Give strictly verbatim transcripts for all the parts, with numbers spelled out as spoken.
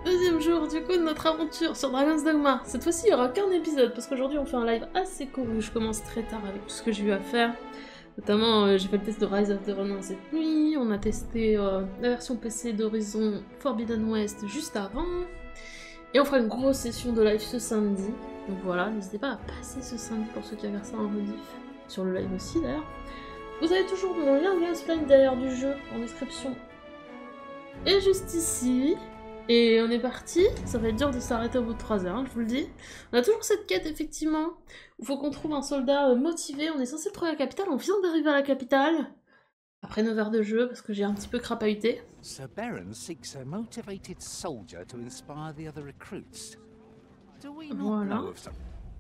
Deuxième jour du coup de notre aventure sur Dragon's Dogma. Cette fois-ci il n'y aura qu'un épisode parce qu'aujourd'hui on fait un live assez court où je commence très tard avec tout ce que j'ai eu à faire. Notamment euh, j'ai fait le test de Rise of the Ronin cette nuit, on a testé euh, la version P C d'Horizon Forbidden West juste avant. Et on fera une grosse session de live ce samedi. Donc voilà, n'hésitez pas à passer ce samedi pour ceux qui regardent ça en rediff. Sur le live aussi d'ailleurs. Vous avez toujours mon lien Gamesplan derrière du jeu en description. Et juste ici. Et on est parti, ça va être dur de s'arrêter au bout de trois heures, hein, je vous le dis. On a toujours cette quête, effectivement, où il faut qu'on trouve un soldat euh, motivé. On est censé trouver la capitale, on vient d'arriver à la capitale. Après neuf heures de jeu, parce que j'ai un petit peu crapahuté. Sir Beren seeks a motivated soldier to inspire the other recruits. Do we not Voilà. know of some...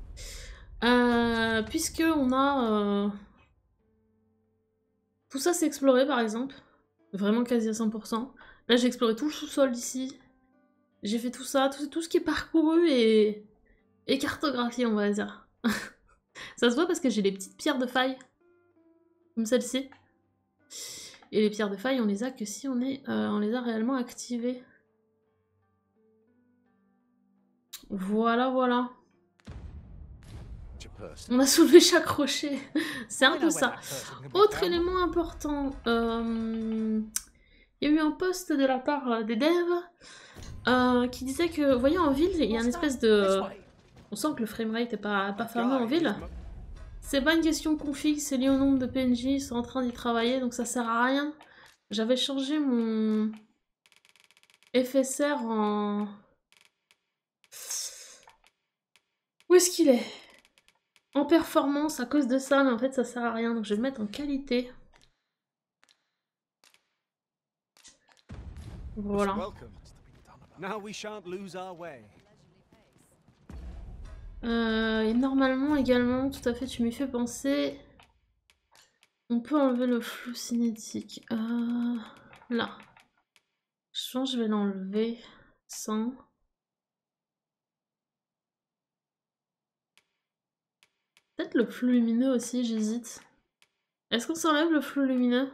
Euh, puisque on a... Euh... Tout ça c'est exploré, par exemple. Vraiment quasi à cent pour cent. Là j'ai exploré tout le sous-sol d'ici. J'ai fait tout ça, tout, tout ce qui est parcouru et, et cartographié, on va dire. Ça se voit parce que j'ai les petites pierres de faille, comme celle-ci. Et les pierres de faille, on les a que si on, est, euh, on les a réellement activées. Voilà, voilà. On a soulevé chaque rocher. C'est un peu ça. Autre élément important. Euh, il y a eu un post de la part des devs. Euh, qui disait que, vous voyez, en ville, il y a une espèce de... On sent que le framerate est pas, pas fameux en ville. C'est pas une question config, c'est lié au nombre de P N J, ils sont en train d'y travailler, donc ça sert à rien. J'avais changé mon F S R en... Où est-ce qu'il est? En performance à cause de ça, mais en fait ça sert à rien, donc je vais le mettre en qualité. Voilà. Euh, et normalement également, tout à fait, tu m'y fais penser. On peut enlever le flou cinétique. Euh, là. Je pense que je vais l'enlever sans. Peut-être le flou lumineux aussi, j'hésite. Est-ce qu'on s'enlève le flou lumineux?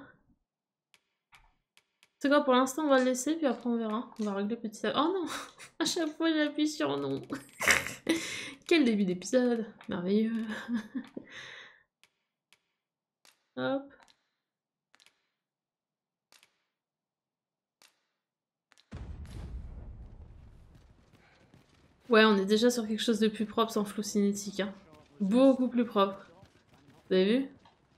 C'est quoi, pour l'instant on va le laisser, puis après on verra. On va régler petit à... Oh non! À chaque fois j'appuie sur non. Quel début d'épisode! Merveilleux. Hop. Ouais, on est déjà sur quelque chose de plus propre sans flou cinétique. Hein. Beaucoup plus propre. Vous avez vu?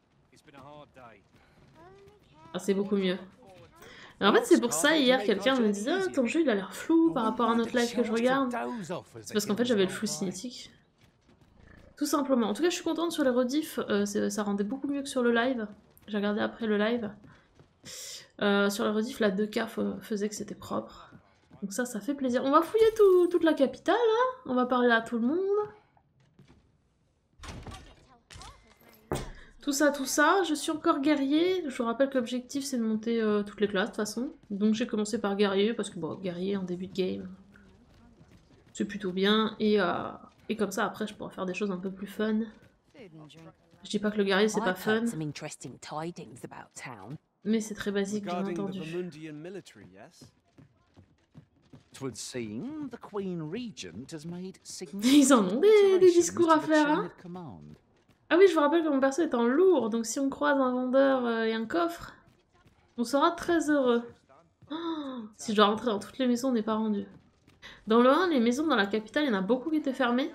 Ah, c'est beaucoup mieux. Alors en fait, c'est pour ça, hier, quelqu'un me disait ah, ton jeu il a l'air flou par rapport à notre live que je regarde. C'est parce qu'en fait, j'avais le flou cinétique. Tout simplement. En tout cas, je suis contente sur les rediffs. Euh, ça rendait beaucoup mieux que sur le live. J'ai regardé après le live. Euh, sur les rediffs, la deux K faisait que c'était propre. Donc ça, ça fait plaisir. On va fouiller tout, toute la capitale, hein. On va parler à tout le monde. Tout ça, tout ça. Je suis encore guerrier. Je vous rappelle que l'objectif, c'est de monter euh, toutes les classes, de toute façon. Donc j'ai commencé par guerrier, parce que bon, guerrier en début de game, c'est plutôt bien. Et, euh, et comme ça, après, je pourrai faire des choses un peu plus fun. Je dis pas que le guerrier, c'est pas fun. Mais c'est très basique, bien entendu. Ils en ont des, des discours à faire, hein. Ah oui, je vous rappelle que mon perso est en lourd, donc si on croise un vendeur euh, et un coffre, on sera très heureux. Oh, si je dois rentrer dans toutes les maisons, on n'est pas rendu. Dans le un, les maisons dans la capitale, il y en a beaucoup qui étaient fermées.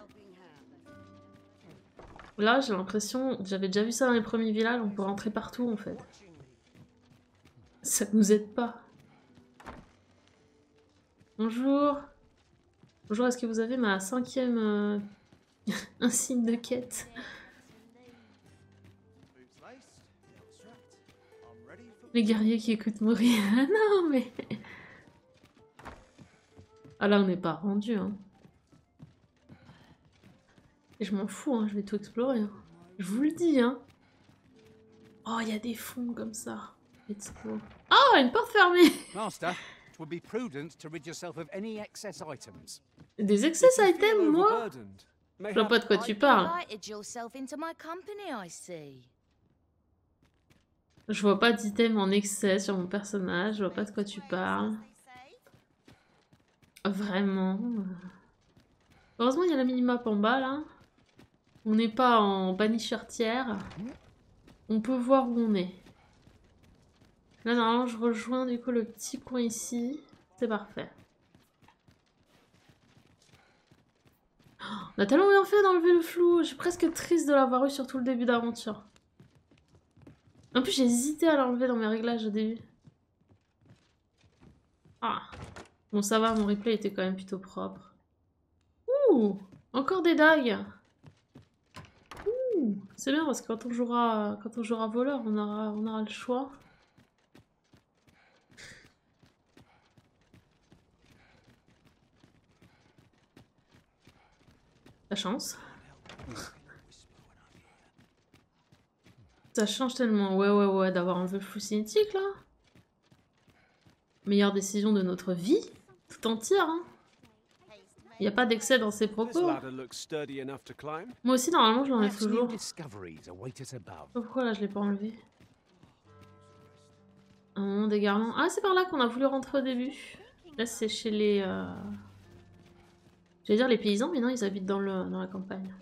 Là, j'ai l'impression, j'avais déjà vu ça dans les premiers villages, on peut rentrer partout en fait. Ça nous aide pas. Bonjour. Bonjour, est-ce que vous avez ma cinquième euh... insigne de quête? Les guerriers qui écoutent mourir. Non, mais... Ah là, on n'est pas rendu, hein. Et je m'en fous, hein, je vais tout explorer. Hein. Je vous le dis, hein. Oh, il y a des fonds comme ça. Let's go. Oh, une porte fermée. Des excess items, moi? Je vois pas de quoi tu parles. Je vois pas d'items en excès sur mon personnage, je vois pas de quoi tu parles. Vraiment. Heureusement, il y a la minimap en bas, là. On n'est pas en banni-chartière. On peut voir où on est. Là, normalement, je rejoins du coup le petit coin ici. C'est parfait. On a tellement bien fait d'enlever le flou. Je suis presque triste de l'avoir eu sur tout le début d'aventure. En plus, j'ai hésité à l'enlever dans mes réglages au début. Ah. Bon, ça va, mon replay était quand même plutôt propre. Ouh, encore des dagues. Ouh, c'est bien parce que quand on jouera, quand on jouera voleur, on aura, on aura le choix. La chance. Ça change tellement. Ouais, ouais, ouais, d'avoir un peu flou cinétique, là. Meilleure décision de notre vie, tout entière, hein. Il n'y a pas d'excès dans ses propos. Moi aussi, normalement, je l'enlève toujours. Je sais pas pourquoi, là, je l'ai pas enlevé. Un moment d'égarement. Ah, c'est par là qu'on a voulu rentrer au début. Là, c'est chez les... Euh... J'allais dire les paysans, mais non, ils habitent dans, le... dans la campagne.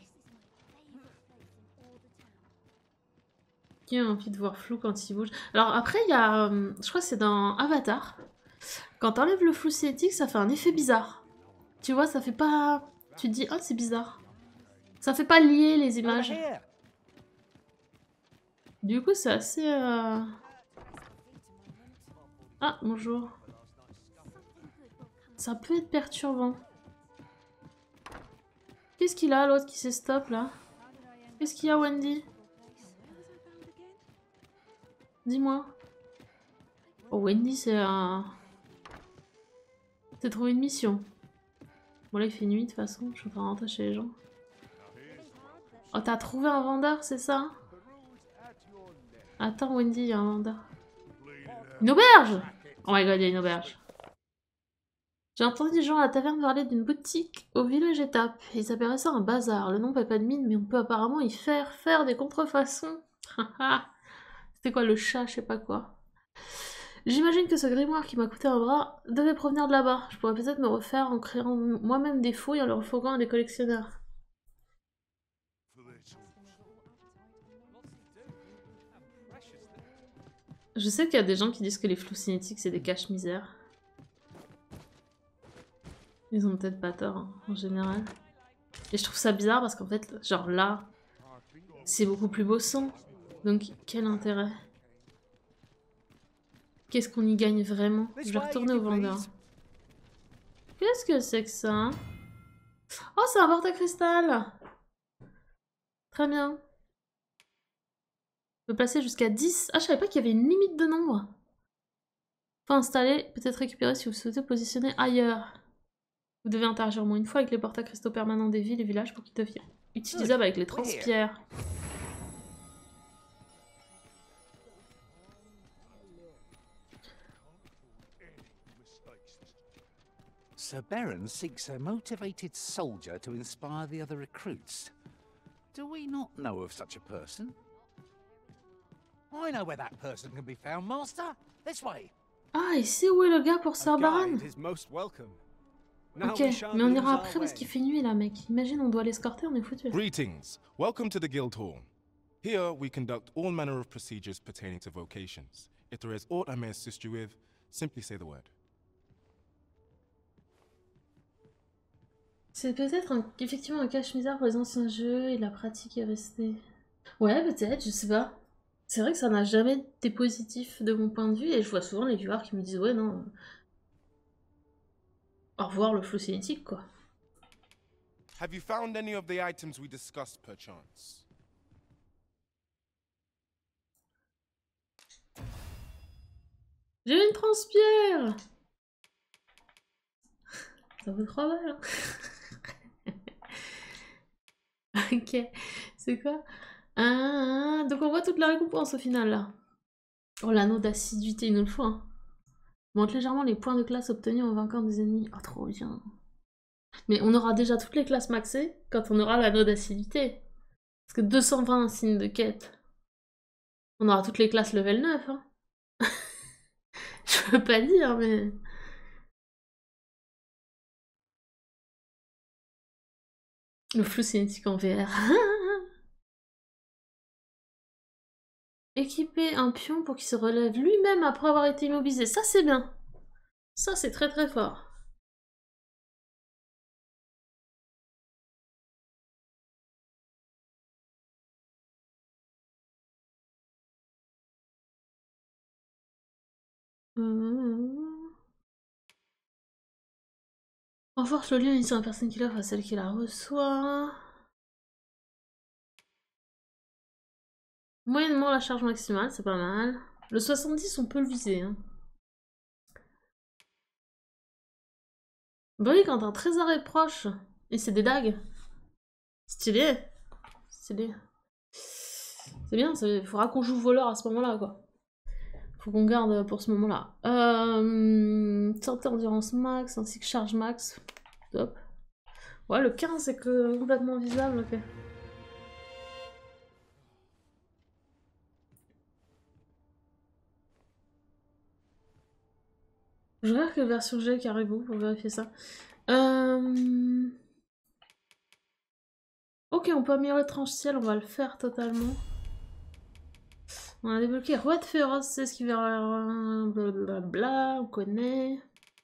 Qui a envie de voir flou quand il bouge? Alors après, il y a... Euh, je crois que c'est dans Avatar. Quand t'enlèves le flou cinétique, ça fait un effet bizarre. Tu vois, ça fait pas... Tu te dis, oh, c'est bizarre. Ça fait pas lier les images. Du coup, c'est assez... Euh... Ah, bonjour. Ça peut être perturbant. Qu'est-ce qu'il a, l'autre qui s'est stop, là? Qu'est-ce qu'il y a, Wendy? Dis-moi. Oh, Wendy, c'est un... T'as trouvé une mission. Bon, là, il fait nuit, de toute façon. Je suis en train de rentrer chez les gens. Oh, t'as trouvé un vendeur, c'est ça? Attends, Wendy, il y a un vendeur. Une auberge! Oh my god, il y a une auberge. J'ai entendu des gens à la taverne parler d'une boutique au village étape. Ils appelleraient ça un bazar. Le nom fait pas de mine, mais on peut apparemment y faire faire des contrefaçons. C'était quoi, le chat, je sais pas quoi. J'imagine que ce grimoire qui m'a coûté un bras devait provenir de là-bas. Je pourrais peut-être me refaire en créant moi-même des fouilles et en le refourguant à des collectionneurs. Je sais qu'il y a des gens qui disent que les flous cinétiques c'est des caches-misères. Ils ont peut-être pas tort, hein, en général. Et je trouve ça bizarre parce qu'en fait, genre là, c'est beaucoup plus bossant. Donc, quel intérêt? Qu'est-ce qu'on y gagne vraiment? Je vais retourner au vendeur. Qu'est-ce que c'est que ça, hein? Oh, c'est un porte-cristal! Très bien. On peut passer jusqu'à dix. Ah, je savais pas qu'il y avait une limite de nombre. Faut installer, peut-être récupérer si vous souhaitez positionner ailleurs. Vous devez interagir au moins une fois avec les porte-cristaux permanents des villes et villages pour qu'ils deviennent utilisables avec les transpierres. Sir Beren seeks a motivated soldier to inspire the other recruits. Do we not know of such a person? I know where that person can be found, Master. This way. Ah, et c'est où est le gars pour Sir Beren? Ok, mais on ira après parce qu'il fait nuit là, mec. Imagine, on doit l'escorter, on est foutu. Greetings. Welcome to the guild hall. Here we conduct all manner of procedures pertaining to vocations. If there is aught I may assist you with, simply say the word. C'est peut-être un, effectivement un cache-misère pour les anciens jeux et la pratique est restée. Ouais, peut-être, je sais pas. C'est vrai que ça n'a jamais été positif de mon point de vue et je vois souvent les viewers qui me disent ouais non. Au revoir le flou cinétique quoi. Have you found any of the items we discussed perchance? J'ai une transpierre. Ça vaut trois balles. Hein. Ok, c'est quoi? Ah, donc on voit toute la récompense au final là. Oh, l'anneau d'assiduité, il nous le faut. Hein. Montre légèrement les points de classe obtenus en vainquant des ennemis. Oh, trop bien. Mais on aura déjà toutes les classes maxées quand on aura l'anneau d'assiduité. Parce que deux cent vingt signes de quête. On aura toutes les classes level neuf. Hein. Je peux pas dire, mais... Le flou cinétique en V R. Équiper un pion pour qu'il se relève lui-même après avoir été immobilisé. Ça, c'est bien. Ça, c'est très très fort. Mmh. Renforce le lien unissant la personne qui l'offre à celle qui la reçoit. Moyennement la charge maximale, c'est pas mal. Le soixante-dix, on peut le viser. Hein. Bah oui, quand un trésor est proche. Et c'est des dagues. Stylé. Stylé. C'est bien, il faudra qu'on joue voleur à ce moment-là, quoi. Faut qu'on garde pour ce moment-là. Euh, santé endurance max, ainsi que charge max. Top. Ouais, le quinze, c'est que complètement visible, ok. Je regarde quelle version j'ai Caribou pour vérifier ça. Euh... Ok, on peut améliorer le tranche-ciel, on va le faire totalement. On a débloqué Roi de féroce, c'est ce qui va... Blablabla, on connaît.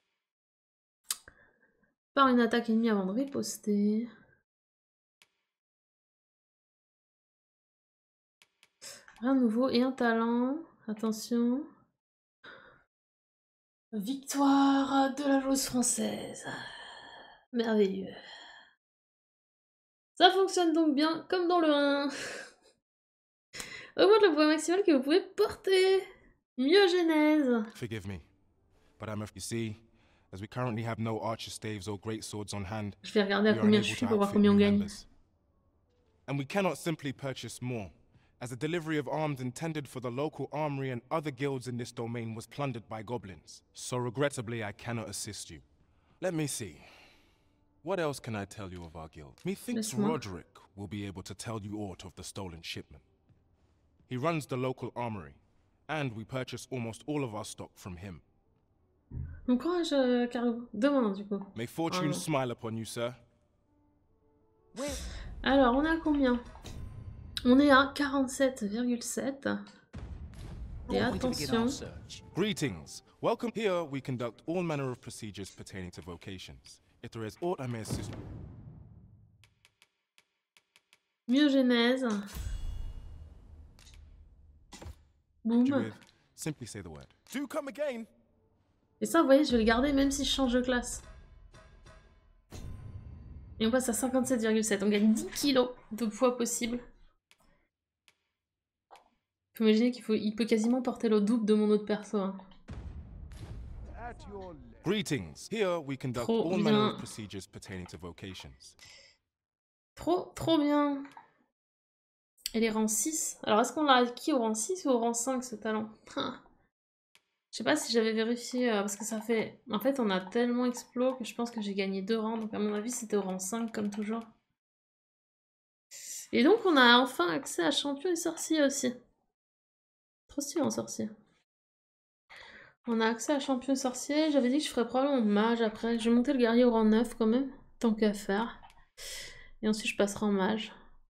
Par une attaque ennemie avant de riposter. Rien de nouveau et un talent. Attention. Victoire de la joueuse française. Merveilleux. Ça fonctionne donc bien comme dans le un. Augmente le poids maximal que vous pouvez porter. Myogénèse. Forgive me, but I'm a... You see, as we currently have no archer staves or great swords on hand, Je vais regarder à we are combien unable je to suis pour voir outfit combien on new gagne. members. And we cannot simply purchase more, as the delivery of arms intended for the local armory and other guilds in this domain was plundered by goblins. So regrettably, I cannot assist you. Let me see. What else can I tell you of our guild? Methinks Roderick will be able to tell you aught of the stolen shipment. He runs the local armory, and we purchase almost all of our stock from him. Bon courage, euh, Caribou. Demain, du coup. May fortune Oh, smile upon you, sir. Alors, on est à combien? On est à quarante-sept virgule sept. Et attention. Greetings. Welcome. Here we conduct all manner of procedures pertaining to vocations. If there is aught I may assist. Myogénèse. Boum. Simply say the word. Do come again. Et ça, vous voyez, je vais le garder même si je change de classe. Et on passe à cinquante-sept virgule sept. On gagne dix kilos de poids possible. Faut imaginer qu'il faut, il peut quasiment porter le double de mon autre perso. Hein. Greetings. Here we conduct Trop all manner bien. of procedures pertaining to vocations. Trop, trop bien. Elle est rang six. Alors, est-ce qu'on l'a acquis au rang six ou au rang cinq, ce talent? Je sais pas si j'avais vérifié, euh, parce que ça fait... En fait, on a tellement explo que je pense que j'ai gagné deux rangs. Donc, à mon avis, c'était au rang cinq, comme toujours. Et donc, on a enfin accès à champion et sorcier aussi. Trop stylé en sorcier. On a accès à champion et sorcier. J'avais dit que je ferais probablement mage après. Je vais monter le guerrier au rang neuf quand même, tant qu'à faire. Et ensuite, je passerai en mage.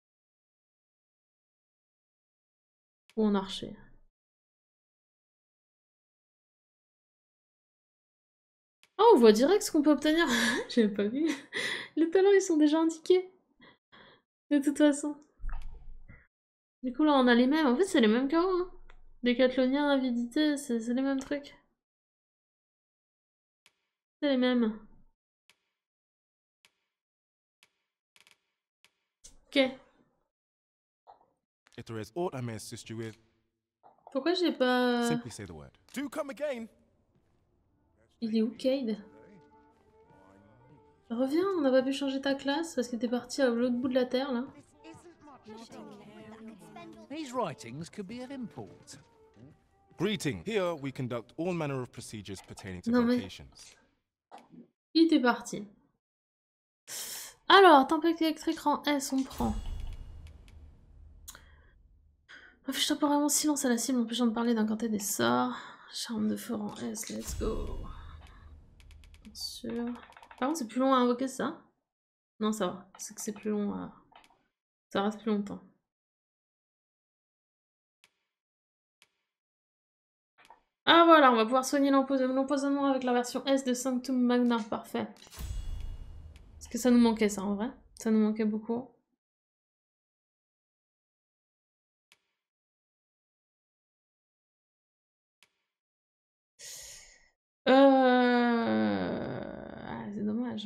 Ou en archer. Oh, on voit direct ce qu'on peut obtenir. J'avais pas vu. Les talents, ils sont déjà indiqués. De toute façon. Du coup, là, on a les mêmes. En fait, c'est les mêmes qu'avant. Hein. Décathlonien, avidité, c'est les mêmes trucs. C'est les mêmes. Ok. If there is aught I may assist you with, Pourquoi j'ai pas... simply say the word. Do come again. Il est où, Cade? Reviens, on n'a pas pu changer ta classe parce que t'es parti à l'autre bout de la terre, là. These writings could be of import. Greeting. Here we conduct all manner of procedures pertaining to Non, mais- vocations. Il était parti. Alors, tempête électrique rang S, on prend. Affiche temporairement silence à la cible, empêchant de parler d'incanter des sorts. Charme de feu rang S, let's go. Bien sûr. Par contre, c'est plus long à invoquer ça. Non, ça va. C'est que c'est plus long. À... Ça reste plus longtemps. Ah voilà, on va pouvoir soigner l'empoisonnement avec la version S de Sanctum Magna. Parfait. Parce que ça nous manquait ça en vrai. Ça nous manquait beaucoup. Euh... Ah, c'est dommage.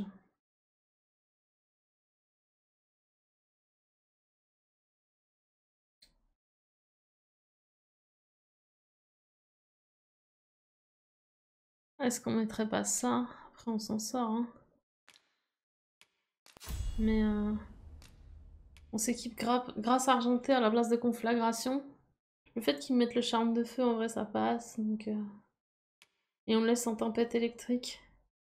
Est-ce qu'on mettrait pas ça? Après on s'en sort. Hein. Mais euh... on s'équipe gra grâce argentée à la place de conflagration. Le fait qu'ils mettent le charme de feu en vrai ça passe. Donc, euh... Et on le laisse en tempête électrique.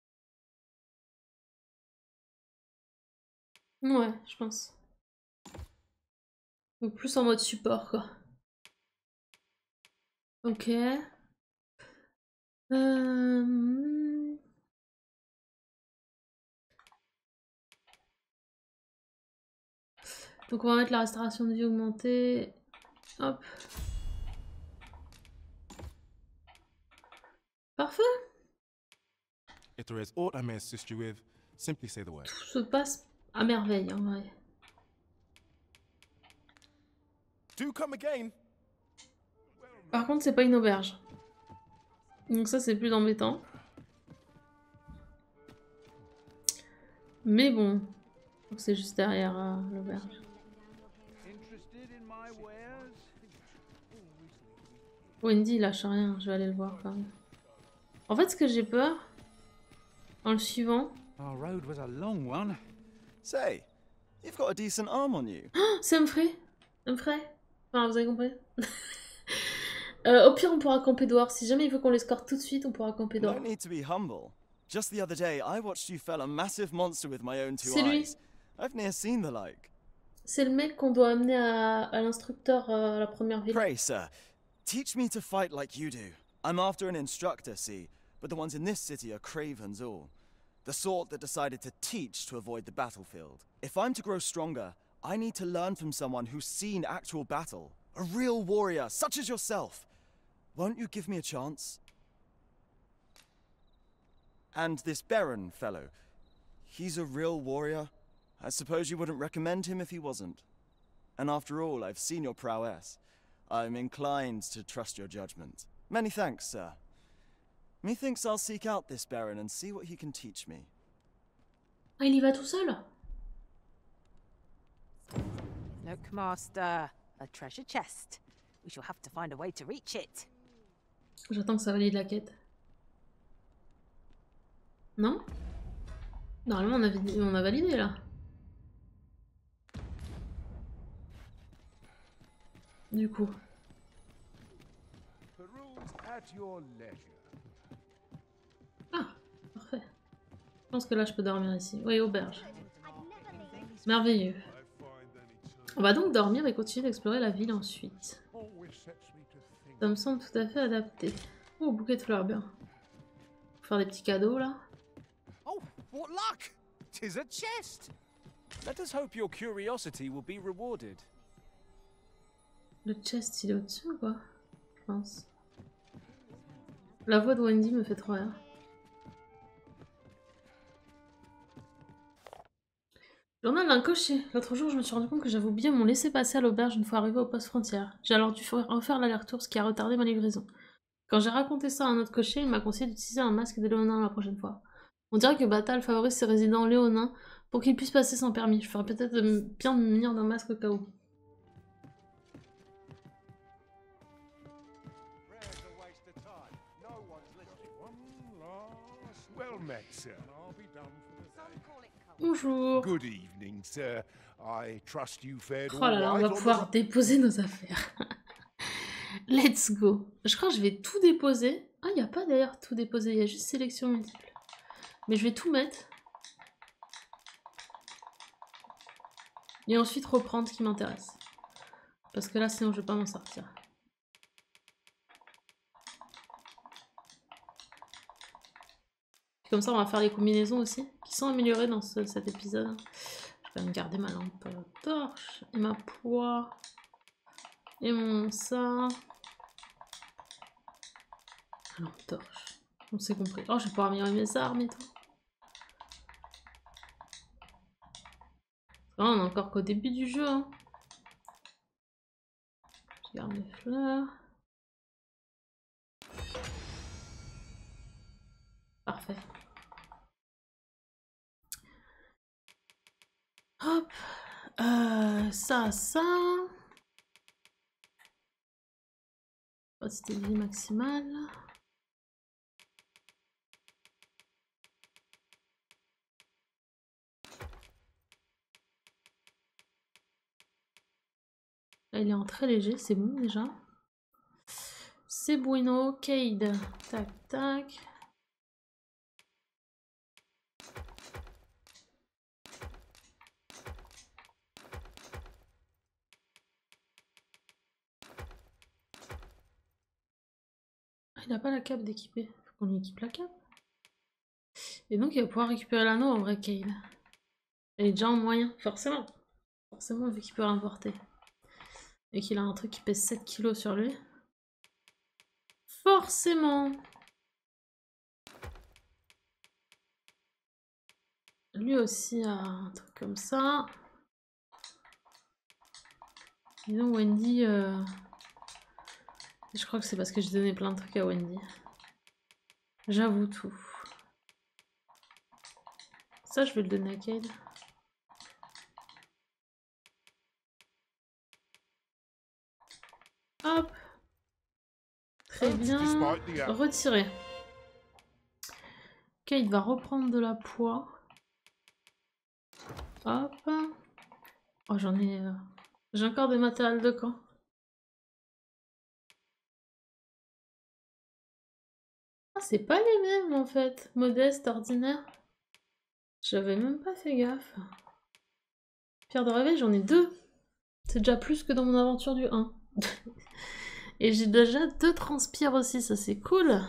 Ouais, je pense. Donc plus en mode support quoi. Ok. Euh... Donc on va mettre la restauration de vie augmentée. Hop. Parfait. If there is aught I may assist you with, simply say the word. Tout se passe à merveille en vrai. Do come again. Par contre c'est pas une auberge. Donc ça c'est plus embêtant. Mais bon. C'est juste derrière euh, l'auberge. Wendy il lâche rien, je vais aller le voir quand même. En fait ce que j'ai peur, en le suivant... Our road was a long one. Say, you've got a decent arm on you. C'est Humphrey. Humphrey. Enfin vous avez compris. euh, au pire on pourra camper dehors. Si jamais il veut qu'on l'escorte tout de suite, on pourra camper dehors. No need to be humble. Just the other day, I watched you fell a massive monster with my own two C'est lui. eyes. I've never seen the like. C'est le mec qu'on doit amener à, à l'instructeur euh, à la première ville. Pray, sir, teach me to fight like you do. I'm after an instructor, see, but the ones in this city are cravens all. The sort that decided to teach to avoid the battlefield. If I'm to grow stronger, I need to learn from someone who's seen actual battle. A real warrior, such as yourself. Won't you give me a chance? And this Baron fellow, he's a real warrior? I suppose you wouldn't recommend him if he wasn't. And after all, I've seen your prowess. I'm inclined to trust your judgment. Many thanks, sir. Methinks I'll seek out this Baron and see what he can teach me. Ah, il y va tout seul? Look, Master, a treasure chest. We shall have to find a way to reach it. J'attends que ça valide la quête. Non? Normalement on a, on a validé là. Du coup. Ah, parfait. Je pense que là je peux dormir ici. Oui, auberge. Merveilleux. On va donc dormir et continuer d'explorer la ville ensuite. Ça me semble tout à fait adapté. Oh, bouquet de fleurs, bien. Faire des petits cadeaux là. Oh, what luck! 'Tis a chest! Let us hope your curiosity will be rewarded. Le chest il est au-dessus ou quoi? Je pense. La voix de Wendy me fait trop rire. Journal d'un cocher. L'autre jour, je me suis rendu compte que j'avais oublié mon laissez-passer à l'auberge une fois arrivé au poste frontière. J'ai alors dû refaire l'aller-retour, ce qui a retardé ma livraison. Quand j'ai raconté ça à un autre cocher, il m'a conseillé d'utiliser un masque de léonin la prochaine fois. On dirait que Batal favorise ses résidents léonins pour qu'ils puissent passer sans permis. Je ferais peut-être bien de me munir d'un masque au cas où. Bonjour. Good evening, sir. I trust you fared Oh là là, on va pouvoir déposer nos affaires. Let's go. Je crois que je vais tout déposer. Ah, il n'y a pas d'ailleurs tout déposer, il y a juste sélection multiple. Mais je vais tout mettre. Et ensuite reprendre ce qui m'intéresse. Parce que là, sinon, je vais pas m'en sortir. Comme ça, on va faire les combinaisons aussi, qui sont améliorées dans ce, cet épisode. Je vais quand même garder ma lampe torche, et ma poix, et mon ça. La lampe torche, on s'est compris. Oh, je vais pouvoir améliorer mes armes et tout. Là, on est encore qu'au début du jeu. Hein. Je garde les fleurs. Parfait. Hop. Euh, ça, ça. Capacité de vie maximale. Là, il est en très léger, c'est bon déjà. C'est bueno. Cade. Tac, tac. Il n'a pas la cape d'équiper. Faut qu'on lui équipe la cape. Et donc il va pouvoir récupérer l'anneau en vrai, Cade. Il est déjà en moyen, forcément. Forcément, vu qu'il peut l'importer. Et qu'il a un truc qui pèse sept kilos sur lui. Forcément. Lui aussi a un truc comme ça. Disons Wendy... Euh... Je crois que c'est parce que j'ai donné plein de trucs à Wendy. J'avoue tout. Ça, je vais le donner à Cade. Hop. Très bien. Retirer. Cade va reprendre de la poix. Hop. Oh, j'en ai... Euh... J'ai encore des matériels de camp. Ah, c'est pas les mêmes en fait. Modeste, ordinaire. J'avais même pas fait gaffe. Pierre de réveil, j'en ai deux. C'est déjà plus que dans mon aventure du un. Et j'ai déjà deux transpires aussi, ça c'est cool.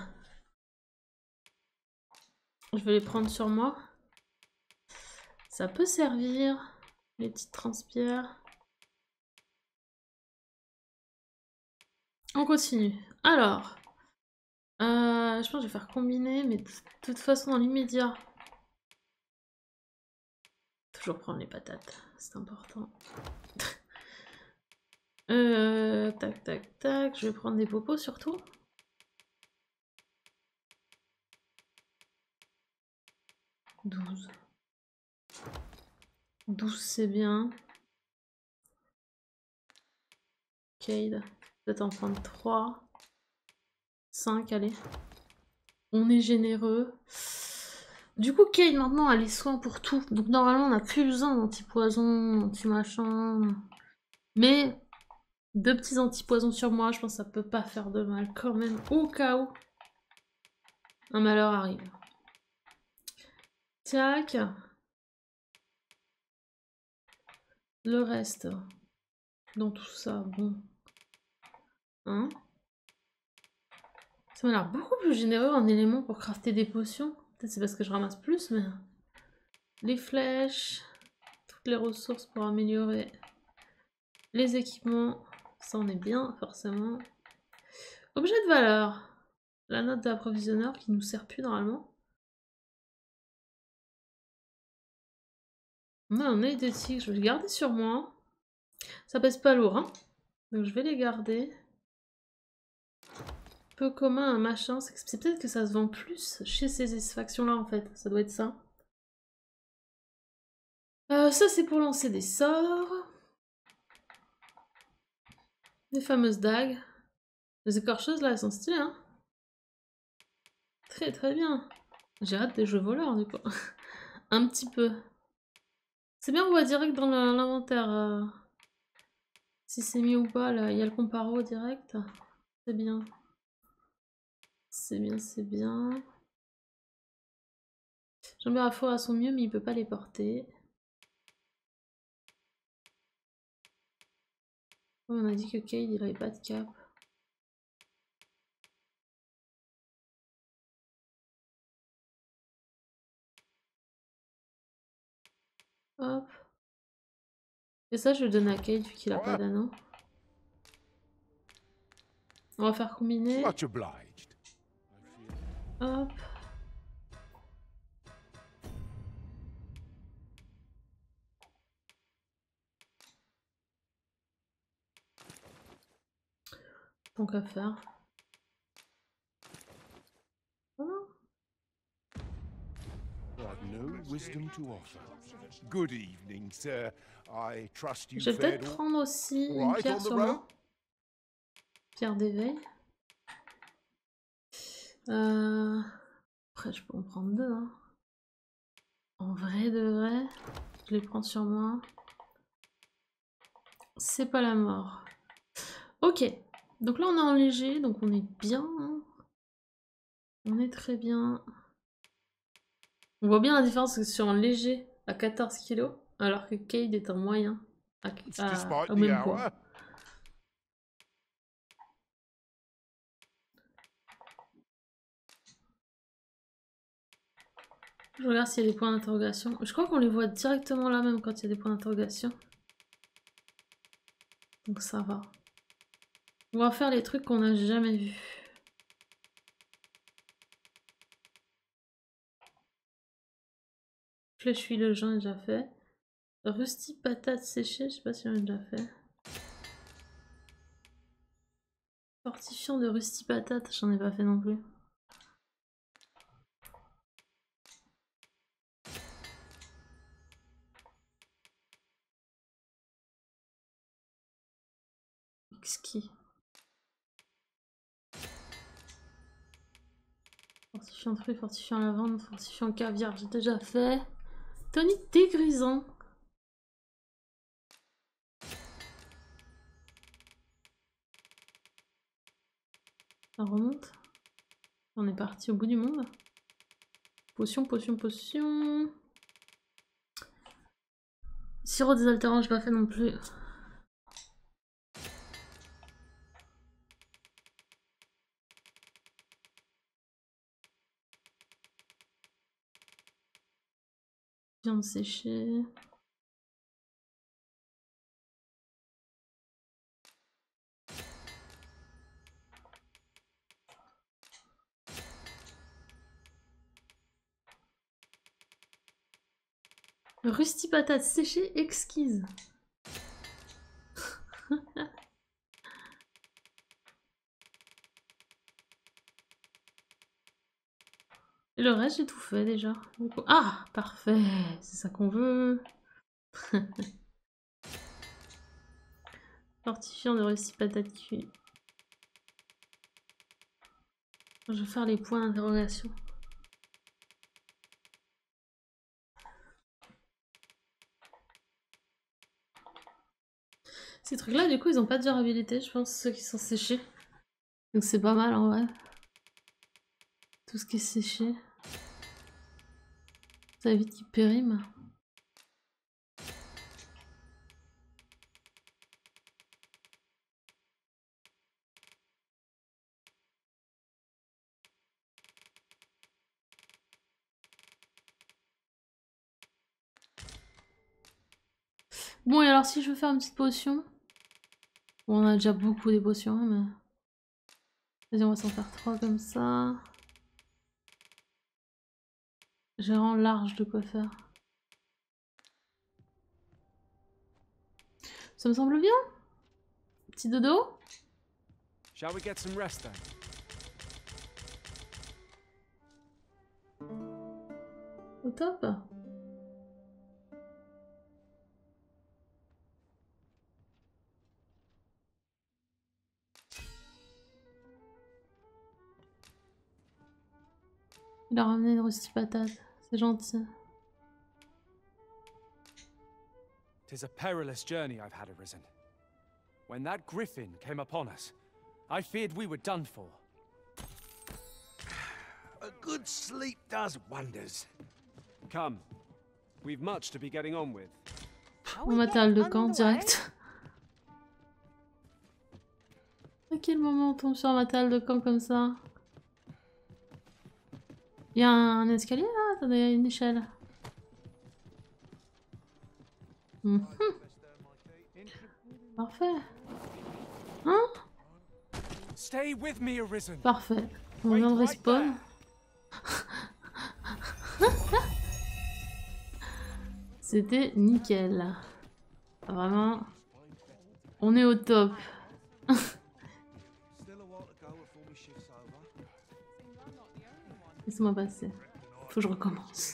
Je vais les prendre sur moi. Ça peut servir, les petites transpires. On continue. Alors, euh, je pense que je vais faire combiner, mais de toute façon dans l'immédiat. Toujours prendre les patates, c'est important. euh, tac, tac, tac. Je vais prendre des popos surtout. douze. douze c'est bien. Cade, peut-être en prendre trois. cinq, allez. On est généreux. Du coup, Cade maintenant a les soins pour tout. Donc normalement, on n'a plus besoin d'anti-poison, anti-machin. Mais deux petits anti-poisons sur moi, je pense que ça peut pas faire de mal quand même. Au cas où un malheur arrive. Tac. Le reste. Dans tout ça, bon. Hein? Ça m'a l'air beaucoup plus généreux en éléments pour crafter des potions. Peut-être c'est parce que je ramasse plus, mais... Les flèches, toutes les ressources pour améliorer les équipements, ça on est bien, forcément. Objet de valeur. La note d'approvisionneur qui nous sert plus normalement. On a un œil de tigre, je vais le garder sur moi. Ça pèse pas lourd, hein. Donc je vais les garder. Peu commun, un machin, c'est peut-être que ça se vend plus chez ces factions-là en fait, ça doit être ça. Euh, ça c'est pour lancer des sorts. Les fameuses dagues. Les écorcheuses là, elles sont stylées, hein. Très très bien. J'ai hâte des jeux voleurs du coup. Un petit peu. C'est bien, on voit direct dans l'inventaire. Euh, si c'est mis ou pas, là, il y a le comparo direct. C'est bien. C'est bien, c'est bien. Jean-Pierre à Fort à son mieux, mais il peut pas les porter. On a dit que Cade, il avait pas de cap. Hop. Et ça, je le donne à Cade vu qu'il a pas d'anneau. On va faire combiner. Much obliged. Hop. Tant qu'à faire. Voilà. I've no wisdom to offer. Good evening, sir. I trust you Je vais fared peut-être all prendre aussi une right pierre on the sur road? moi. Pierre d'éveil. Euh... Après, je peux en prendre deux. Hein. En vrai de vrai, je les prends sur moi. C'est pas la mort. Ok. Donc là, on est en léger, donc on est bien. On est très bien. On voit bien la différence sur un léger à quatorze kilos, alors que Cade est un moyen à, It's à, despite au the même hour. poids. Je regarde s'il y a des points d'interrogation. Je crois qu'on les voit directement là même quand il y a des points d'interrogation. Donc ça va. On va faire les trucs qu'on n'a jamais vus. Flèche huile, j'en ai déjà fait. Rusty patate séchée, je sais pas si j'en ai déjà fait. Fortifiant de rusty patate, j'en ai pas fait non plus. Exquis. Fortifiant fruit, fortifiant lavande, fortifiant caviar, j'ai déjà fait. Tonique dégrisant. Ça remonte. On est parti au bout du monde. Potion, potion, potion. Sirop désaltérant, j'ai pas fait non plus. Viande séchée. Rusty patate séchée exquise. Et le reste, j'ai tout fait déjà. Ah, parfait. C'est ça qu'on veut. Fortifiant de Rusty patate cuit. Je vais faire les points d'interrogation. Ces trucs-là, du coup, ils ont pas de durabilité, je pense, ceux qui sont séchés. Donc c'est pas mal en vrai. Tout ce qui est séché. Ça évite qu'ils périment. Bon, et alors si je veux faire une petite potion. Bon, on a déjà beaucoup des potions, mais... Vas-y, on va s'en faire trois comme ça. J'ai vraiment large de quoi faire. Ça me semble bien. Petit dodo. Shall we get some rest then? Au top. Il a ramené une rusty patate. C'est gentil. Tis a perilous journey I've had arisen. When that griffin came upon us, I feared we were done for. A good sleep does wonders. Come, we've much to be getting on with. Mon matériel de camp direct. À quel moment on tombe sur un matériel de camp comme ça? Il y a un escalier là? Attendez, il y a une échelle. Mmh. Parfait. Hein? Stay with me, Arisen. Parfait. On vient de respawn. C'était nickel. Vraiment. On est au top. Laisse-moi passer. Faut que je recommence.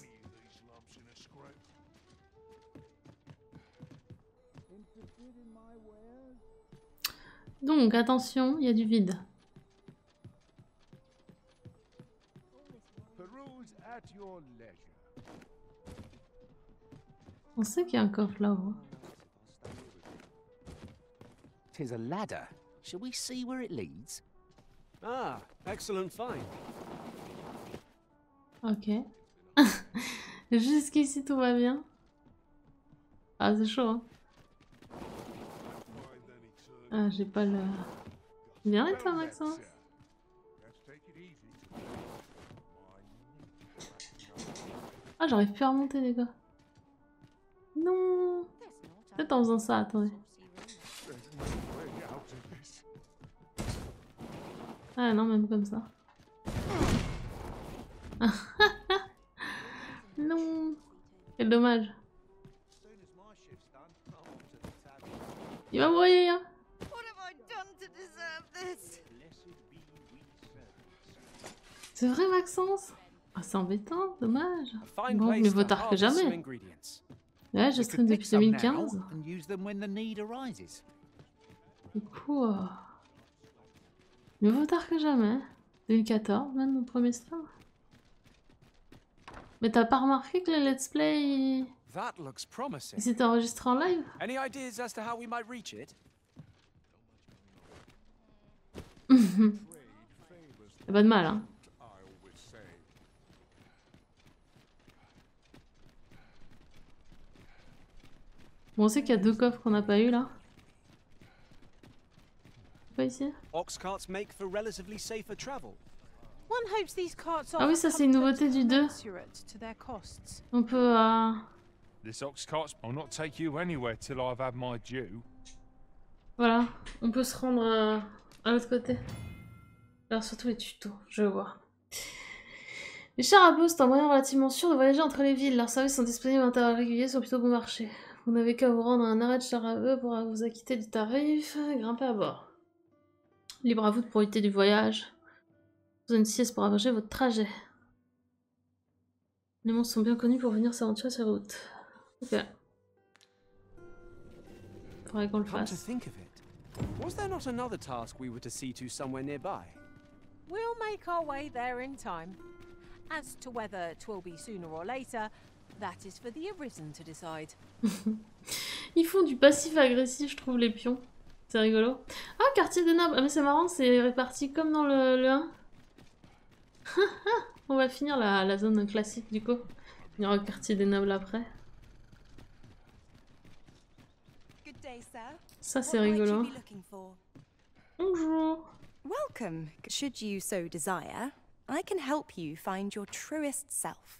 Donc, attention, il y a du vide. On sait qu'il y a un coffre là-haut. Tis a ladder. Shall we see where it leads? Ah, excellent find. Ok. Jusqu'ici tout va bien. Ah, c'est chaud, hein. Ah, j'ai pas le... Viens là, toi, Maxence. Ah, j'arrive plus à remonter, les gars. Non. Peut-être en faisant ça, attendez. Ah non, même comme ça. Non. Quel dommage. Il va mourir. C'est vrai, Maxence? Ah, c'est embêtant, dommage. Bon, mieux vaut tard que jamais. Ouais, je stream depuis deux mille quinze. Du coup, euh... mieux vaut tard que jamais. deux mille quatorze, même mon premier stream. Mais t'as pas remarqué que le let's play il, il s'était enregistré en live? Any ideas as to how we might reach it? Y'a pas de mal, hein. Bon, on sait qu'il y a deux coffres qu'on n'a pas eu là. Pas ici? Ox-carts make for relatively safer travel. Ah oui, ça c'est une nouveauté du deux. On peut... Euh... This ox carts will not take you anywhere till I've had my due. Voilà, on peut se rendre euh, à l'autre côté. Alors surtout les tutos, je vois. Les chars à boost, un moyen relativement sûr de voyager entre les villes. Leurs services sont disponibles à intervalles réguliers, sont plutôt bon marché. Vous n'avez qu'à vous rendre à un arrêt de char à eux pour vous acquitter du tarif et grimper à bord. Libre à vous de profiter du voyage. Vous avez une sieste pour abreuver votre trajet. Les monstres sont bien connus pour venir s'aventurer sur la route. Ok. Faudrait qu'on le Come to fasse. think of it, was there not another task we were to see to somewhere nearby? We'll make our way there in time. As to whether 'twill be sooner or later, that is for the Arisen to decide. Ils font du passif agressif, je trouve, les pions. C'est rigolo. Ah, quartier des nobles. Ah, mais c'est marrant, c'est réparti comme dans le, le un. On va finir la, la zone classique du coup. Il y aura le quartier des nobles après. Ça c'est rigolo. Bonjour. Welcome. Should you so desire, I can help you find your truest self.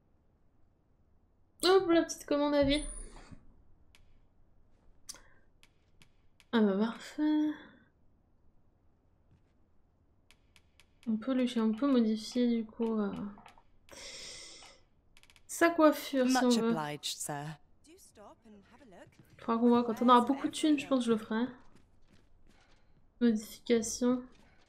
Hop, la petite commande à vie. Ah bah parfait. On peut lui, on peut modifier du coup euh, sa coiffure si on Much veut. obliged, sir. Faudra qu'on voit quand on aura beaucoup de thunes, je pense que je le ferai. Modification.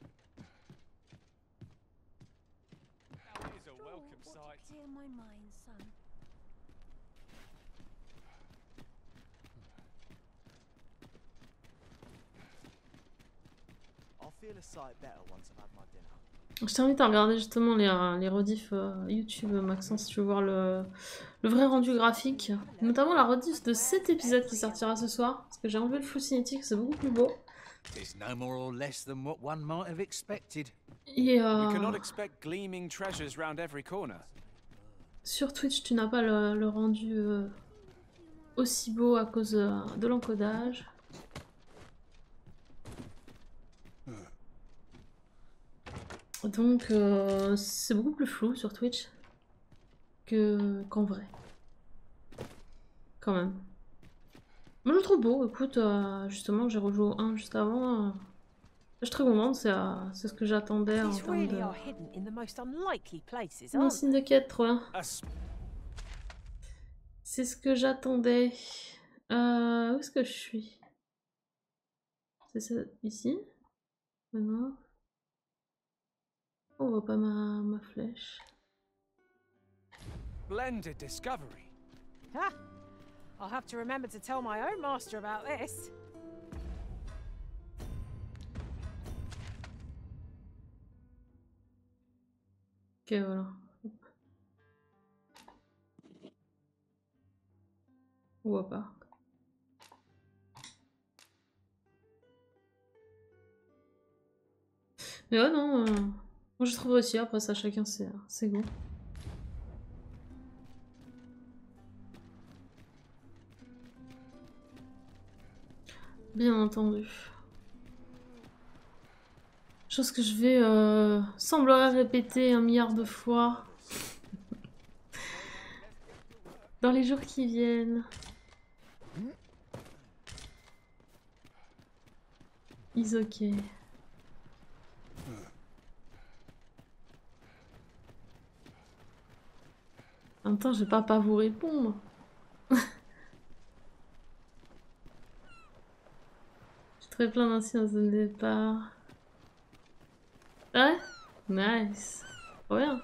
Je t'invite à regarder justement les, euh, les rediffs euh, YouTube, Maxence, si tu veux voir le, le vrai rendu graphique. Notamment la rediff de cet épisode qui sortira ce soir. Parce que j'ai enlevé le flou cinétique, c'est beaucoup plus beau. It's no more or less than what one might have expected. Et euh, We cannot expect gleaming treasures round every corner. sur Twitch, tu n'as pas le, le rendu euh, aussi beau à cause euh, de l'encodage. Donc euh, c'est beaucoup plus flou sur Twitch que qu'en vrai. Quand même. Moi je le trouve beau, écoute, euh, justement j'ai rejoué au un juste avant. Euh, je suis très contente, c'est euh, c'est ce que j'attendais en These termes really de... are hidden in the most unlikely places, Mon aren't signe de they? quête, trop bien. C'est ce que j'attendais. Euh, où est-ce que je suis? C'est ça, ici? Maintenant. On voit pas ma, ma flèche. Splendid discovery. Ha! I'll have to remember to tell my own master about this. Ok, voilà. On voit pas. Mais ouais, non. Euh... Moi, je trouve aussi. Après, ça, chacun ses, ses goûts. Bien entendu. Chose que je vais euh, semblerait répéter un milliard de fois dans les jours qui viennent. Is ok. En même temps, je vais pas pas vous répondre. J'ai très plein d'anciens de départ. Ouais? Nice. Trop bien.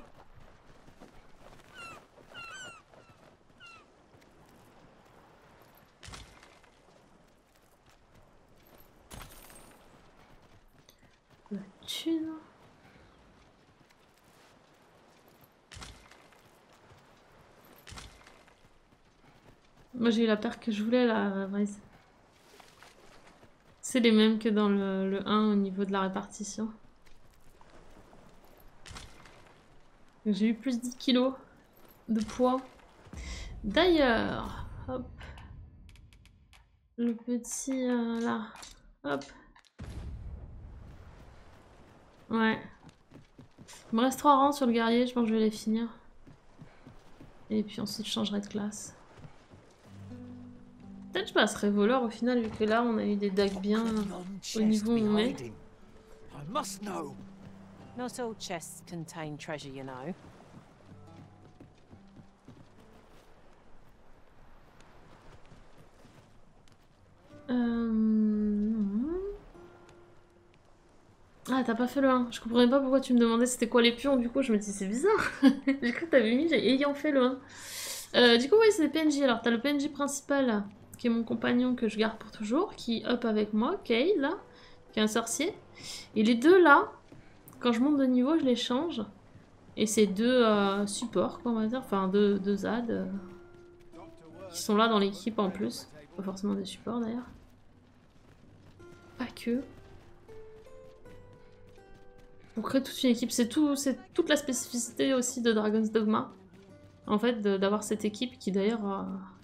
La thune. Moi j'ai eu la paire que je voulais là, Bryce. C'est les mêmes que dans le, le un au niveau de la répartition. J'ai eu plus dix kilos de poids. D'ailleurs, hop. Le petit euh, là. Hop. Ouais. Il me reste trois rangs sur le guerrier, je pense que je vais les finir. Et puis ensuite je changerai de classe. Peut-être je passerai voleur au final, vu que là on a eu des dagues bien au niveau où on est. Not all chests contain treasure, you know. Euh... Ah, t'as pas fait le un. Je comprenais pas pourquoi tu me demandais c'était quoi les pions, du coup je me dis c'est bizarre. J'ai cru que t'avais mis ayant fait le un. Euh, du coup oui c'est des P N J, alors t'as le P N J principal qui est mon compagnon que je garde pour toujours, qui up avec moi, Kay là, qui est un sorcier. Et les deux là, quand je monte de niveau je les change. Et c'est deux euh, supports quoi on va dire, enfin deux, deux A D euh, qui sont là dans l'équipe en plus. Pas forcément des supports d'ailleurs. Pas que. On crée toute une équipe, c'est tout, c'est toute la spécificité aussi de Dragon's Dogma. En fait, d'avoir cette équipe qui d'ailleurs euh,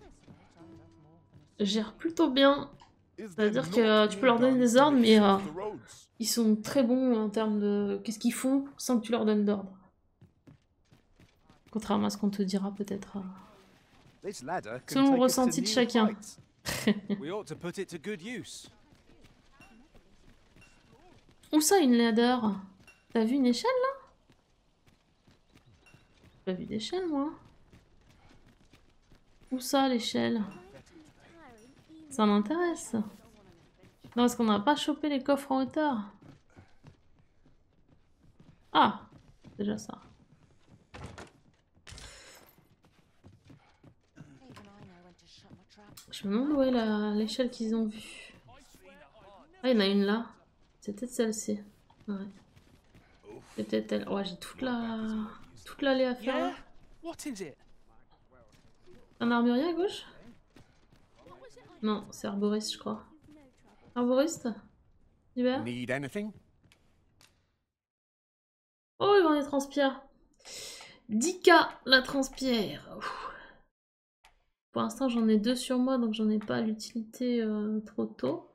gère plutôt bien. C'est-à-dire que euh, tu peux leur donner des ordres, mais euh, ils sont très bons en termes de qu'est-ce qu'ils font sans que tu leur donnes d'ordre. Contrairement à ce qu'on te dira peut-être. Euh, selon le ressenti de chacun. Où ça une ladder? T'as vu une échelle là? J'ai pas vu d'échelle moi. Où ça l'échelle? Ça m'intéresse. Non parce qu'on n'a pas chopé les coffres en hauteur. Ah, déjà ça. Je me demande où est l'échelle qu'ils ont vue. Ah, il y en a une là. C'est peut-être celle-ci. Ouais. C'est peut-être elle. Ouais, j'ai toute la... toute l'allée à faire. Là. Un armurier à gauche? Non, c'est arboriste, je crois. Arboriste? Hubert? Oh, il va en être transpire. dix K la transpire. Ouf. Pour l'instant, j'en ai deux sur moi, donc j'en ai pas l'utilité euh, trop tôt.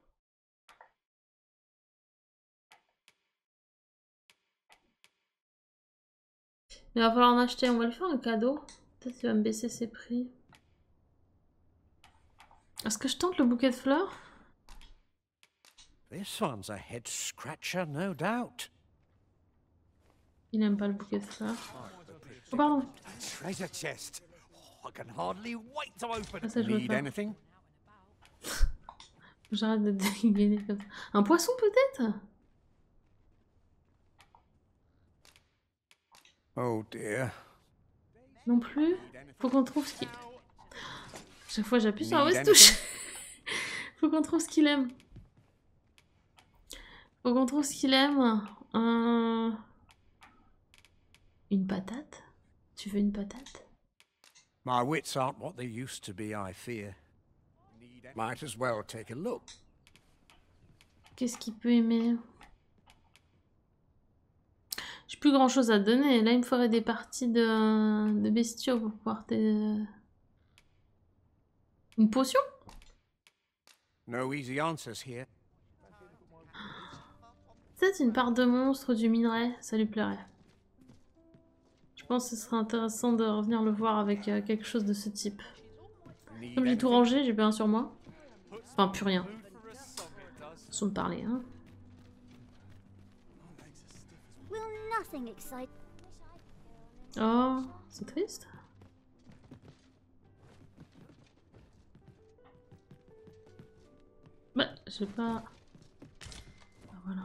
Il va falloir en acheter, on va lui faire un cadeau. Peut-être qu'il va me baisser ses prix. Est-ce que je tente le bouquet de fleurs? This one's a head scratcher, no doubt. Il aime pas le bouquet de fleurs. Oh pardon. Treasure chest. Oh, I can hardly wait to open Ah, it. ça, je veux Need pas. anything? J'arrête de dégainer comme ça. Un poisson peut-être? Oh dear. Non plus. Faut qu'on trouve ce qu'il... Chaque fois j'appuie sur la Need mauvaise touche. anything? Faut qu'on trouve ce qu'il aime. Faut qu'on trouve ce qu'il aime. Un... Une patate? Tu veux une patate? My wits aren't what they used to be, I fear. Might as well take a look. Qu'est-ce qu'il peut aimer? J'ai plus grand chose à donner. Là, il me faudrait des parties de, de bestiaux pour pouvoir te... Une potion? No easy answers here. Peut-être une part de monstre, du minerai, ça lui plairait. Je pense que ce serait intéressant de revenir le voir avec euh, quelque chose de ce type. Need Comme j'ai tout anything? rangé, j'ai plus rien sur moi. Enfin, plus rien. Sans me parler, hein. Will nothing excite? Oh, c'est triste. Bah, je sais pas... Ah, voilà.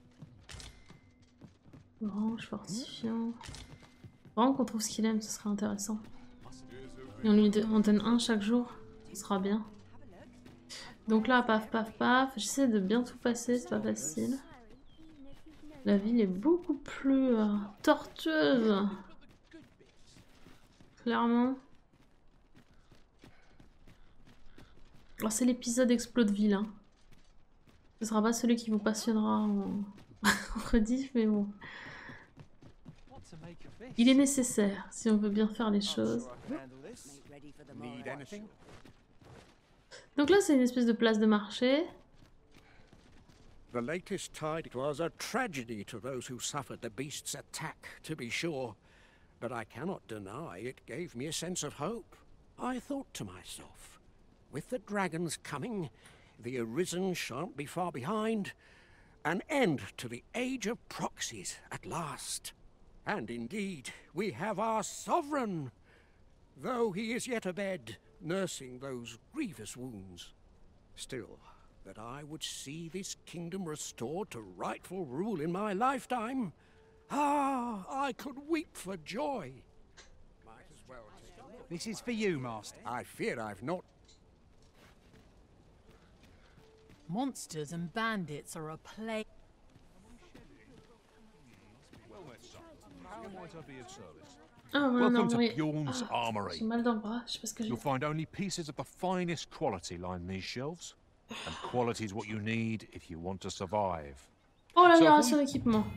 Orange, fortifiant... Vraiment qu'on trouve ce qu'il aime, ce serait intéressant. Et on lui on donne un chaque jour, ce sera bien. Donc là, paf, paf, paf, j'essaie de bien tout passer, c'est pas facile. La ville est beaucoup plus euh, tortueuse. Clairement. Oh, c'est l'épisode Explodeville. Hein. Ce sera pas celui qui vous passionnera en, en rediff, mais bon. Il est nécessaire si on veut bien faire les choses. Need anything? Donc là, c'est une espèce de place de marché. The latest tide was a tragedy to those who suffered the beast's attack, to be sure. But I cannot deny it gave me a sense of hope. I thought to myself, with the dragons coming, the Arisen shan't be far behind. An end to the age of proxies at last. And indeed, we have our sovereign, though he is yet abed, nursing those grievous wounds. Still, that I would see this kingdom restored to rightful rule in my lifetime, ah, I could weep for joy. Might as well take a look. This is for you, Master. I fear I've not. Monsters and bandits are a plague. Ah, voilà, non, Welcome to oui. Bjorn's Ah, Armory. j'ai mal dans le bras, je sais pas ce que j'ai. You'll find only pieces of the finest quality line these shelves. And quality's what you need if you want to survive. Oh, l'amélioration So, d'équipement.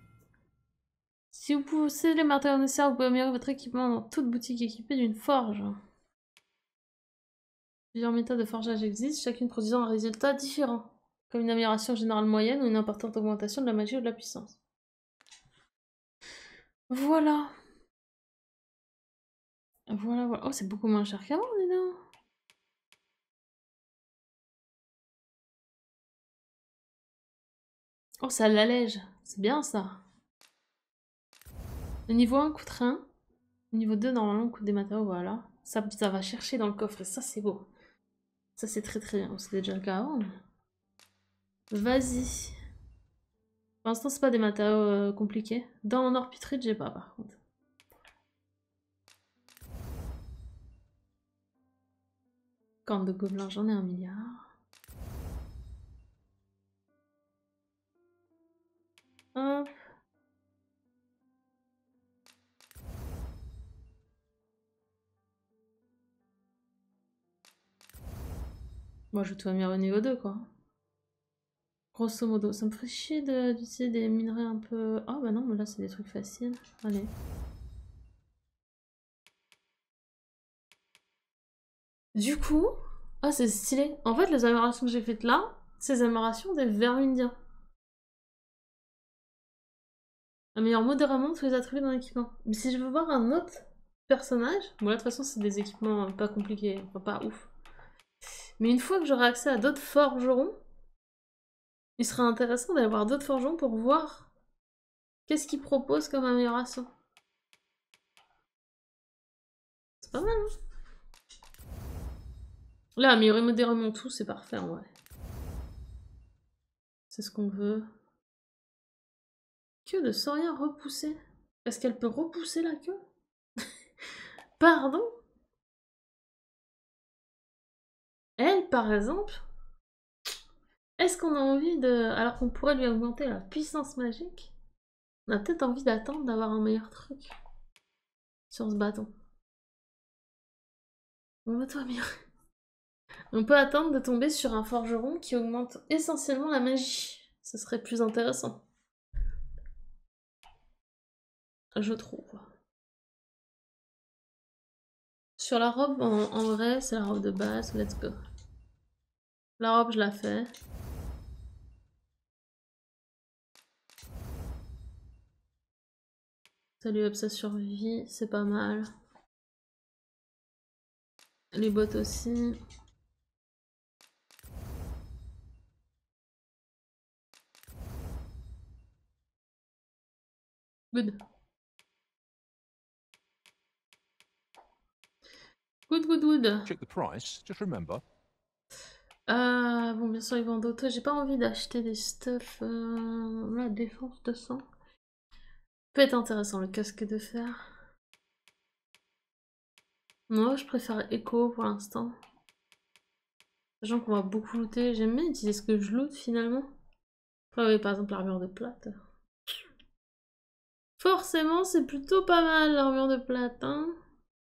Si vous possédez les matériaux nécessaires, vous pouvez améliorer votre équipement dans toute boutique équipée d'une forge. Plusieurs méthodes de forgeage existent, chacune produisant un résultat différent, comme une amélioration générale moyenne ou une importante augmentation de la magie ou de la puissance. Voilà. Voilà, voilà. Oh, c'est beaucoup moins cher qu'avant, dis donc. Oh, ça l'allège. C'est bien, ça. Le niveau un coûte rien. Le niveau deux, normalement, coûte des matériaux, voilà. Ça, ça va chercher dans le coffre, et ça, c'est beau. Ça, c'est très très bien. C'était déjà le cas avant. Mais... Vas-y. Pour l'instant, c'est pas des matériaux euh, compliqués. Dans Norpitrid, j'ai pas, par contre. Corne de gobelins, j'en ai un milliard. Hop. Moi, je vais tout améliorer au niveau deux, quoi. Grosso modo, ça me ferait chier d'utiliser des minerais un peu... Ah bah non, mais là, c'est des trucs faciles. Allez. Du coup... Ah, c'est stylé. En fait, les améliorations que j'ai faites là, c'est les améliorations des Vermindiens. Améliore modérément tous les attributs d'un équipement. Mais si je veux voir un autre personnage... Bon, là, de toute façon, c'est des équipements pas compliqués. Enfin, pas ouf. Mais une fois que j'aurai accès à d'autres forgerons, il serait intéressant d'aller voir d'autres forgerons pour voir qu'est-ce qu'ils proposent comme amélioration. C'est pas mal, hein? Là, améliorer modérément tout, c'est parfait en vrai. C'est ce qu'on veut. Queue de Soria repoussée. Est-ce qu'elle peut repousser la queue? Pardon? Elle, par exemple, est-ce qu'on a envie de... Alors qu'on pourrait lui augmenter la puissance magique, on a peut-être envie d'attendre d'avoir un meilleur truc sur ce bâton. On va toi bien. On peut attendre de tomber sur un forgeron qui augmente essentiellement la magie. Ce serait plus intéressant. Je trouve. Sur la robe, en, en vrai, c'est la robe de base. Let's go. La robe, je la fais. Ça lui up sa survie, c'est pas mal. Les bottes aussi. Good. Good, good, good. Check the price, just remember. Euh, bon, bien sûr, ils vendent auto. J'ai pas envie d'acheter des stuff. Euh, la défense de sang. Peut être intéressant, le casque de fer. Non, je préfère Echo pour l'instant. Sachant qu'on va beaucoup looter. J'aime bien utiliser ce que je loot finalement. Après, oui, par exemple, l'armure de plate. Forcément, c'est plutôt pas mal l'armure de plate, hein.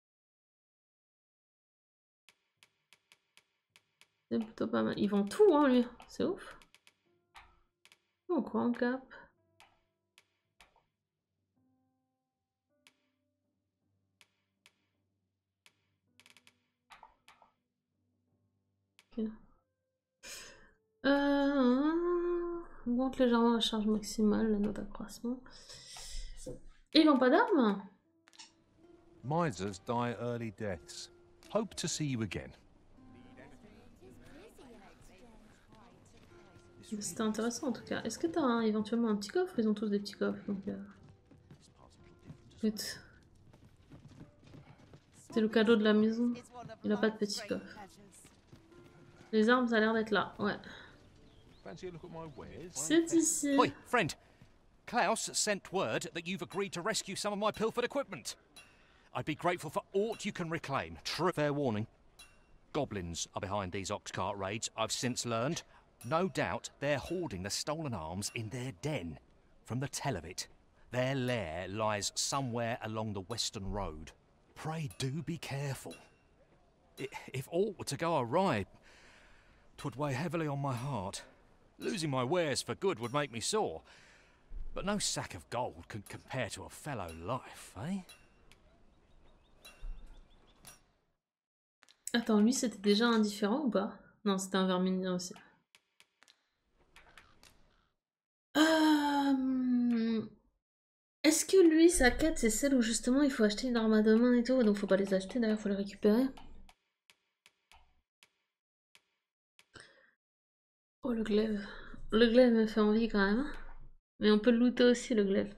C'est plutôt pas mal. Ils vendent tout, hein, lui. C'est ouf. Oh, quoi, en cap. Ok. Euh... On augmente légèrement la charge maximale, la note d'accroissement. Ils n'ont pas d'armes? Misers die early deaths. Hope to see you again. C'était intéressant en tout cas. Est-ce que t'as un, éventuellement un petit coffre? Ils ont tous des petits coffres donc. Euh... Écoute. C'est le cadeau de la maison. Il a pas de petit coffre. Les armes, ça a l'air d'être là, ouais. C'est ici. Oi, friend. Klaus sent word that you've agreed to rescue some of my pilfered equipment. I'd be grateful for aught you can reclaim. True. Fair warning. Goblins are behind these ox cart raids, I've since learned. No doubt they're hoarding the stolen arms in their den. From the tell of it, their lair lies somewhere along the western road. Pray do be careful. I if aught were to go awry, 'twould weigh heavily on my heart. Losing my wares for good would make me sore. But no sack of gold can compare to a fellow life, eh? Attends, lui c'était déjà indifférent ou pas? Non, c'était un verminien aussi. Euh... Est-ce que lui, sa quête, c'est celle où justement il faut acheter une arme à deux mains et tout? Donc faut pas les acheter, d'ailleurs, faut les récupérer. Oh, le glaive. Le glaive me fait envie quand même. Mais on peut le looter aussi, le glaive.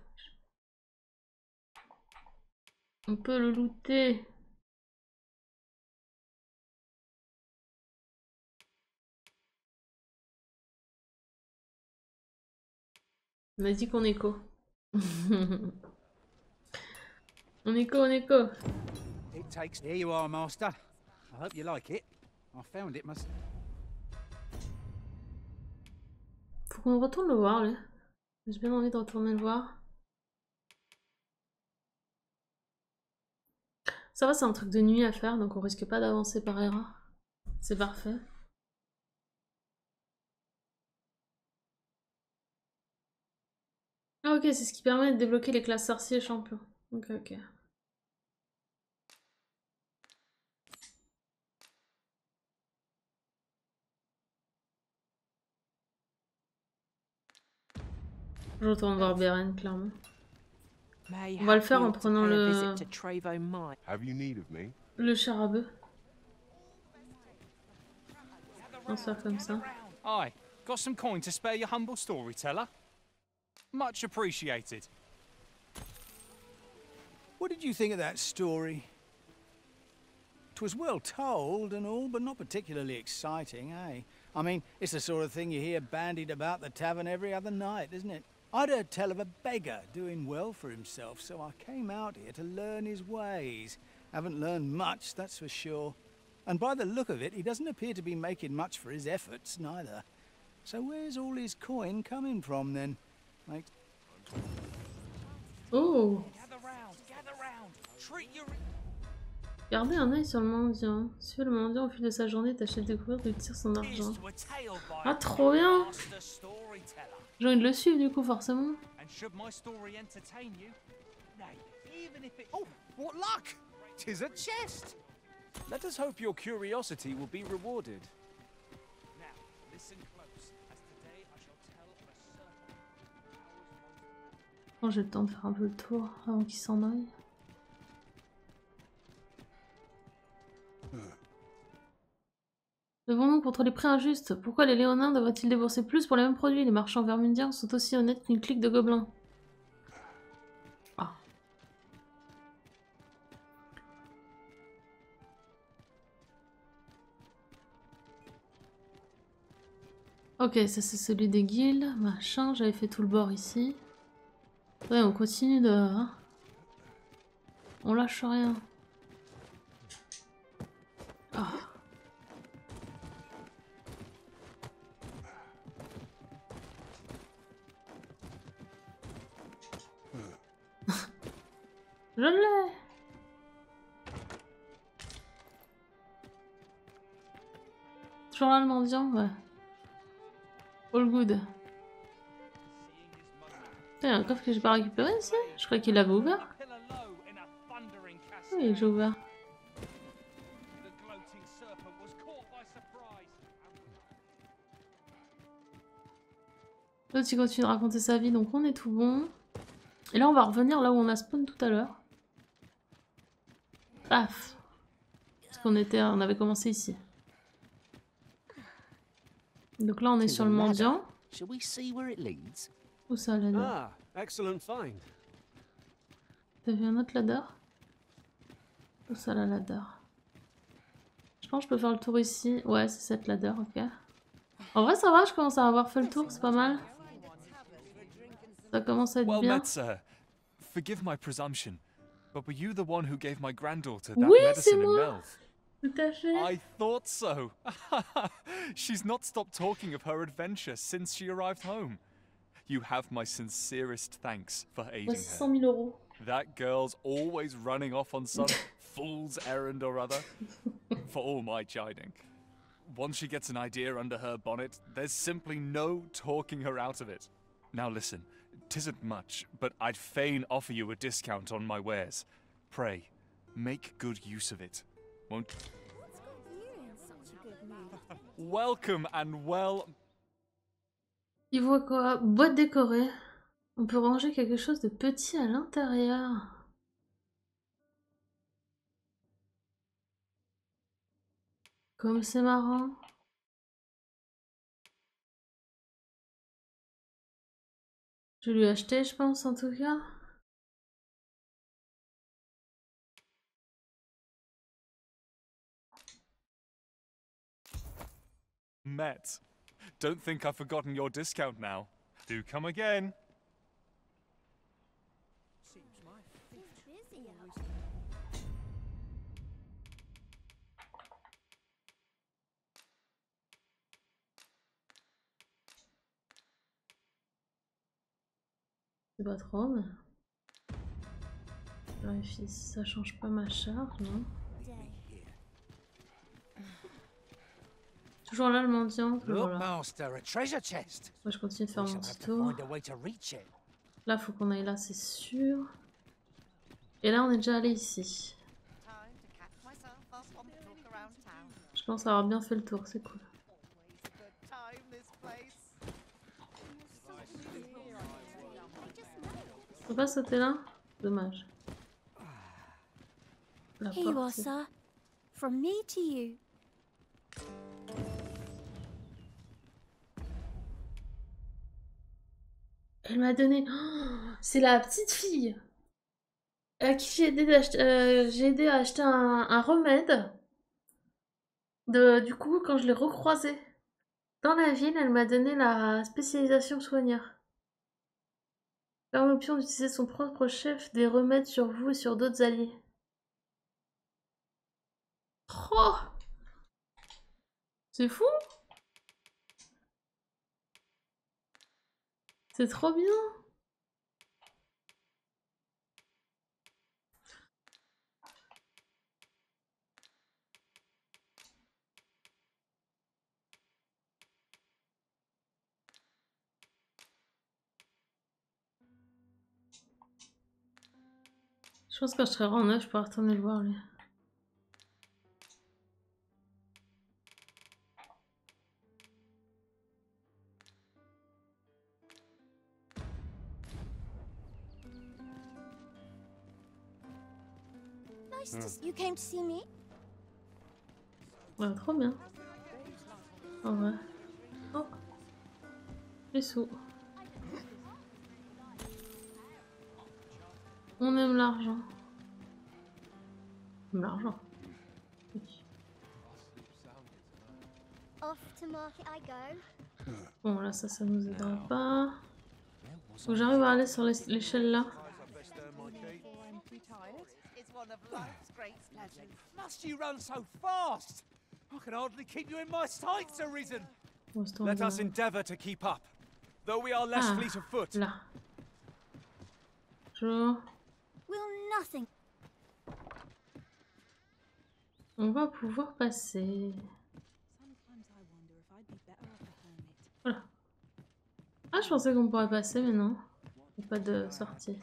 On peut le looter. On a dit qu'on écho. On écho, on écho. It takes. Here you are, master. I hope you like it. I found it must. Faut qu'on retourne le voir, là. J'ai bien envie de retourner le voir. Ça va, c'est un truc de nuit à faire, donc on risque pas d'avancer par erreur. C'est parfait. Ah ok, c'est ce qui permet de débloquer les classes sorciers et champions. Ok, ok. Je retourne voir Beren, clairement. On va le faire en prenant le... le char à bœuf. transfert comme ça. Aye, got some coin to spare your humble storyteller? Much appreciated. What did you think of that story? 'Twas well told and all, but not particularly exciting, eh? I mean, it's the sort of thing you hear bandied about the tavern every other night, isn't it? I'd heard tell of a beggar doing well for himself, so I came out here to learn his ways. Haven't learned much, that's for sure. And by the look of it, he doesn't appear to be making much for his efforts, neither. So where's all his coin coming from, then? Like... Oh! Gather round, gather round. Treat your... Gardez un œil sur le mendiant. Suis le mendiant au fil de sa journée, tâchez de découvrir d'où il tire son argent. Ah, trop bien! J'ai envie de le suivre, du coup, forcément. Oh, what luck! 'Tis a chest! Let us hope your curiosity will be rewarded. Now, listen close, as today I shall tell of a certain... Oh, j'ai le temps de faire un peu le tour avant qu'il s'en aille. Devons-nous contre les prix injustes? Pourquoi les Léonins devraient-ils débourser plus pour les mêmes produits? Les marchands vermundiens sont aussi honnêtes qu'une clique de gobelins. Ah. Ok, ça c'est celui des guildes, machin, j'avais fait tout le bord ici. Ouais, on continue de... Hein. On lâche rien. Ah. Je l'ai. Toujours là le mendiant, ouais. All good. Il y a un coffre que j'ai pas récupéré ici. Je croyais qu'il l'avait ouvert. Oui, il est déjà ouvert. L'autre il continue de raconter sa vie, donc on est tout bon. Et là on va revenir là où on a spawn tout à l'heure. Paf. Parce qu'on était, on avait commencé ici. Donc là on est sur le mendiant. Où ça, ladder? Ah, excellent find. T'as vu un autre ladder? Où ça, la ladder? Je pense que je peux faire le tour ici. Ouais, c'est cette ladder, ok. En vrai ça va, je commence à avoir fait le tour, c'est pas mal. Ça commence à être well bien. met, sir. Forgive my presumption, but were you the one who gave my granddaughter that Oui, medicine c'est in moi. Melf? Tout à fait. I thought so. She's not stopped talking of her adventure since she arrived home. You have my sincerest thanks for aiding Voici her. cent mille euros. That girl's always running off on some fool's errand or other. For all my chiding. Once she gets an idea under her bonnet, there's simply no talking her out of it. Now listen, 'tisn't much, but I'd fain offer you a discount on my wares. Pray, make good use of it. Won't... Welcome and well... Il voit quoi? Boîte décorée. On peut ranger quelque chose de petit à l'intérieur. Comme c'est marrant. Je vais lui acheter, je pense, en tout cas. Met. Don't think I've forgotten your discount now. Do come again. C'est pas trop, mais... Je vérifie si ça change pas ma charge, non? Toujours là le mendiant, toujours là. Moi je continue de faire mon petit tour. Là faut qu'on aille là, c'est sûr. Et là on est déjà allé ici. Je pense avoir bien fait le tour, c'est cool. Je peux pas sauter là? Dommage. La Here you are, porte. sir. From me to you. Elle m'a donné... Oh, c'est la petite fille à qui j'ai aidé, euh, j'ai aidé à acheter un, un remède. De, du coup, quand je l'ai recroisée dans la ville, elle m'a donné la spécialisation soigneur. Permet l'option d'utiliser son propre chef des remèdes sur vous et sur d'autres alliés. Oh, c'est fou. C'est trop bien. Je pense que quand je serai en neuf, je pourrai retourner le voir lui. Nice to see you came to see me. Ouais, trop bien. En vrai. Oh. Les sous. On aime l'argent. On aime l'argent. Oui. Off to market I go. Bon, là, ça, ça nous aidera pas. Faut que j'arrive à aller sur l'échelle là. Must you run so fast? I can hardly keep you in my sights, Arisen. Let us endeavor to keep up, though we are less Ah, fleet of foot. Là. Bonjour. Will nothing. On va pouvoir passer. Voilà. Ah, je pensais qu'on pourrait passer, mais non. Il n'y a pas de sortie.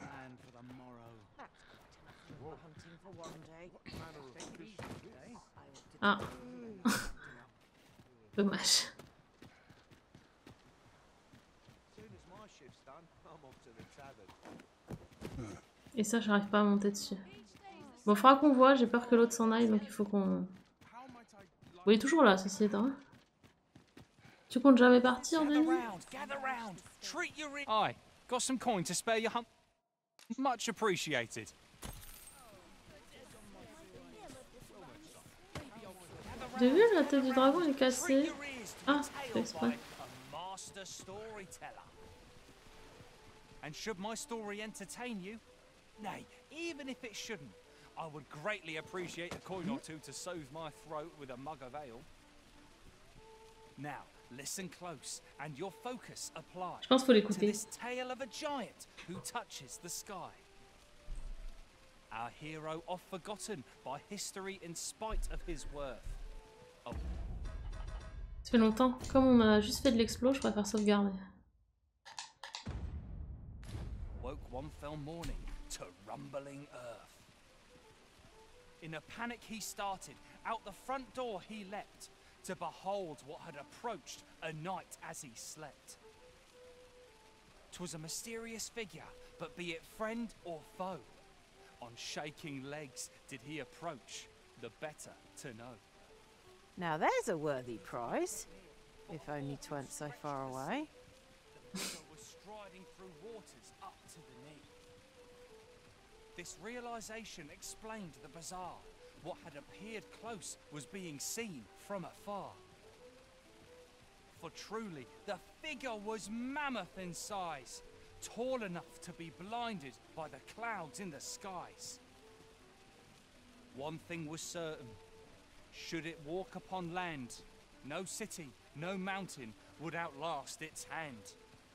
Ah. Dommage. Et ça, j'arrive pas à monter dessus. Bon, faudra qu'on voit, j'ai peur que l'autre s'en aille, donc il faut qu'on... Oui, il est toujours là, ceci étant. Tu comptes jamais partir, Denis? Aye, got some coin to spare your hump. Much appreciated. J'ai vu la tête du dragon est cassée. Ah, c'est exprès. And should my story entertain you, nay, even if it shouldn't, I would greatly appreciate a coin or two to soothe my throat with a mug of ale. Now, listen close, and your focus applied Je pense qu'il faut to l'écouter. this tale of a giant who touches the sky. Our hero oft forgotten by history in spite of his worth. Oh. Ça fait longtemps. Comme on a juste fait de l'explo, je préfère sauvegarder. Woke one fell morning to rumbling earth. In a panic he started, out the front door he leapt, to behold what had approached a night as he slept. 'Twas a mysterious figure, but be it friend or foe, on shaking legs did he approach, the better to know. Now there's a worthy prize, if only 'twent so far away. The figure was striding through waters up to the knee. This realization explained the bizarre. What had appeared close was being seen from afar. For truly, the figure was mammoth in size, tall enough to be blinded by the clouds in the skies. One thing was certain. Should it walk upon land, no city, no mountain would outlast its hand.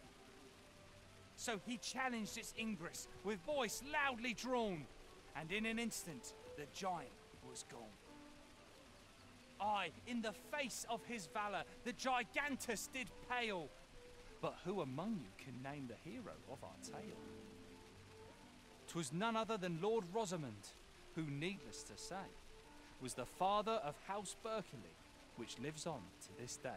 So he challenged its ingress with voice loudly drawn, and in an instant the giant was gone. Aye, in the face of his valour, the gigantus did pale. But who among you can name the hero of our tale? 'Twas none other than Lord Rosamond, who, needless to say, was the father of House Berkeley, which lives on to this day.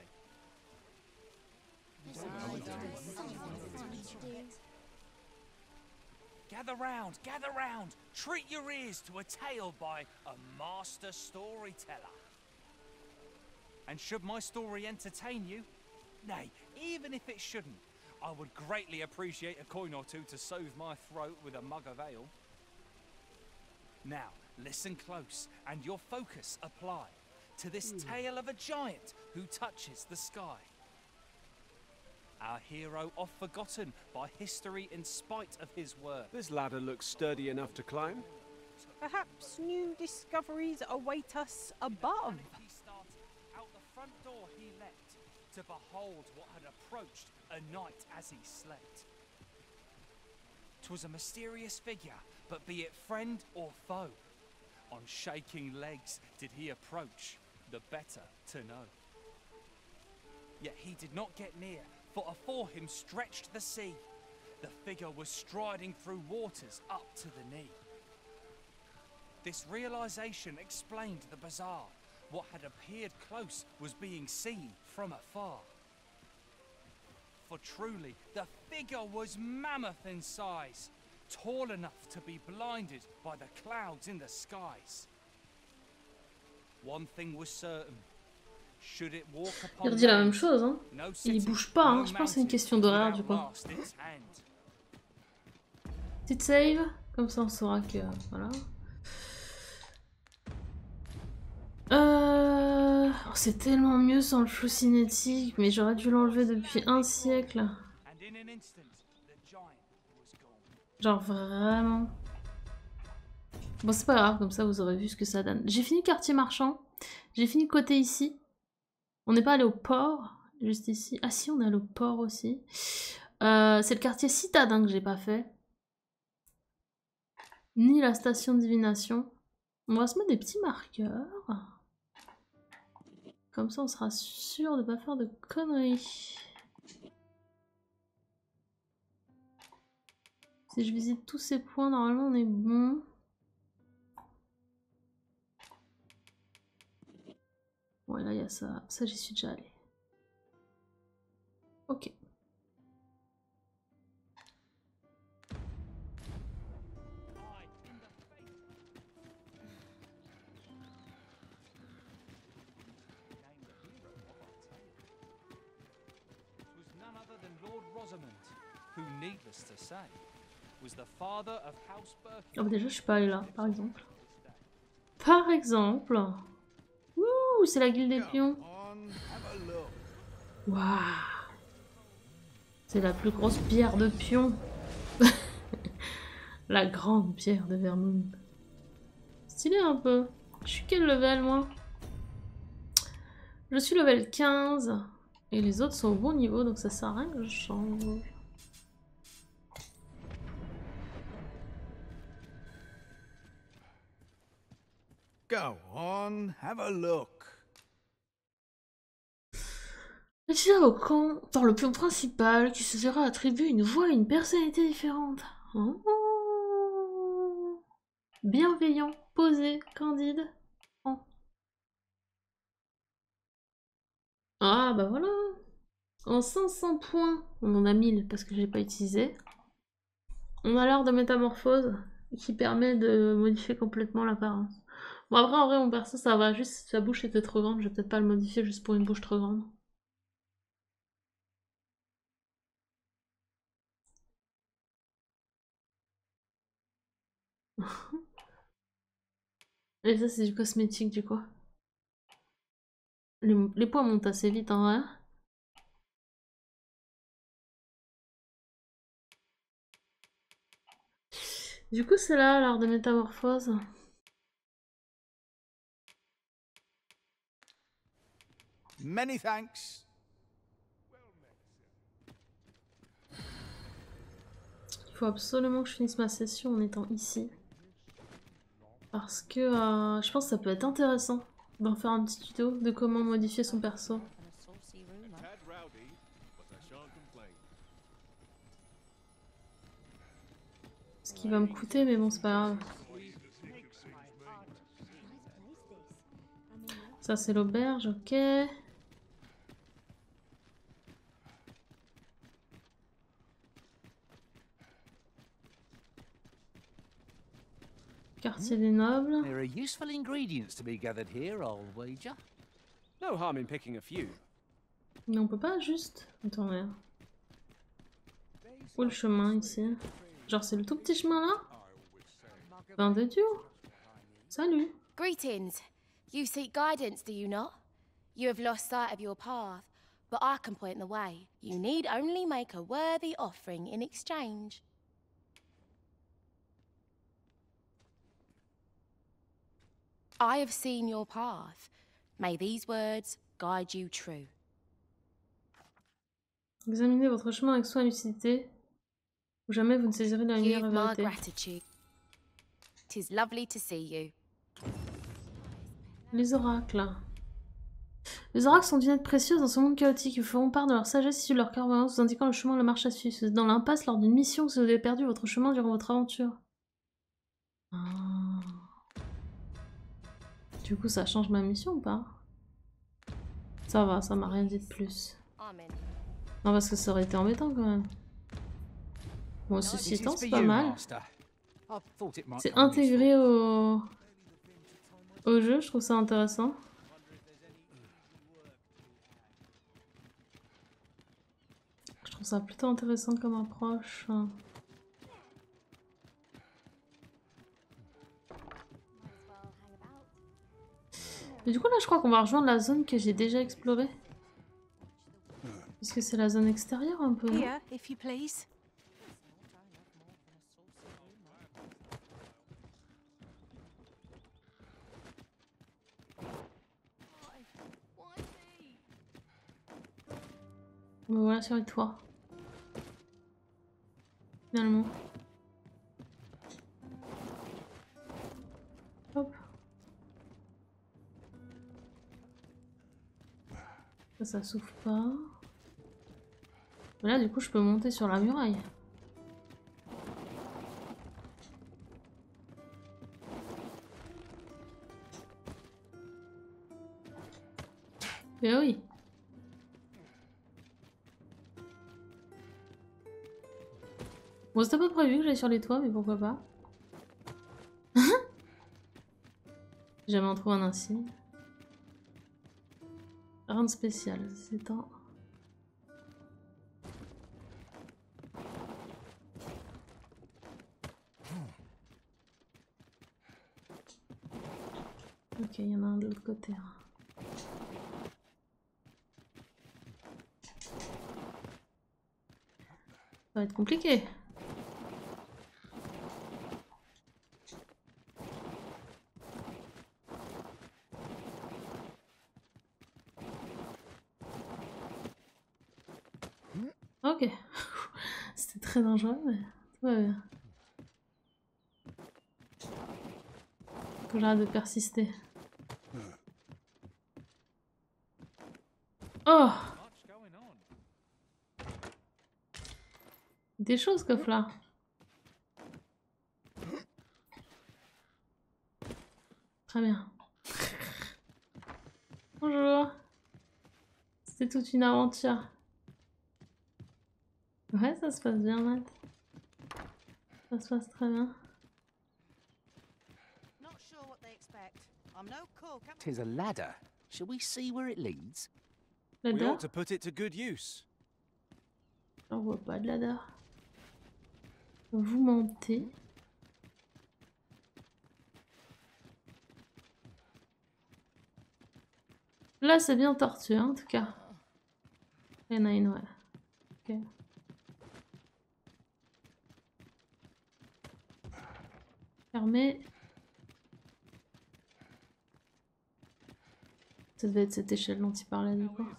Gather round, gather round, treat your ears to a tale by a master storyteller. And should my story entertain you, nay, even if it shouldn't, I would greatly appreciate a coin or two to soothe my throat with a mug of ale. Now, listen close and your focus apply to this tale of a giant who touches the sky. Our hero oft forgotten by history in spite of his word. This ladder looks sturdy enough to climb. Perhaps new discoveries await us above. He started, out the front door he leapt, to behold what had approached a night as he slept. 'Twas a mysterious figure, but be it friend or foe, on shaking legs did he approach, the better to know. Yet he did not get near, for afore him stretched the sea. The figure was striding through waters up to the knee. This realization explained the bizarre. What had appeared close was being seen from afar. For truly, the figure was mammoth in size, tall enough to be blinded by the clouds in the skies. One thing was certain. Should it walk upon Il redit la même chose, hein. Il bouge pas, hein. Je pense que c'est une question d'horaire du coup. Petite save, comme ça on saura que voilà. Euh... Oh, c'est tellement mieux sans le flou cinétique, mais j'aurais dû l'enlever depuis un siècle. Genre vraiment. Bon, c'est pas grave, comme ça vous aurez vu ce que ça donne. J'ai fini quartier marchand. J'ai fini côté ici. On n'est pas allé au port, juste ici. Ah si, on est allé au port aussi. Euh, c'est le quartier citadin que j'ai pas fait. Ni la station de divination. On va se mettre des petits marqueurs. Comme ça, on sera sûr de pas faire de conneries. Si je visite tous ces points, normalement, on est bon. Ouais, là, il y a ça. Ça, j'y suis déjà allée. Ok. Oh, déjà, je suis pas allée là, par exemple. Par exemple. Ouh, c'est la guilde des pions. Waouh. C'est la plus grosse pierre de pion. La grande pierre de Vermund. Stylé un peu. Je suis quel level, moi? Je suis level quinze. Et les autres sont au bon niveau, donc ça sert à rien que je change. Go on, have a look. Déjà au camp, dans le pion principal, qui se verra attribuer une voix et une personnalité différente. Oh. Bienveillant, posé, candide. Oh. Ah bah voilà. En cinq cents points, on en a mille parce que je l'ai pas utilisé. On a l'art de métamorphose qui permet de modifier complètement l'apparence. Bon après en vrai mon perso ça va, juste sa bouche était trop grande, je vais peut-être pas le modifier juste pour une bouche trop grande. Et ça c'est du cosmétique du coup. Les, les points montent assez vite en vrai. Du coup c'est là l'art de métamorphose. Many thanks. Il faut absolument que je finisse ma session en étant ici. Parce que euh, je pense que ça peut être intéressant d'en faire un petit tuto de comment modifier son perso. Ce qui va me coûter, mais bon, c'est pas grave. Ça, c'est l'auberge, ok. Quartier des nobles. There are useful ingredients to be gathered here, I'll wager. No harm in picking a few. Mais on peut pas juste... Attends, merde. Où le chemin ici? Genre c'est le tout petit chemin là? Ben de Dieu. Salut. Greetings. You seek guidance, do you not? You have lost sight of your path, but I can point the way. You need only make a worthy offering in exchange. I have seen your path. May these words guide you true. Examinez votre chemin avec soin et lucidité, ou jamais vous ne saisirez la lumière Give et my la vérité. gratitude. 'Tis lovely to see you. Les oracles. Les oracles sont d'une aide précieuse dans ce monde chaotique. Ils vous feront part de leur sagesse issue de leur clairvoyance, vous indiquant le chemin et la marche à suivre. Si vous êtes dans l'impasse lors d'une mission, que vous avez perdu votre chemin durant votre aventure. Ah. Du coup, ça change ma mission ou pas? Ça va, ça m'a rien dit de plus. Non, parce que ça aurait été embêtant quand même. Bon, ceci étant, c'est pas mal. C'est intégré au... au jeu, je trouve ça intéressant. Je trouve ça plutôt intéressant comme approche. Et du coup là je crois qu'on va rejoindre la zone que j'ai déjà explorée. Parce que c'est la zone extérieure un peu. Here, if you please. Bon, voilà sur les toits. Finalement. Hop. Ça, ça s'ouvre pas. Là, du coup, je peux monter sur la muraille. Mais oui. Bon, c'était pas prévu que j'aille sur les toits, mais pourquoi pas. Jamais on trouve un insigne. Rien de spécial, c'est un. Ok, il y en a un de l'autre côté. Ça va être compliqué. Ok. C'était très dangereux, mais tout va bien. Faut que j'arrête de persister. Oh! Des choses, coffre là. Très bien. Bonjour. C'était toute une aventure. Ouais, ça se passe bien, Matt. Ça se passe très bien. Tis a ladder. Shall we see where it leads? We Ladder? ought to put it to good use. On voit pas de ladder. Vous montez. Là, c'est bien tortueux, hein, en tout cas. Il y en a une, ouais. Ok. Fermé. Ça devait être cette échelle dont il parlait, du coup.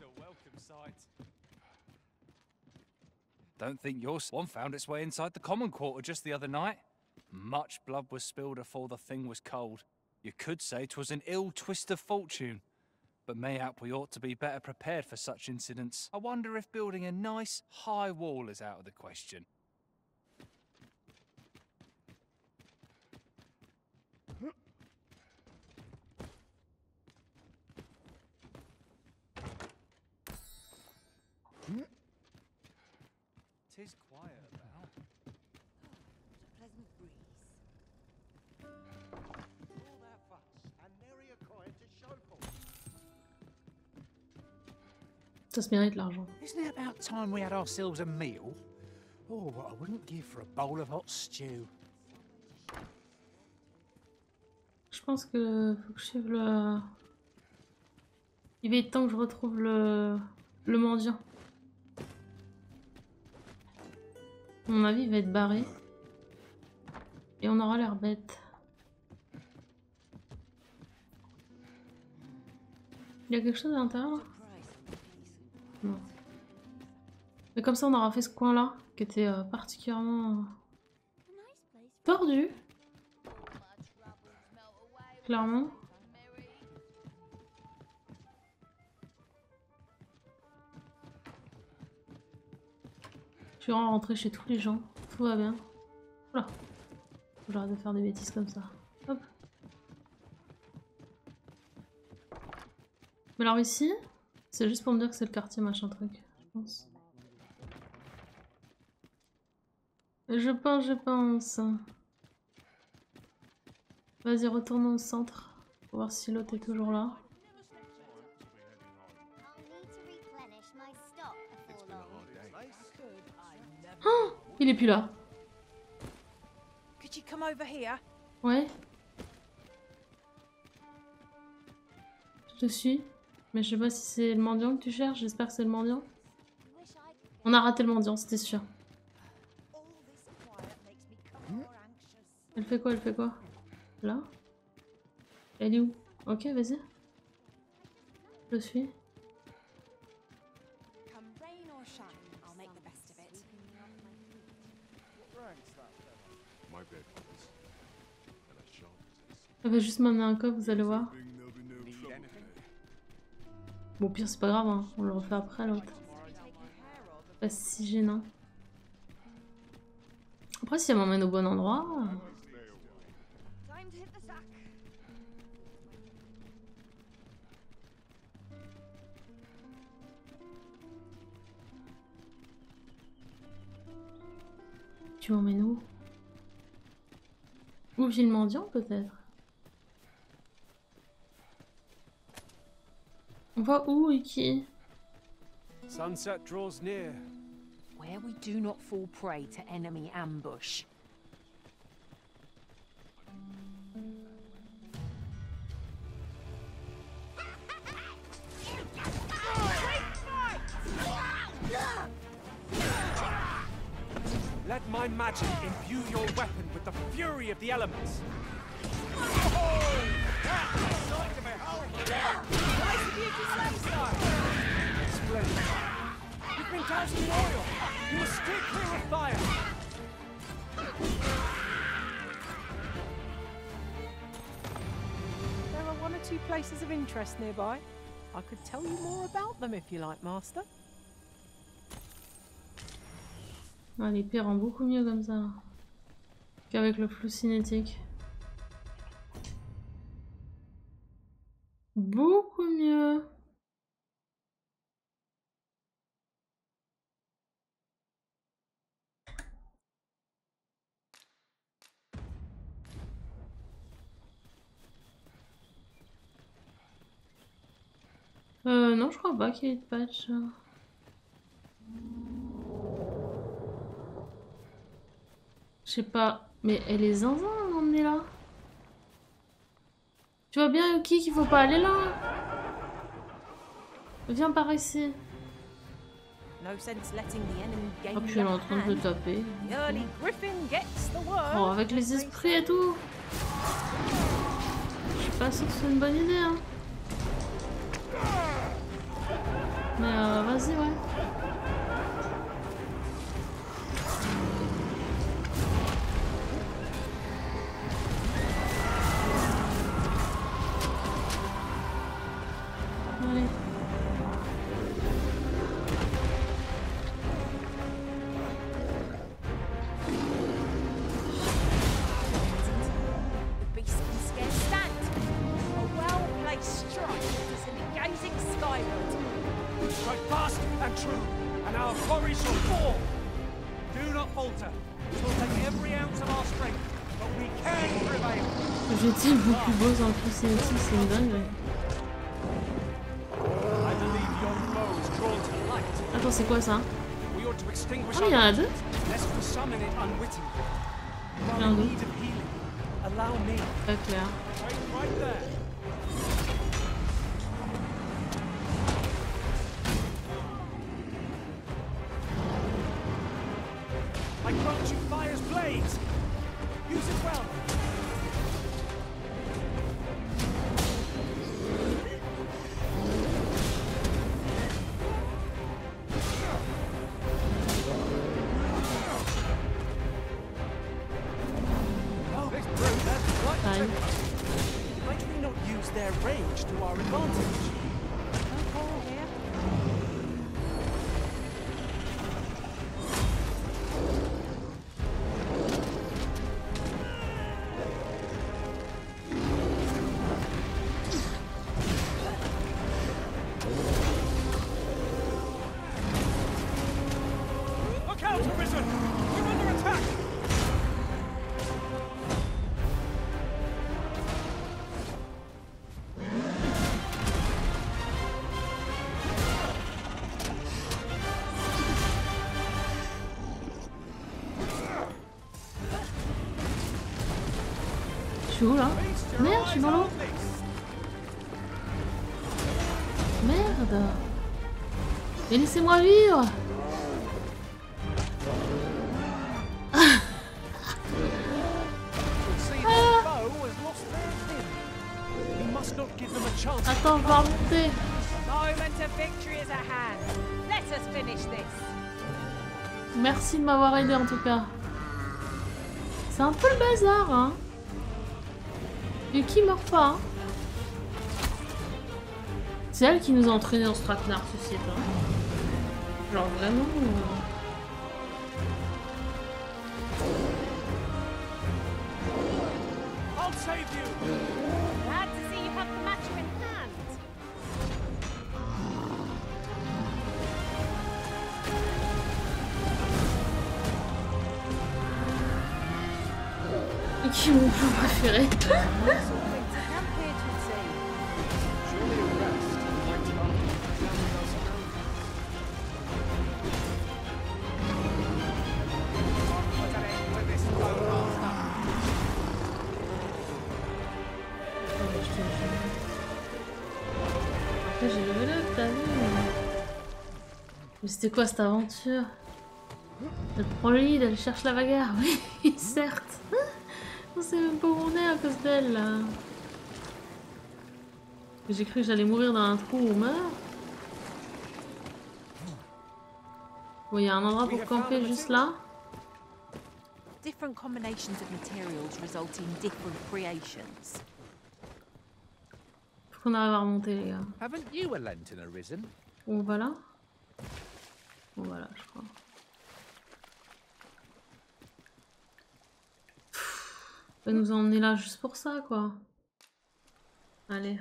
Don't think your one found its way inside the common quarter just the other night. Much blood was spilled afore the thing was cold. You could say 'twas an ill twist of fortune. But mayhap we ought to be better prepared for such incidents. I wonder if building a nice, high wall is out of the question. Tis quiet about. Pleasant breeze. All that fuss and nary a coin to show for it. Ça se mérite l'argent. Isn't it about time we had ourselves a meal? Oh, what I wouldn't give for a bowl of hot stew. Je pense que faut que je suive le... Il va être temps que je retrouve le, le mendiant. À mon avis, il va être barré. Et on aura l'air bête. Il y a quelque chose à l'intérieur là? Non. Mais comme ça, on aura fait ce coin-là, qui était euh, particulièrement euh, tordu. Clairement. Je vais rentrer chez tous les gens. Tout va bien. Voilà. J'arrête de faire des bêtises comme ça. Hop. Mais alors ici, c'est juste pour me dire que c'est le quartier machin truc, je pense. Je pense, je pense. Vas-y, retournons au centre. Pour voir si l'autre est toujours là. Oh, il est plus là. Could you come over here? Ouais. Je te suis. Mais je sais pas si c'est le mendiant que tu cherches. J'espère que c'est le mendiant. On a raté le mendiant, c'était sûr. Elle fait quoi? Elle fait quoi? Là? Elle est où? Ok, vas-y. Je le suis. Elle va juste m'amener un coffre, vous allez voir. Bon, pire, c'est pas grave, hein. On le refait après l'autre. Pas si gênant. Après, si elle m'emmène au bon endroit. Tu m'emmènes où? Où vit le mendiant, peut-être? On va où et qui? Sunset draws near. Where we do not fall prey to enemy ambush. Let my magic imbue your weapon with the fury of the elements. Splendid. You've been doused in oil. You must stay clear of fire. There are one or two places of interest nearby. I could tell you more about them if you like, Master. Ah, l'épée rend beaucoup mieux comme ça qu'avec le flou cinétique. Beaucoup mieux. Euh, non, je crois pas qu'il y ait de patch. Je sais pas, mais elle est zinzin à m'emmener là. Tu vois bien, Yuki, qu'il faut pas aller là. Viens par ici. No sense letting the enemy gain Oh, puis elle est en train de le taper. the early griffin gets the worm. Oh, avec les esprits et tout. Je suis pas sûre que c'est une bonne idée, hein. Mais euh, vas-y, ouais. Allez. The beast can scarce stand. A well-placed strike is an engaging skyward. Strike fast and true, and our quarry shall fall. Do not falter. It will take every ounce of our strength, but we can prevail. Je dis beaucoup beau dans le plus cinétique, c'est une dingue. I believe your foe is drawn to light. Attends, c'est quoi ça? We ought to extinguish Oh, il y en a deux. lest we summon it unwittingly. You Il y are en a in deux. need of healing. Allow me. Pas clair. Wait right there. I grant you fire's blades. Use it well. Oh, this brute has quite the Aïe. trick. Might we not use their rage to our advantage? No quarrel here. Look out, Arisen! We're under attack! Je suis où là? Merde, je suis dans l'eau. Merde. Mais laissez-moi vivre. Attends, je vais remonter. Moment of victory is at hand. Let us finish this. Merci de m'avoir aidé en tout cas. C'est un peu le bazar, hein. Yuki meurt pas. Hein. C'est elle qui nous a entraînés dans ce traquenard, ceci étant. Genre vraiment. Euh... I'll save you. Glad to see you have the matter in hand. Yuki, mon plan préféré. J'ai levé up, t'as vu? Mais c'était quoi cette aventure? Elle prend le lead, elle cherche la bagarre, oui, certes. On sait même pas où on est à cause d'elle là. J'ai cru que j'allais mourir dans un trou où on meurt. Bon, il y a un endroit pour camper juste là. Different combinations of materials result in different creations. Faut qu'on arrive à remonter les gars. Haven't you a lantern arisen? On va là? On va là, je crois. Elle nous a emmené là juste pour ça, quoi. Allez.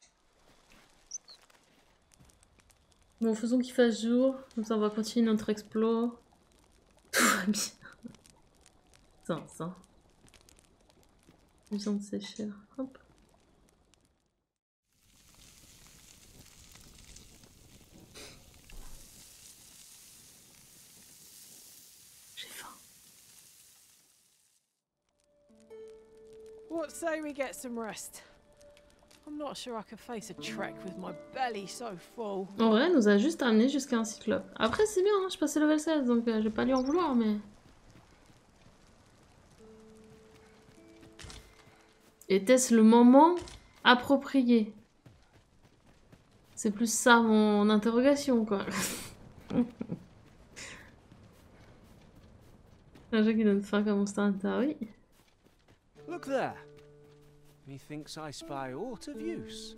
Bon, faisons qu'il fasse jour. Comme ça, on va continuer notre explo. Tout va bien. Attends, ça. Besoin de sécher. Hop. J'ai faim. What say we get some rest? I'm not sure I could face a trek with my belly so full. En vrai, elle nous a juste amené jusqu'à un cyclope. Après, c'est bien, hein, je passais level seize, donc euh, je vais pas lui en vouloir, mais... Était-ce le moment approprié? C'est plus ça mon interrogation, quoi. Un jeu qui donne faim comme Monster Hunter, oui. Look there. Methinks I spy aught of use.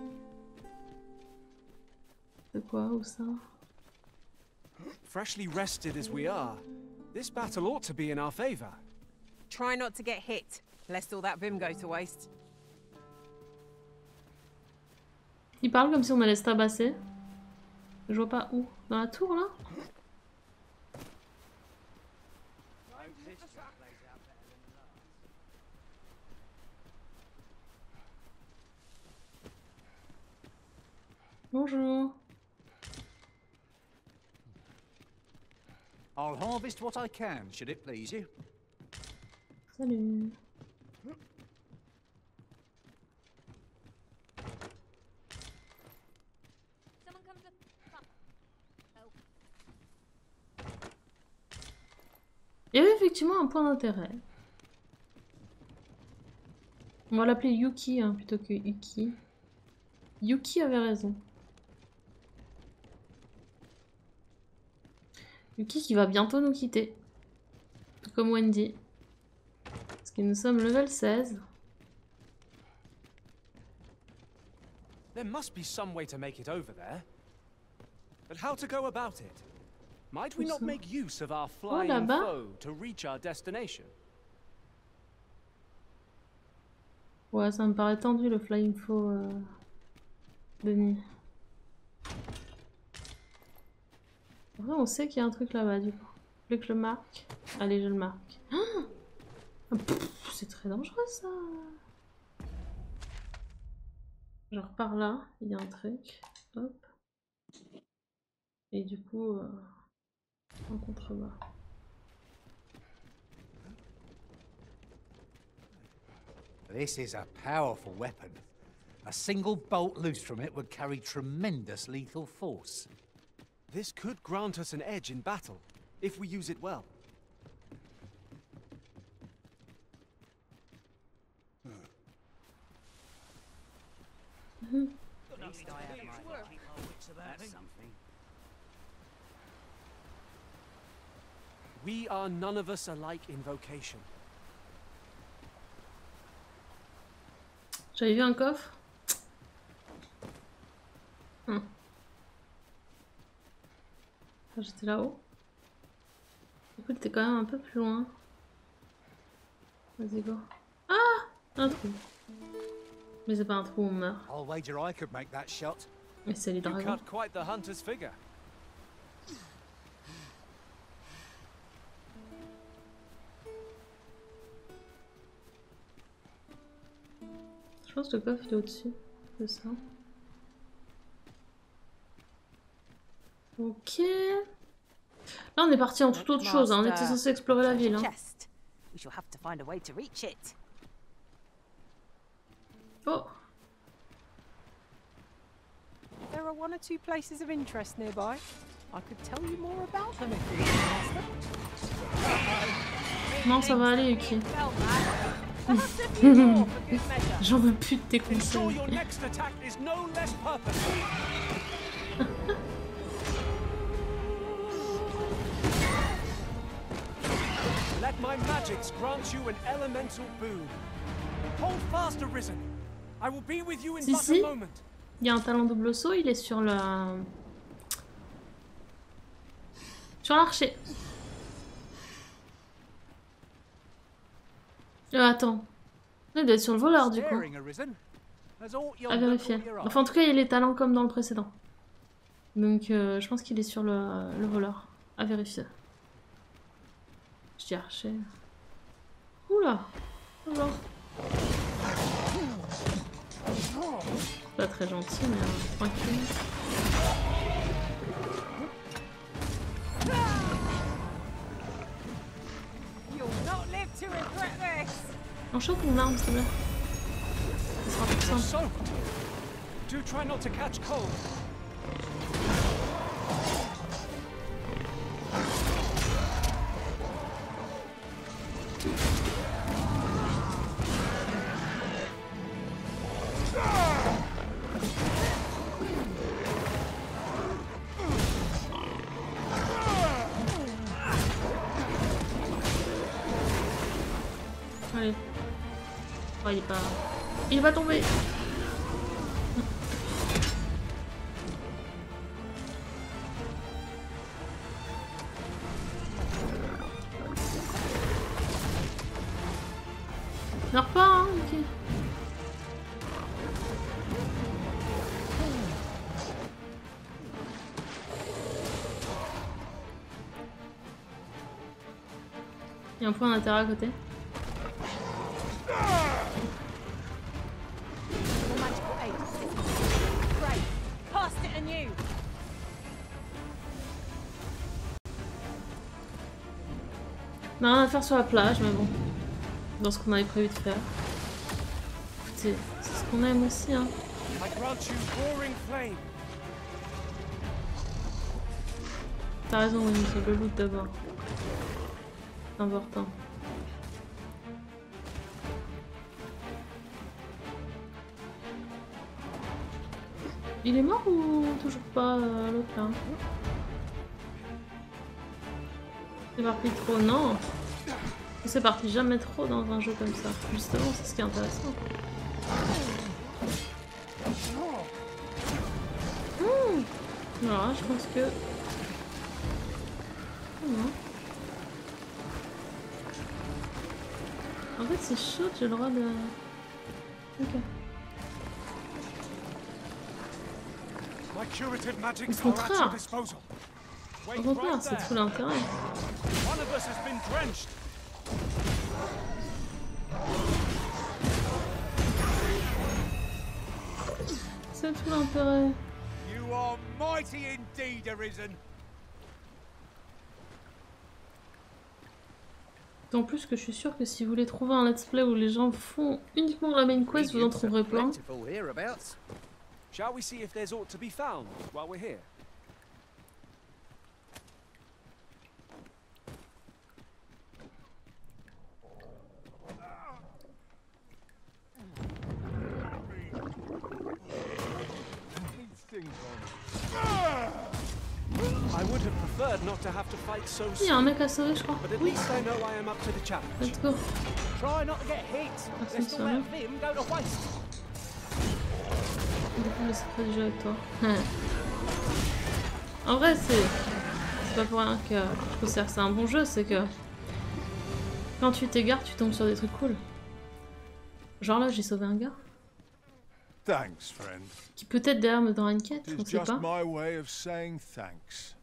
C'est quoi, où ça? Freshly rested as we are, this battle ought to be in our favor. Try not to get hit, lest all that vim go to waste. Il parle comme si on allait se tabasser. Je vois pas où. Dans la tour, là? Bonjour. I'll harvest what I can, should it please you. Salut. Someone come to... Oh. Il y avait effectivement un point d'intérêt. On va l'appeler Yuki hein, plutôt que Yuki. Yuki avait raison. Yuki qui va bientôt nous quitter. Tout comme Wendy. Parce que nous sommes level seize. There must be some way to make it over there. But how to go about it? Might we not make use of our flying foe to reach our destination? Ouais, ça me paraît tendu le flying foe, euh... Denis. Après, on sait qu'il y a un truc là-bas du coup. Vous voulez que je le marque? Allez, je le marque. Ah, c'est très dangereux ça. Genre par là, il y a un truc. Hop. Et du coup, euh... en contrebas. This is a powerful weapon. A single bolt loose from it would carry tremendous lethal force. This could grant us an edge in battle, if we use it well. Mm-hmm. We are none of us alike in vocation. J'avais vu un coffre. Hum. J'étais là-haut. Écoute, t'es quand même un peu plus loin. Vas-y, go. Ah! Un trou. Mais c'est pas un trou où on meurt. I'll wager I could make that shot. Mais c'est les You dragons. cut quite the hunter's figure. Je pense que le coffre il est au-dessus de ça. Ok. Là on est parti en toute autre chose, hein. On était censé explorer la ville. Hein. We shall have to find a way to reach it. Oh. There are one or two places of interest nearby. I could tell you more about them if you asked them. Non, ça va aller, Yuki. J'en veux plus de tes conseils. Let my magics grant you an elemental boon. Hold fast, Arisen. I will be with you in Si, but si. a moment. Il y a un talent double saut, il est sur le... Sur l'archer. Euh, attends. Il doit être sur le voleur du coup. À vérifier. Enfin en tout cas il y a les talents comme dans le précédent. Donc euh, je pense qu'il est sur le, le voleur. À vérifier. Je dis archer. Oula. Oula. Pas très gentil mais euh, tranquille. Enchante mon arme, s'il te plaît. Ce sera plus simple. Do try not to catch cold. Allez. Oh, il est pas... Il va tomber. Meurs pas, hein, ok. Il y a un point d'intérêt à côté. On a rien à faire sur la plage, mais bon. Dans ce qu'on avait prévu de faire. Écoutez, c'est ce qu'on aime aussi, hein. T'as raison, oui, c'est le loot d'abord. C'est important. Il est mort ou toujours pas euh, l'autre là? C'est parti trop, non. C'est parti jamais trop dans un jeu comme ça. Justement, c'est ce qui est intéressant. Mmh. Voilà, je pense que... Mmh. En fait, c'est chaud, j'ai le droit de... Ok. Au contraire, au contraire, c'est tout l'intérêt. C'est tout l'intérêt. En plus que je suis sûre que si vous voulez trouver un let's play où les gens font uniquement la main quest, vous en trouverez plein. Shall we see if there's aught to be found while we're here? I would have preferred not to have to fight so soon. Il y a un mec à sauver, je crois. But at least I know I am up to the challenge. Let's go. Try not to get hit. Let's not let him go to waste. Le secret du jeu avec toi. En vrai, c'est c'est pas pour rien que je considère que c'est un bon jeu, c'est que quand tu t'égares, tu tombes sur des trucs cool. Genre là, j'ai sauvé un gars. Thanks, friend. Qui peut-être derrière me dans une quête, on sait pas. My way of saying thanks.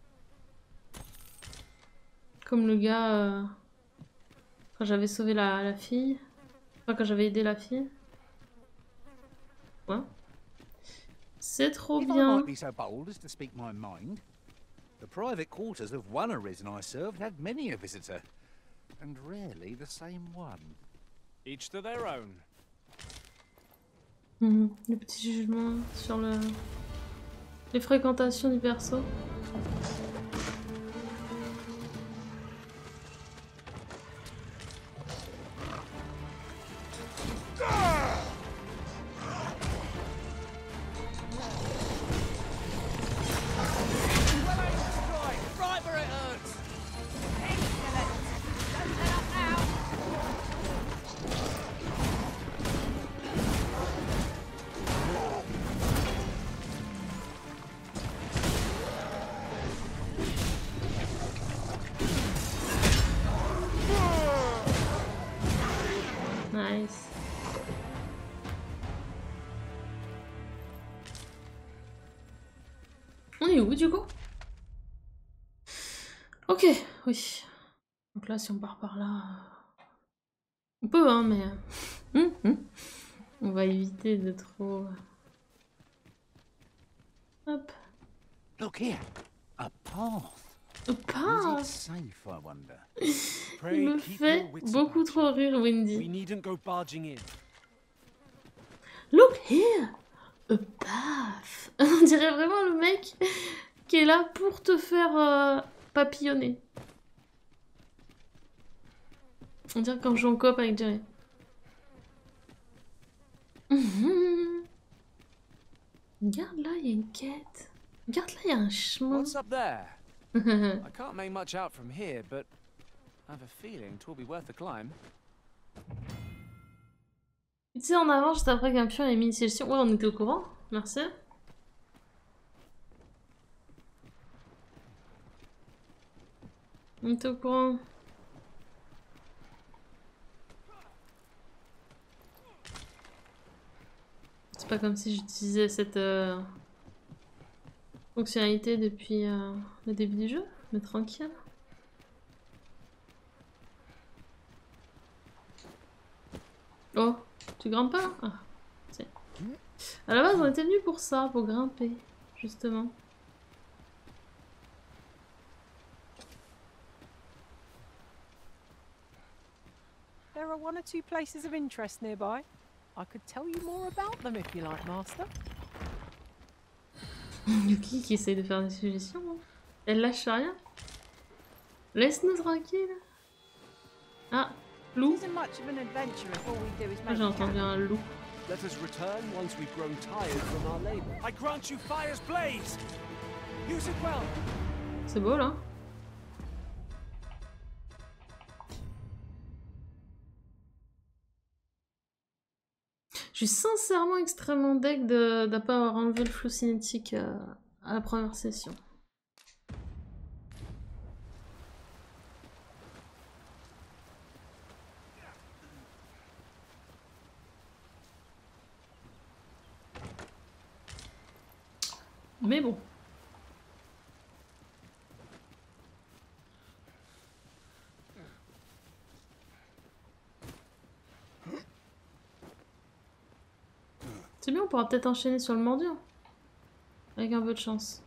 Comme le gars euh, quand j'avais sauvé la, la fille, enfin quand j'avais aidé la fille. Ouais. C'est trop If bien. I might be so bold as to speak my mind, the private quarters of one arisen I served had many a visitor, and rarely the same one. Each to their own. Mmh, le petit jugement sur le... les fréquentations du perso. Nice. On est où du coup? Ok, oui. Donc là, si on part par là... On peut, hein, mais... Hum, hum. On va éviter de trop... Hop. Look here, a path. A path. Is it safe, I wonder? Il me fait beaucoup trop rire, Wendy. We needn't go barging in. Look here, a path. On dirait vraiment le mec qui est là pour te faire euh, papillonner. On dirait quand je joue en coop avec Jerry. Regarde là, il y a une quête. Regarde là, il y a un chemin. What's up there? I can't make much out from here, but I have a feeling it will be worth a climb. Tu sais, en avant, juste après qu'un pion ait mis une session. Ouais, on était au courant. Merci. On était au courant. C'est pas comme si j'utilisais cette euh, fonctionnalité depuis euh, le début du jeu, mais tranquille. Oh, tu grimpes pas là? Ah, si. À la base, on était venus pour ça, pour grimper, justement. are one or two places of interest nearby. I could tell you more about them if you like, Master. Yuki qui essaye de faire des suggestions. Hein. Elle lâche rien. Laisse-nous tranquille. Ah, loup. Ah, j'ai entendu un loup. Let us return once we've grown tired from our labor. I grant you fire's blaze. Use it well. C'est beau là. Je suis sincèrement extrêmement deg de ne pas avoir enlevé le flou cinétique euh, à la première session. Mais bon. C'est bien, on pourra peut-être enchaîner sur le mendiant. Avec un peu de chance.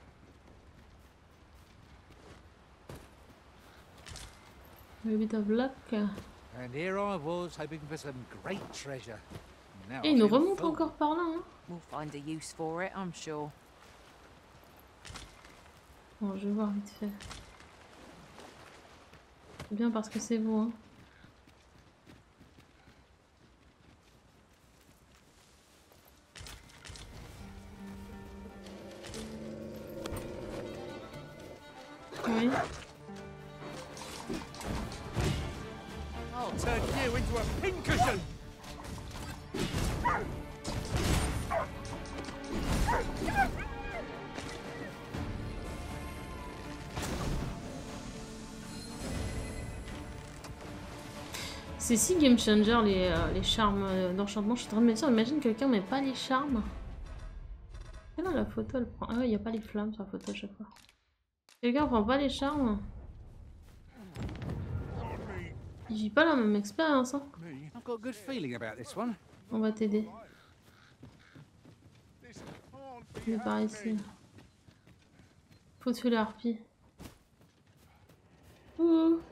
A bit of luck. And here I was hoping for some great treasure. Now Et il nous remonte encore par là, hein. We'll find a use for it, I'm sure. Bon, je vais voir vite fait. C'est bien parce que c'est vous, hein. Oui. I'll turn you into a pincushion. C'est si game changer les, euh, les charmes euh, d'enchantement. Je suis en train de me dire, imagine quelqu'un met pas les charmes. Et là la photo elle prend. Ah, il n'y a pas les flammes sur la photo à chaque fois. Quelqu'un prend pas les charmes. Il vit pas la même expérience, hein. I've got a good feeling about this one. On va t'aider. Il est par ici. Faut tuer les harpies. Ouh.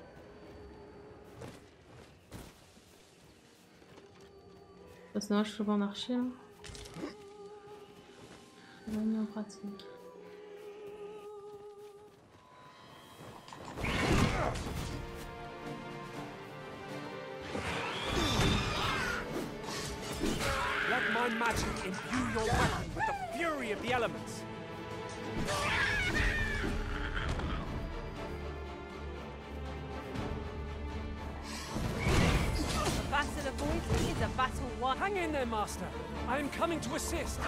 C'est dommage que je sois pas en archer là. On l'a mis en pratique. Let my magic imbue your weapon with the fury of the elements. A battle avoided is a battle won. Hang in there, Master. I am coming to assist.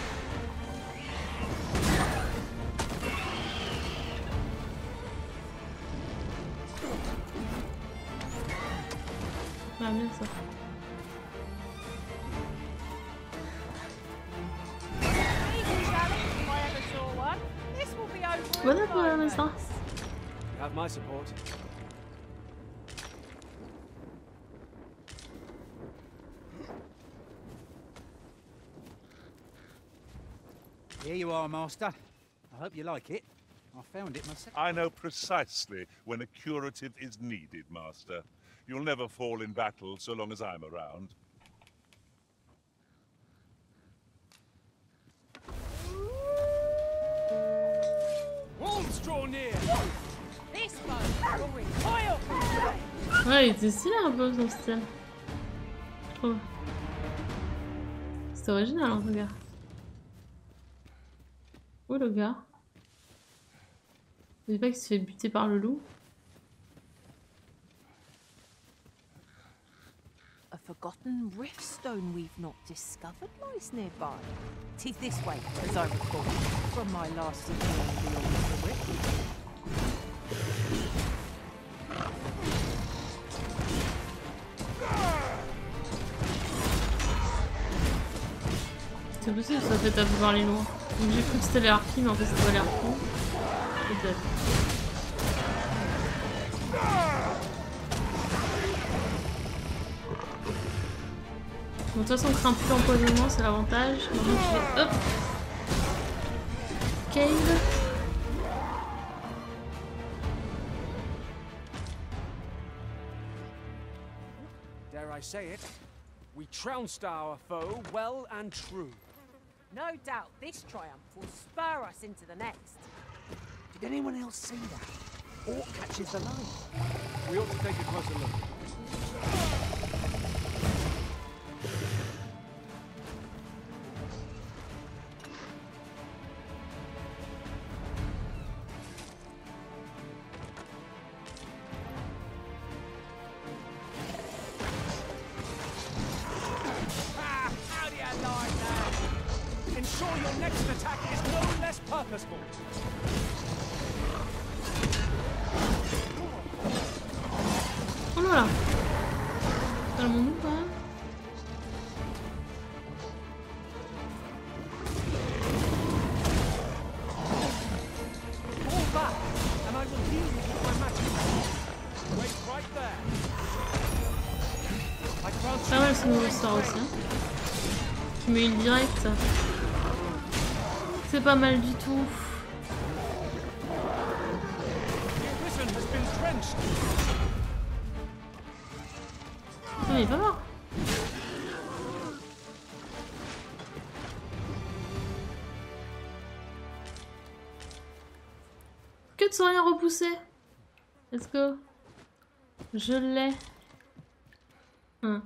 Ah, bien ça. Voilà pour l'instant. You have my support. Here you are, Master. I hope you like it. I found it myself. I know precisely when a curative is needed, Master. You'll never fall in battle so long as I'm around. Wolves draw near. This bow will recoil. Ouais, il était stylé un peu son style. Je trouve. C'est original en tout cas. Où le gars? Je sais pas qu'il se fait buter par le loup. A forgotten riftstone we've not discovered lies nearby. Tis this way, as I recall, from my last journey beyond the rift. C'est possible que ça fait taper par les loin. Donc j'ai cru que c'était les harpies, mais en fait c'était pas les harpies. Peut-être. Bon, de toute façon on craint plus l'empoisonnement, c'est l'avantage. Donc je vais hop. Cave. I say it. We trounced our foe well and true. No doubt this triumph will spur us into the next. Did anyone else see that? Orc catches the light. We ought to take a closer look. Ah, how do you like that? Ensure your next attack is no less purposeful. Oh là là. Calmons-nous quand même. Fall back, and I will heal you with my magic. Wait right there. I grant Pas mal ce nouveau sort aussi. Hein. Tu mets une direct. C'est pas mal du tout. Non, il est pas mort. Que de sans rien repousser. Est-ce que je l'ai? Hum.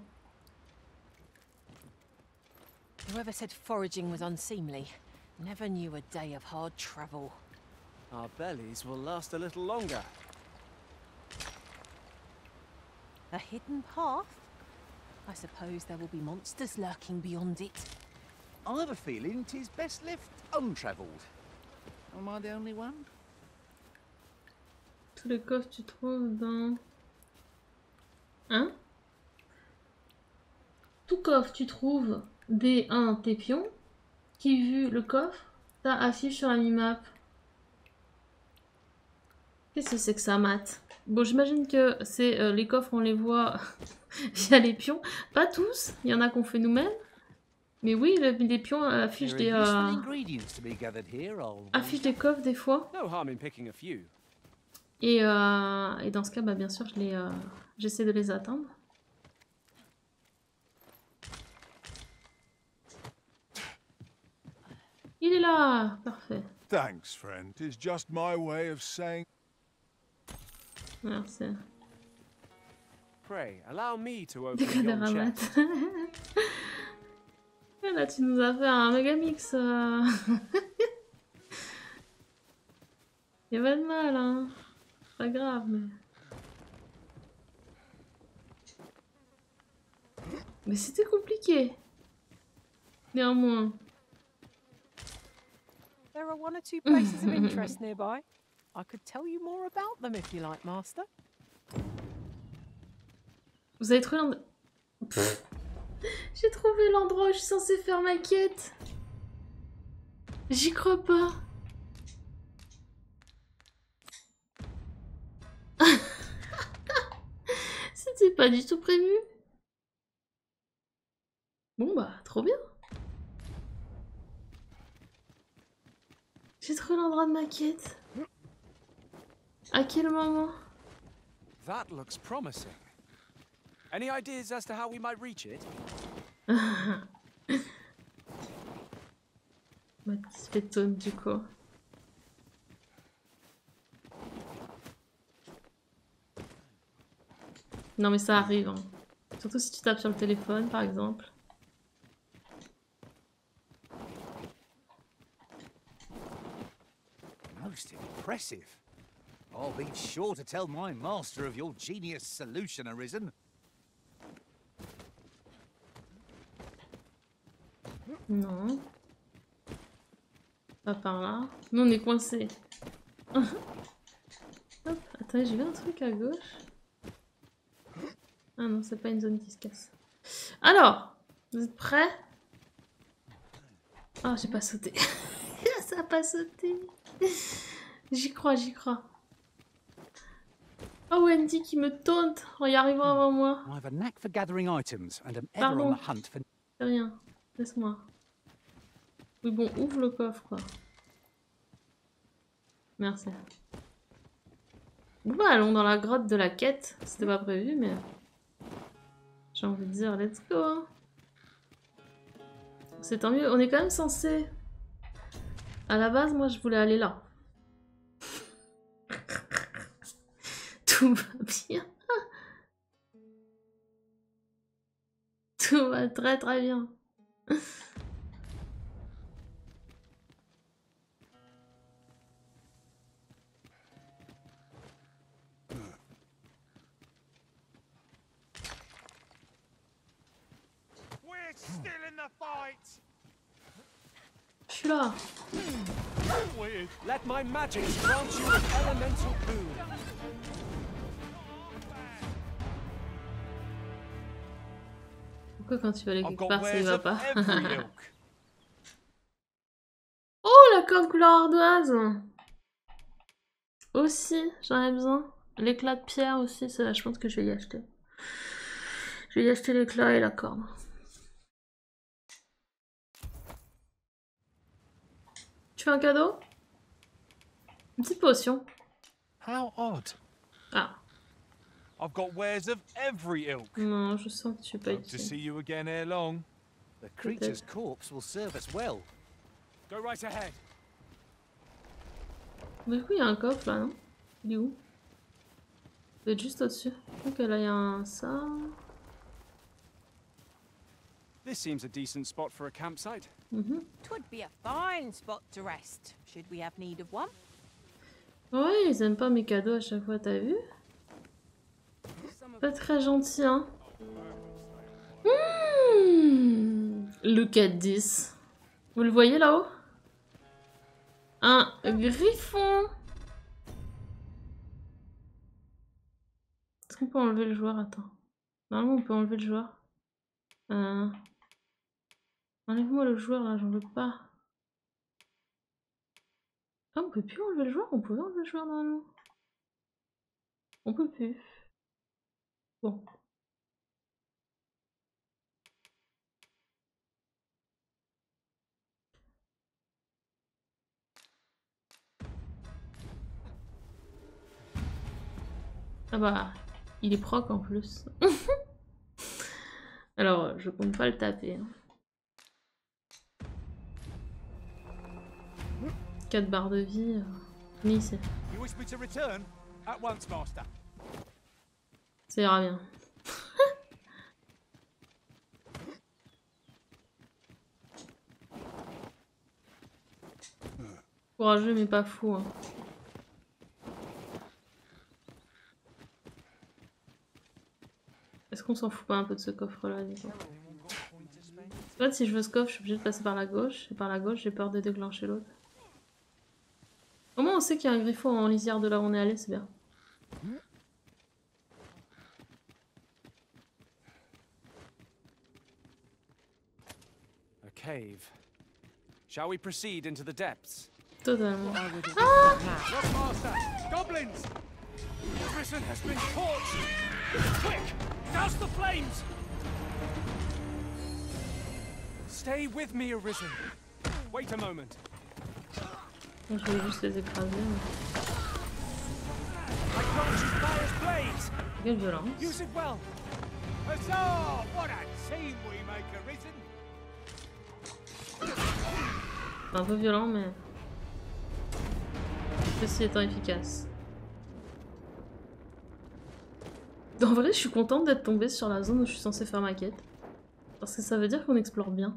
Whoever said foraging was unseemly never knew a day of hard travel. Our bellies will last a little longer. A hidden path? I suppose there will be monsters lurking beyond it. I have a feeling 'tis best left untravelled. Am I the only one? Tous les coffres tu trouves dans... Hein? Tout coffre tu trouves D un tes pions qui vu le coffre ça affiche sur la minimap. Qu'est-ce que c'est que ça, Matt? Bon, j'imagine que c'est euh, les coffres, on les voit via les pions. Pas tous, il y en a qu'on fait nous-mêmes. Mais oui, le, les pions affichent des, euh, affichent des coffres des fois. No harm in picking a few. Et, euh, et dans ce cas, bah, bien sûr, je les, euh, j'essaie de les atteindre. Il est là, parfait. Thanks, friend. 'Tis just my way of saying. Merci. Pray, allow me to Des open yon caméras chest. Et là, tu nous as fait un méga mix. Euh... Y'a pas de mal, hein. Pas grave, mais. Mais c'était compliqué. Néanmoins. There are one or two places of interest nearby. I could tell you more about them if you like, Master. Vous avez trouvé l'endroit... J'ai trouvé l'endroit où je suis censée faire ma quête. J'y crois pas. C'était pas du tout prévu. Bon bah, trop bien. J'ai trouvé l'endroit de ma quête. À quel moment? That looks promising. Any ideas as to how we might reach it? Ma petite pétonne du coup. Non mais ça arrive. Hein. Surtout si tu tapes sur le téléphone par exemple. Most impressive. I'll be sure to tell my master of your genius solution arisen. Non. Pas par là. Nous on est coincés. Hop, attendez, j'ai vu un truc à gauche. Ah non, c'est pas une zone qui se casse. Alors, vous êtes prêts? Ah, j'ai pas sauté. Ça a pas sauté. J'y crois, j'y crois. Oh, Wendy qui me taunte en y arrivant avant moi. I have a knack for gathering items and am ever Pardon. on the hunt for. C'est rien. Laisse-moi. Oui, bon, ouvre le coffre, quoi. Merci. Bon, bah, allons dans la grotte de la quête. C'était pas prévu, mais... J'ai envie de dire, let's go. Hein. C'est tant mieux. On est quand même censé... À la base, moi, je voulais aller là. Tout va bien. Tout va très très bien. Je suis là. Let my magic grant you an elemental boon. Pourquoi quand tu vas aller quelque part, ça y va pas? Oh, la corde couleur ardoise. Aussi, j'en ai besoin. L'éclat de pierre aussi, ça, je pense que je vais y acheter. Je vais y acheter l'éclat et la corde. Tu fais un cadeau? Une petite potion. How odd. Ah. I've got wares of every ilk. Non, je sens que tu es pas Hope to utile. see you again ere long. The creature's corpse will serve us well. Go right ahead. Du coup, il y a un coffre là, non? Il est où? Il doit être juste au-dessus. Ok, là, il y a un ça. This seems a decent spot for a campsite. Mhm. Twould be a fine spot to rest, should we have need of one. Ouais, ils aiment pas mes cadeaux à chaque fois, t'as vu? Pas très gentil, hein? Mmh. Look at this. Vous le voyez là-haut? Un griffon. Est-ce qu'on peut enlever le joueur? Attends. Normalement, on peut enlever le joueur. Euh... Enlève-moi le joueur là, j'en veux pas. Ah, on peut plus enlever le joueur? On pouvait enlever le joueur normalement. On peut plus. Bon. Ah bah, il est proc en plus. Alors, je compte pas le taper. Hein. quatre barres de vie. Euh... Mais c'est... You wish me to return at once, master. Ça ira bien. Courageux mais pas fou. Hein. Est-ce qu'on s'en fout pas un peu de ce coffre-là, du coup? En fait, si je veux ce coffre, je suis obligée de passer par la gauche. Et par la gauche, j'ai peur de déclencher l'autre. Au moins, on sait qu'il y a un griffon en lisière de là où on est allé, c'est bien. A cave. Shall we proceed into the depths? Totalement. Ah! Look, master! Goblins! The prison has been torched! Quick! Douse the flames! Stay with me, Arisen. Wait a moment. Je vais juste les écraser. Mais... I grant you fire's blaze! Quelle violence. Use it well! Huzzah! What a team we make, Arisen! Un peu violent, mais... Ceci étant efficace. En vrai, je suis contente d'être tombée sur la zone où je suis censée faire ma quête. Parce que ça veut dire qu'on explore bien.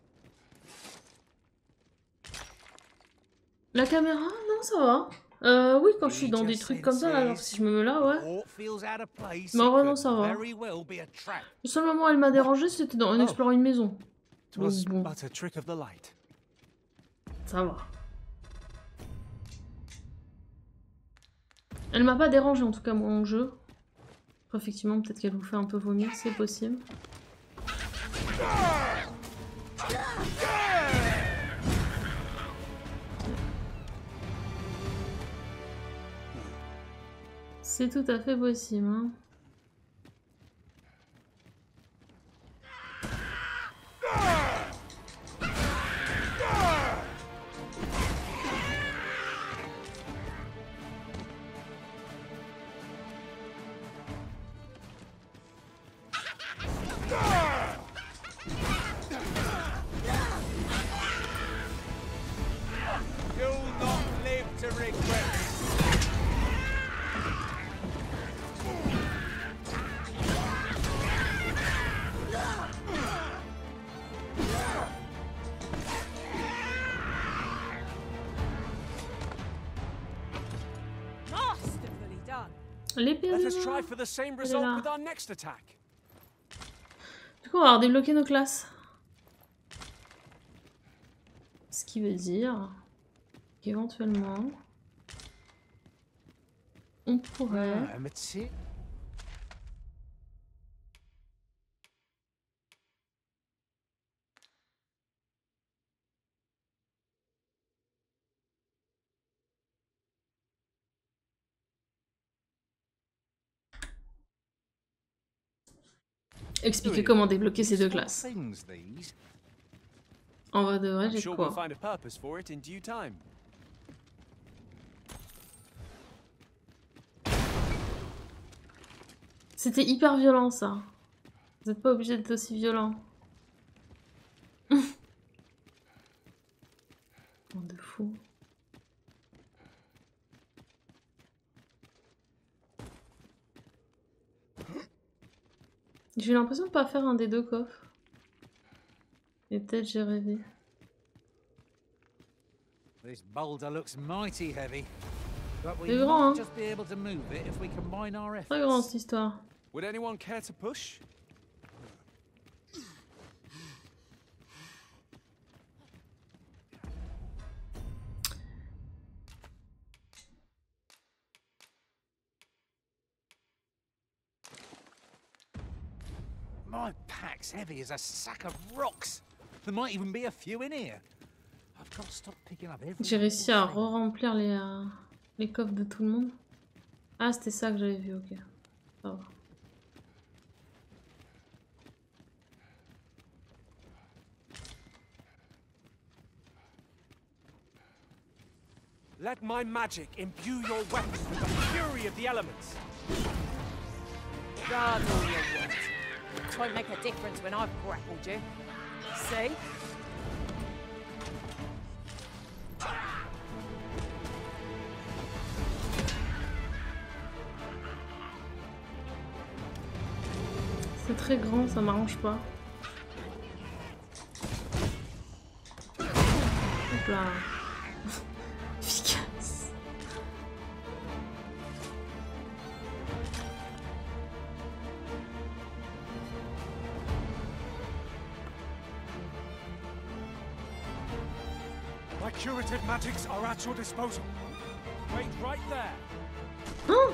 La caméra? Non, ça va. Euh, oui, quand je suis dans des trucs comme ça, alors si je me mets là, ouais. Mais en vrai, non, ça va. Le seul moment où elle m'a dérangé, c'était en explorant une maison. Donc, bon. Ça va. Elle m'a pas dérangé en tout cas, moi, en jeu. Après, effectivement, peut-être qu'elle vous fait un peu vomir, c'est possible. C'est tout à fait possible, hein. L'épée Let us try for the same result with our next attack. Du coup, on va avoir débloqué nos classes. Ce qui veut dire qu'éventuellement, on pourrait... expliquer comment débloquer ces deux classes. En vrai de vrai, j'ai quoi? C'était hyper violent ça. Vous n'êtes pas obligé d'être aussi violent. De fou. J'ai l'impression de pas faire un des deux coffres. Et peut-être j'ai rêvé. This boulder looks mighty heavy. But we C'est grand, might hein. just be able to move it if we combine our efforts. Très grand cette histoire. Would anyone care to push? My pack's heavy as a sack of rocks. There might even be a few in here. I've got to stop picking up every. J'ai réussi à re-remplir les, euh, les coffres de tout le monde. Ah, c'était ça que j'avais vu, ok. Ça va. Let my magic imbue your weapons with the fury of the elements. Guard all your words. It won't make a difference when I've grappled you. See? C'est très grand, ça m'arrange pas. Hop là. Efficace. My curative magics are at your disposal. Wait right there. Oh!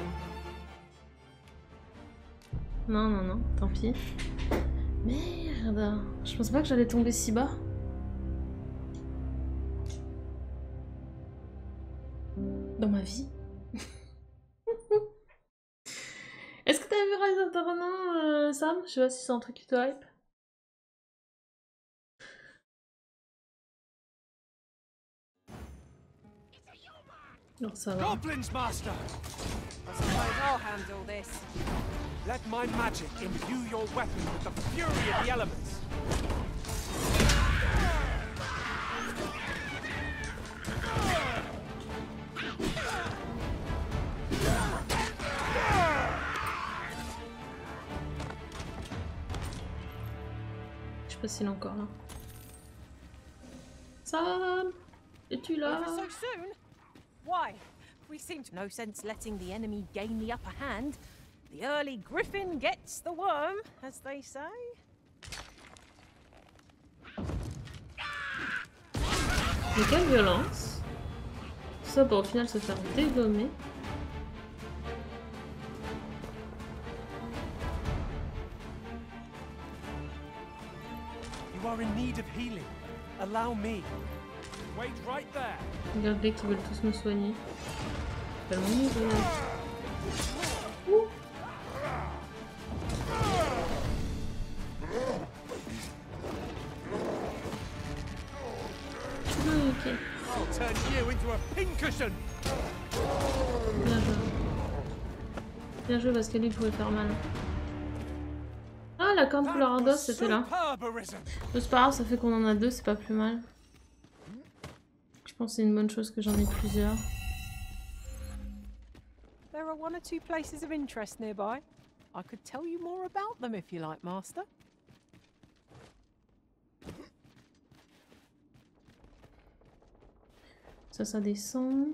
Non, non, non, tant pis. Merde, je pensais pas que j'allais tomber si bas. Dans ma vie. Est-ce que t'as vu Rise of the Ronin, euh, Sam? Je sais pas si c'est un truc qui te hype. Non, ça va. Goblins, master. I suppose I'll handle this. Let my magic imbue your weapon with the fury of the elements. Je sais pas s'il est encore là. Sam, es-tu là? Over so soon? Why? We seem to no sense letting the enemy gain the upper hand. The early griffin gets the worm, as they say. Mais quelle violence! Tout ça pour au final se faire dégommer. You are in need of healing. Allow me. Wait right there. Regardez qu'ils veulent tous me soigner. Tellement de... Ouh. Ok. I'll turn you into a pincushion. Bien joué. Bien joué parce que lui pouvait faire mal. Ah, la corne couleur ardos c'était là. Mais c'est pas grave, ça fait qu'on en a deux, c'est pas plus mal. Je pense que c'est une bonne chose que j'en ai plusieurs. are one or two places of interest nearby. I could tell you more about them if you like, Master. Ça, ça descend.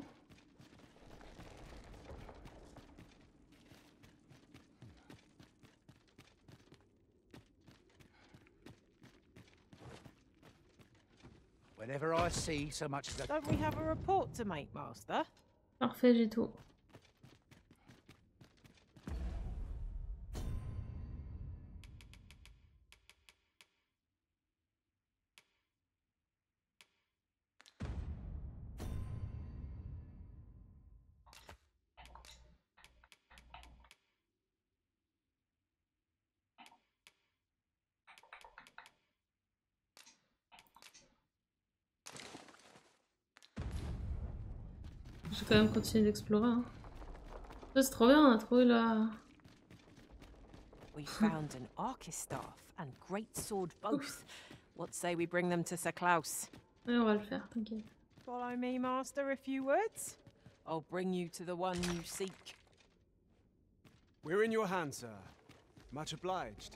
Whenever I see so much as a... Don't we have a report to make, Master? Parfait, j'ai tout. Je vais quand même continuer d'explorer. Hein. C'est trop bien, on a trouvé la... We found an Archistaff and great sword both. What say we bring them to Sir Klaus? Oui, on va le faire, t'inquiète. Follow me, Master, a few words. I'll bring you to the one you seek. We're in your hands, sir. Much obliged.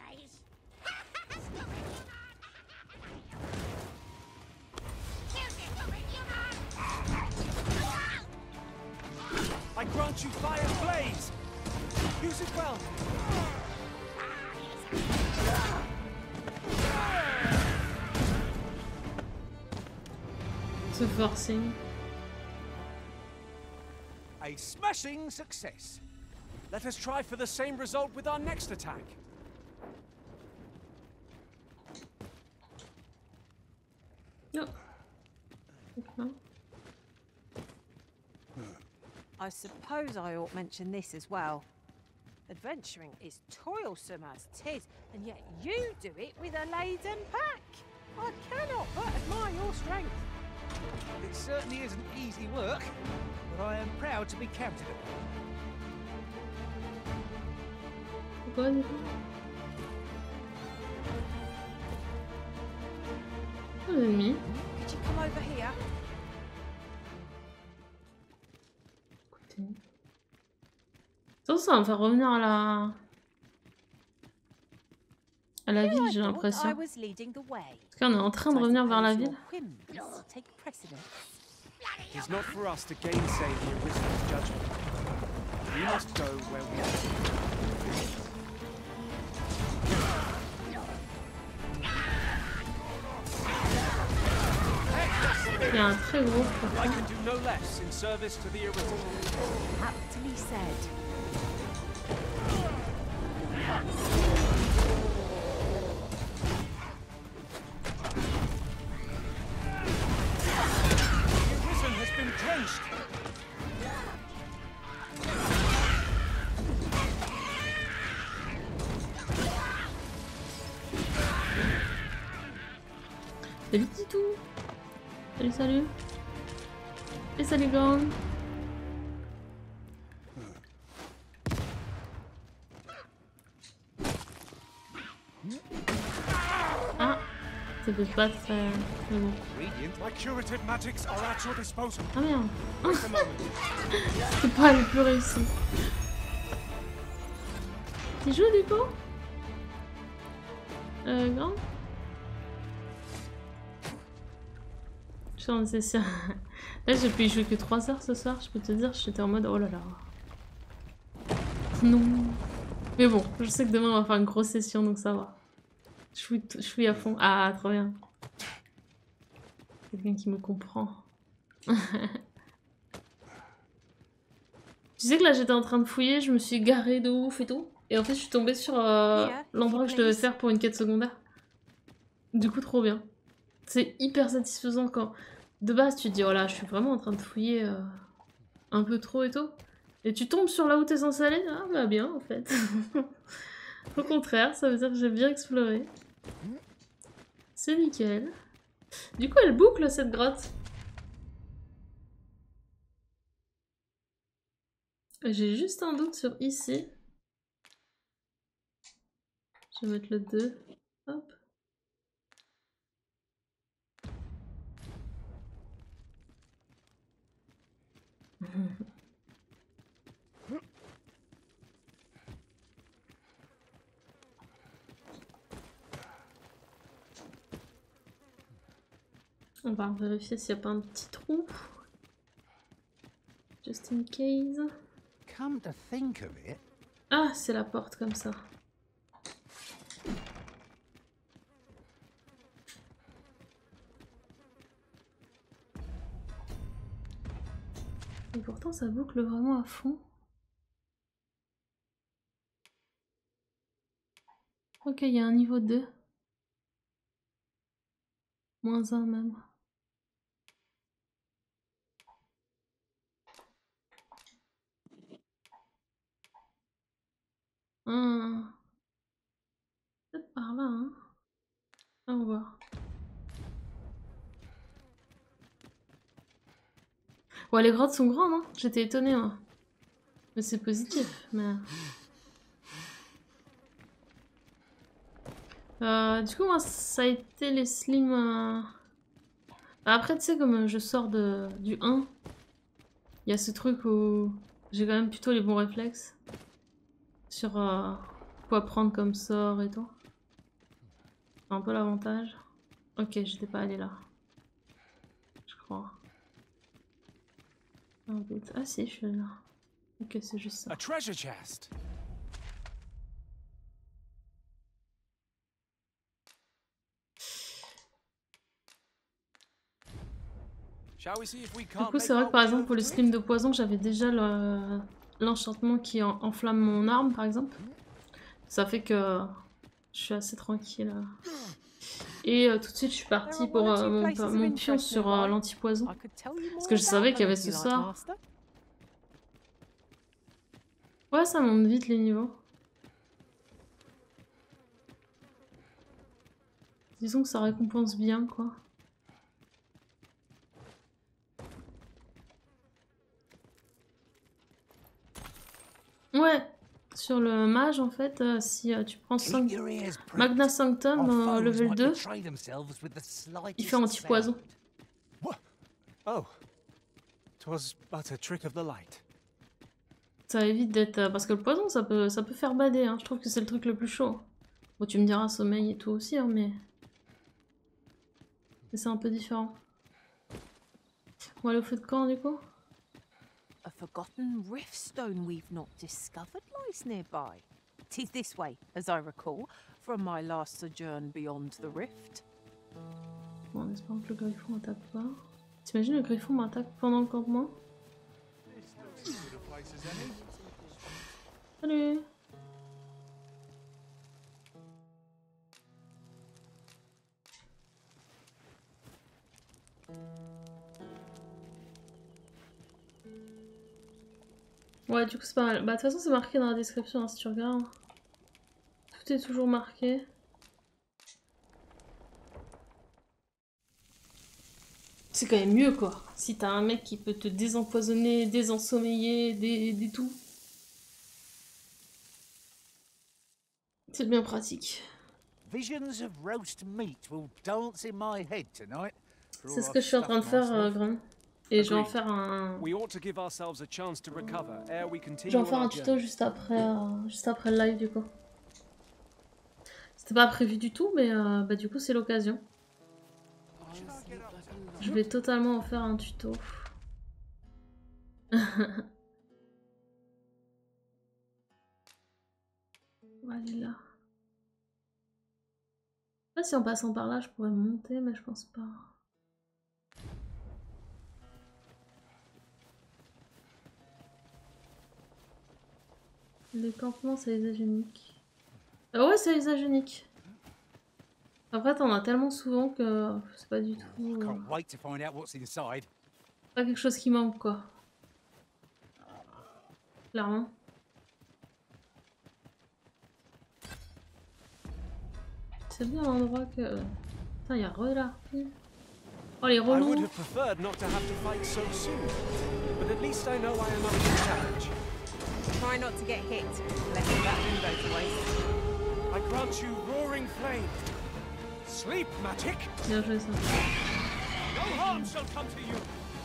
I grant you fire's blaze! Use it well! Ce forcing. A smashing success! Let us try for the same result with our next attack. No. Okay. I suppose I ought mention this as well. Adventuring is toilsome as 'tis, and yet you do it with a laden pack. I cannot but admire your strength. It certainly isn't easy work, but I am proud to be counted upon. Pourquoi du coup? Oh, l'ennemi. Could you come over here? Ça, ça va me faire revenir à la... à la ville, j'ai l'impression. Parce qu'on est en train de revenir vers la ville. It's not for us to gainsay the original judgment. We must go where we are. Il y a un très gros I can do no less in service to the original. Aptly said. The arisen has been drenched. Salut Titou. Salut, salut. Et salut gang. Ah, ça peut pas très... Mais bon. My curative magics are at your disposal. Ah merde. C'est pas le plus réussi. Tu joues du coup? Euh, grand? Je suis en session. Là, j'ai pu y jouer que trois heures ce soir, je peux te dire, j'étais en mode oh là là. Non. Mais bon, je sais que demain on va faire une grosse session donc ça va. Je suis, je suis à fond. Ah, trop bien. Quelqu'un qui me comprend. Tu sais que là j'étais en train de fouiller, je me suis garée de ouf et tout. Et en fait, je suis tombée sur euh, l'endroit que je devais faire pour une quête secondaire. Du coup, trop bien. C'est hyper satisfaisant quand de base tu te dis oh là je suis vraiment en train de fouiller euh, un peu trop et tout. Et tu tombes sur là où t'es censé aller, ah bah bien en fait. Au contraire, ça veut dire que j'ai bien exploré. C'est nickel. Du coup elle boucle cette grotte. J'ai juste un doute sur ici. Je vais mettre le deux. Hop. On va vérifier s'il n'y a pas un petit trou. Just in case. Come to think of it. Ah, c'est la porte comme ça. Et pourtant ça boucle vraiment à fond. Ok, il y a un niveau deux. Moins un même. Hum. Peut-être par là, hein. Ah, on va. Ouais, les grottes sont grandes, hein. J'étais étonnée, hein. Mais c'est positif, mais... Euh, du coup, moi, ça a été les slims... Euh... Après, tu sais, comme je sors de, du un, il y a ce truc où j'ai quand même plutôt les bons réflexes. Sur euh, quoi prendre comme sort et tout. C'est un peu l'avantage. Ok, j'étais pas allée là. Je crois. Ah si, je suis là. Ok, c'est juste ça. A treasure chest. Du coup, c'est vrai que par exemple, pour les slims de poison, j'avais déjà l'enchantement le, qui en, enflamme mon arme, par exemple. Ça fait que je suis assez tranquille. Et euh, tout de suite, je suis partie pour euh, mon, mon pion sur euh, l'anti-poison. Parce que je savais qu'il y avait ce sort. Ouais, ça monte vite les niveaux. Disons que ça récompense bien, quoi. Ouais, sur le mage en fait, euh, si euh, tu prends cinq... Magna Sanctum euh, level deux, il fait anti-poison. Oh, 'twas but a trick of the light. Ça évite d'être... Euh, parce que le poison ça peut, ça peut faire bader, hein. Je trouve que c'est le truc le plus chaud. Bon, tu me diras sommeil et tout aussi, hein, mais... mais c'est un peu différent. On va aller au feu de camp du coup. A forgotten rift stone we've not discovered lies nearby. 'Tis this way, as I recall, from my last sojourn beyond the rift. Bon, en espérant que le griffon m'attaque pas. T'imagines le griffon m'attaque pendant le campement? Salut! Ouais, du coup c'est pas mal. Bah de toute façon c'est marqué dans la description hein, si tu regardes. Tout est toujours marqué. C'est quand même mieux quoi. Si t'as un mec qui peut te désempoisonner, désensommeiller, des, des tout. C'est bien pratique. Visions of roast meat will dance in my head tonight. C'est ce que je suis en train de faire, euh, Grum. Et je vais en faire un... Je vais en faire un tuto juste après, euh, juste après le live du coup. C'était pas prévu du tout, mais euh, bah, du coup c'est l'occasion. Je vais totalement en faire un tuto. On va aller là. Je sais pas si en passant par là je pourrais monter, mais je pense pas. Le campement, c'est les âges uniques. Ah ouais, c'est les âges uniques. Après, t'en as tellement souvent que c'est pas du tout... Euh... pas quelque chose qui manque, quoi. Clairement. C'est bien l'endroit que... Putain, y'a re là. Oh, les relous. Try not to get hit, letting that window to waste. I grant you roaring flame. Sleep, Matic. Bien joué ça. No harm shall come to you.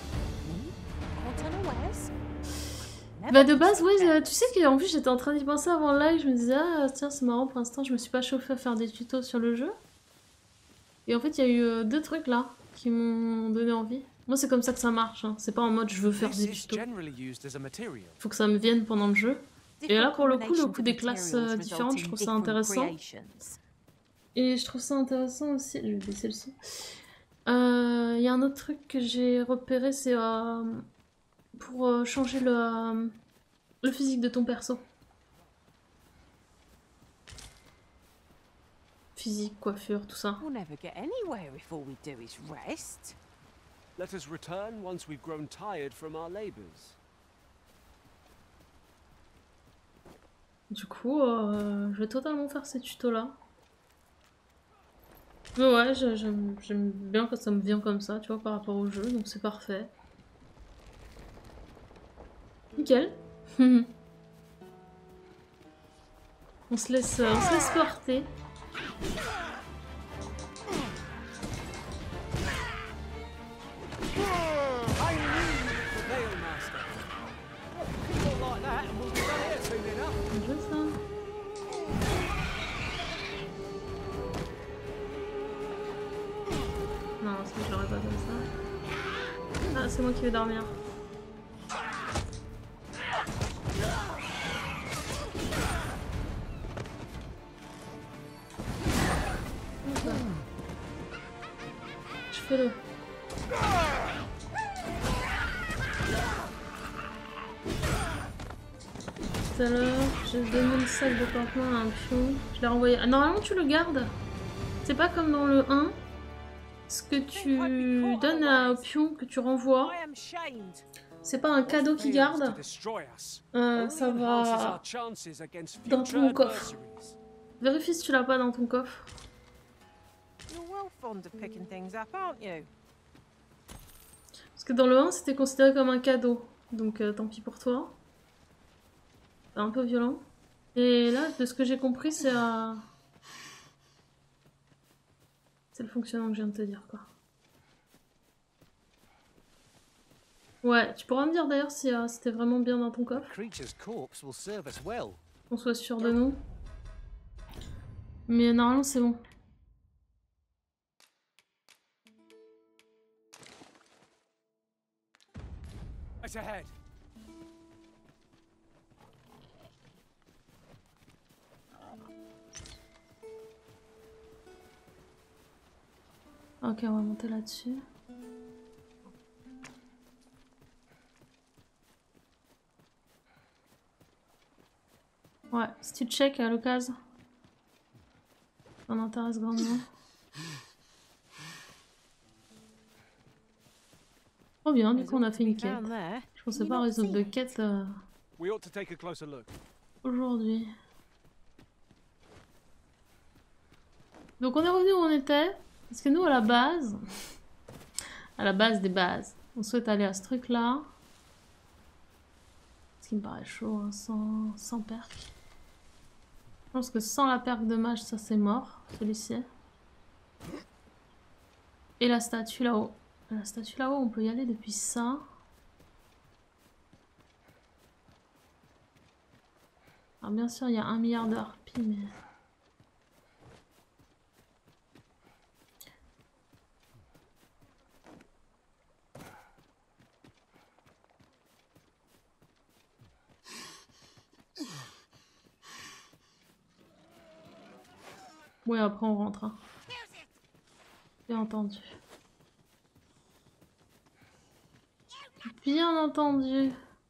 Bah de base, ouais, tu sais qu'en plus j'étais en train d'y penser avant le live, je me disais ah tiens c'est marrant pour l'instant je me suis pas chauffée à faire des tutos sur le jeu. Et en fait il y a eu euh, deux trucs là. qui m'ont donné envie. Moi, c'est comme ça que ça marche. Hein. C'est pas en mode je veux faire des tutos. Faut que ça me vienne pendant le jeu. Et là, pour le coup, le coup des classes euh, différentes, je trouve ça intéressant. Et je trouve ça intéressant aussi. Je vais baisser le son. Il euh, y a un autre truc que j'ai repéré, c'est euh, pour euh, changer le, euh, le physique de ton perso. Physique, coiffure, tout ça. We'll never get anywhere if all we do is rest. Let us return once we've grown tired from our labors. Du coup, euh, je vais totalement faire ces tutos-là. Mais ouais, j'aime bien quand ça me vient comme ça, tu vois, par rapport au jeu, donc c'est parfait. Nickel. on se laisse, on se laisse porter. Non, ça je l'aurais pas comme ça. Ah, c'est moi qui vais dormir. Je fais le. Tout à l'heure, j'ai donné le sac de campement à un pion. Je l'ai renvoyé. Ah, normalement, tu le gardes. C'est pas comme dans le un. Ce que tu donnes à, au pion que tu renvoies, c'est pas un cadeau qu'il garde. Euh, ça va dans ton coffre. Vérifie si tu l'as pas dans ton coffre. Parce que dans le un, c'était considéré comme un cadeau. Donc euh, tant pis pour toi. C'est un peu violent. Et là, de ce que j'ai compris, c'est à... C'est le fonctionnement que je viens de te dire, quoi. Ouais, tu pourras me dire d'ailleurs si euh, c'était vraiment bien dans ton coffre. Qu'on soit sûr de nous. Mais normalement, c'est bon. Ok, on va monter là-dessus. Ouais, si tu check à l'occasion, ça m'intéresse grandement. Trop bien, du coup on a fait une quête. Je pensais pas résoudre de quête euh, aujourd'hui. Donc on est revenu où on était. Parce que nous, à la base, à la base des bases, on souhaite aller à ce truc-là. Ce qui me paraît chaud, hein, sans, sans perk. Je pense que sans la perk de mage, ça c'est mort, celui-ci. Et la statue là-haut. La statue là-haut, on peut y aller depuis ça. Alors bien sûr, il y a un milliard de harpies, mais... Oui, après on rentre. Hein. Bien entendu. Bien entendu.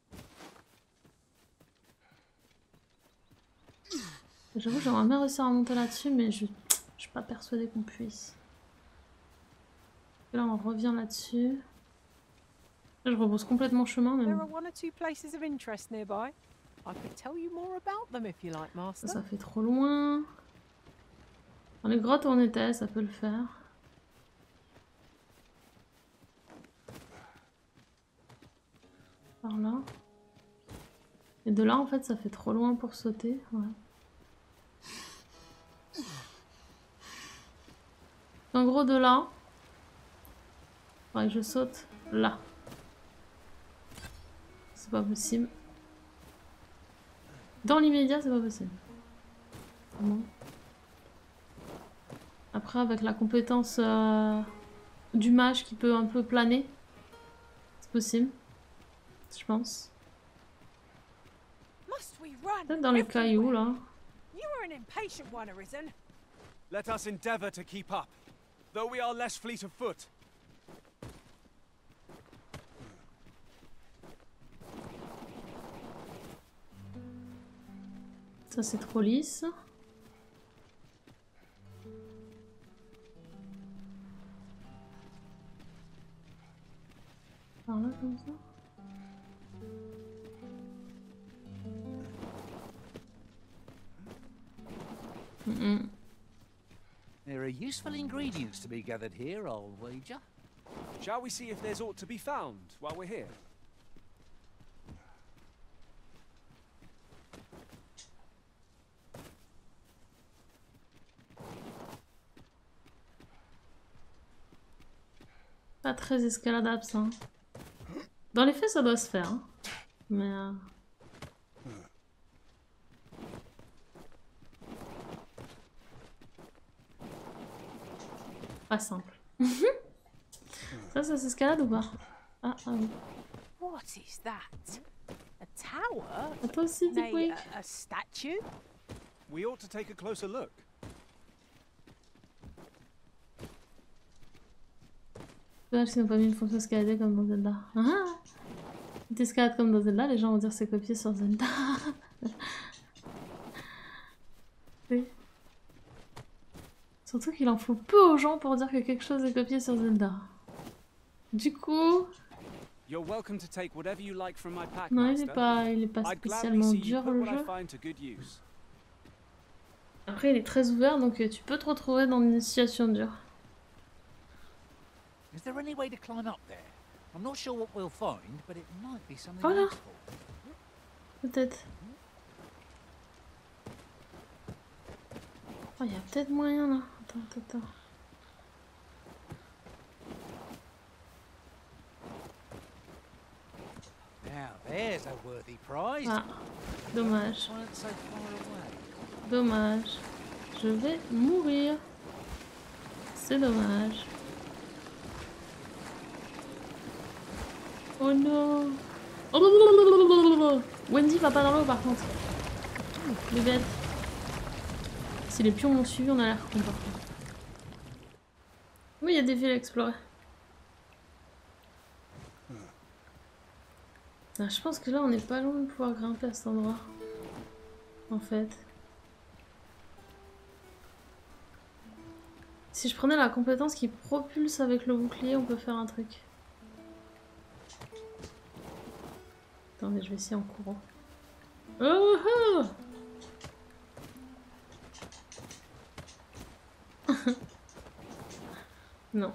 J'avoue, j'aimerais bien réussir à monter là-dessus, mais je, je suis pas persuadée qu'on puisse. Et là, on revient là-dessus. Là, je rebrousse complètement chemin, mais ça, ça fait trop loin. Dans les grottes où on était, ça peut le faire. Par là. Et de là, en fait, ça fait trop loin pour sauter. Ouais. En gros, de là, faudrait que je saute là. C'est pas possible. Dans l'immédiat, c'est pas possible. Bon. Après, avec la compétence euh, du mage qui peut un peu planer. C'est possible. Je pense. Peut-être dans les cailloux là. You are an impatient one, Arisen. Let us endeavor to keep up, though we are less fleet of foot. Ça c'est trop lisse. Par là comme ça. Mm-mm. There are useful ingredients to be gathered here, I'll wager. Shall we see if there's aught to be found while we're here? Pas très escaladable ça. Hein. Dans les faits ça doit se faire. Hein. Mais... Euh... Pas simple. Ça, ça s'escalade ou pas? Ah, ah oui. What is that? A tower? À toi aussi, Nay, oui. a, a statue? We ought to take a closer look. Dommage qu'ils n'ont pas mis une fonction escalader comme dans Zelda. Ah, si t'escalades comme dans Zelda, les gens vont dire c'est copié sur Zelda. Oui. Surtout qu'il en faut peu aux gens pour dire que quelque chose est copié sur Zelda. Du coup... You're welcome to take whatever you like from my pack, non, il est Master. pas, il est pas I'd gladly spécialement see you dur put le what I jeu. find to good use. Après, il est très ouvert, donc euh, tu peux te retrouver dans une situation dure. Is there any way to climb up there? I'm not sure what we'll find, but it might be something Voilà. useful. Peut-être. Oh, il y a peut-être moyen là. Attends, attends, attends. Now there's a worthy prize. Ah, dommage. Weren't so far away. Dommage. Je vais mourir. C'est dommage. Oh non. Oh, Wendy va pas dans l'eau par contre. Les bêtes. Si les pions m'ont suivi, on a l'air con par contre. Oui, il y a des villes à explorer. Ah, je pense que là, on n'est pas loin de pouvoir grimper à cet endroit. En fait. Si je prenais la compétence qui propulse avec le bouclier, on peut faire un truc. Attendez, je vais essayer en courant. Oh, oh non.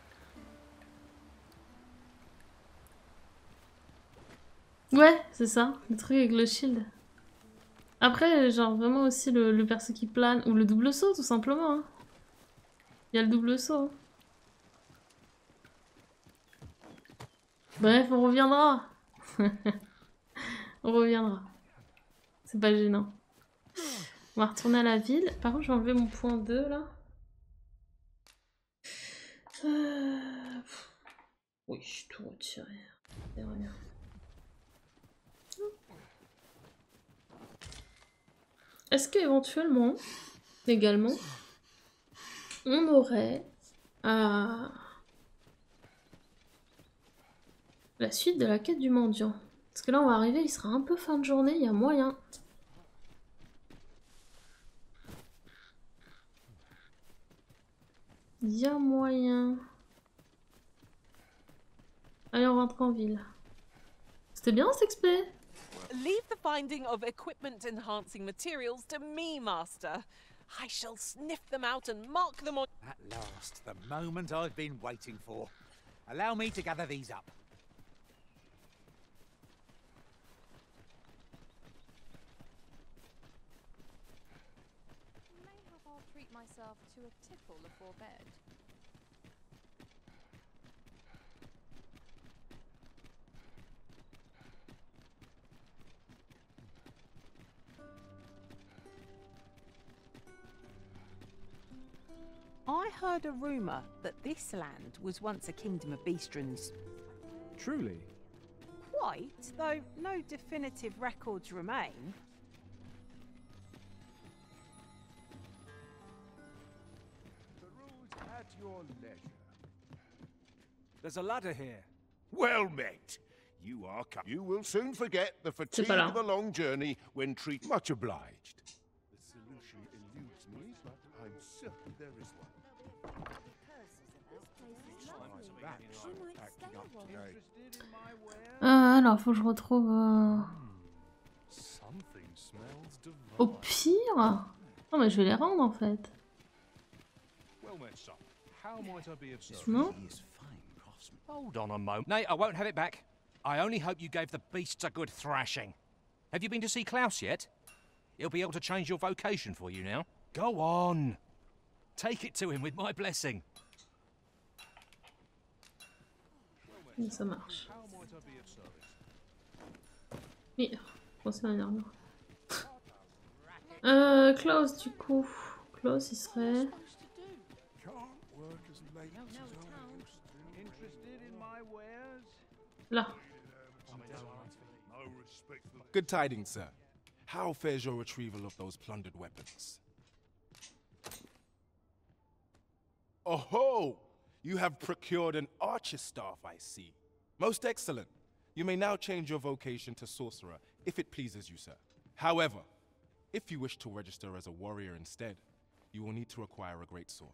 Ouais, c'est ça, le truc avec le shield. Après, genre vraiment aussi le, le perso qui plane, ou le double saut tout simplement. Hein. Il y a le double saut. Hein. Bref, on reviendra. On reviendra. C'est pas gênant. On va retourner à la ville. Par contre, je vais enlever mon point deux là. Euh... Oui, je tout retiré. C'est rien. Est-ce qu'éventuellement, également, on aurait euh, la suite de la quête du mendiant? Parce que là, on va arriver, il sera un peu fin de journée, il y a moyen. Il y a moyen. Allez, on rentre en ville. C'était bien cet X P. Leave the finding of equipment enhancing materials to me, Master. I shall sniff them out and mark them on... At last, the moment I've been waiting for. Allow me to gather these up. Mayhap I'll treat myself to a tipple before bed. I heard a rumour that this land was once a kingdom of Beastrons. Truly? Quite, though no definitive records remain. The rules at your leisure. There's a ladder here. Well met. You are co- You will soon forget the fatigue of a long journey when treat much obliged. The solution eludes me, but I'm certain there is one. Euh, alors, faut que je retrouve... Euh... Au pire... Non, mais je vais les rendre, en fait. Non? Hold on a moment. Nay, I won't have it back. I only hope you gave the beasts a good thrashing. Have you been to see Klaus yet? He'll be able to change your vocation for you now. Go on. Take it to him with my blessing. Ça marche. Oui, bon, c'est un armure. Euh, Klaus, du coup. Klaus, il serait... Là. Good tidings, sir. How fares your retrieval of those plundered weapons? Oh ho! You have procured an archer staff, I see. Most excellent. You may now change your vocation to sorcerer, if it pleases you, sir. However, if you wish to register as a warrior instead, you will need to acquire a great sword.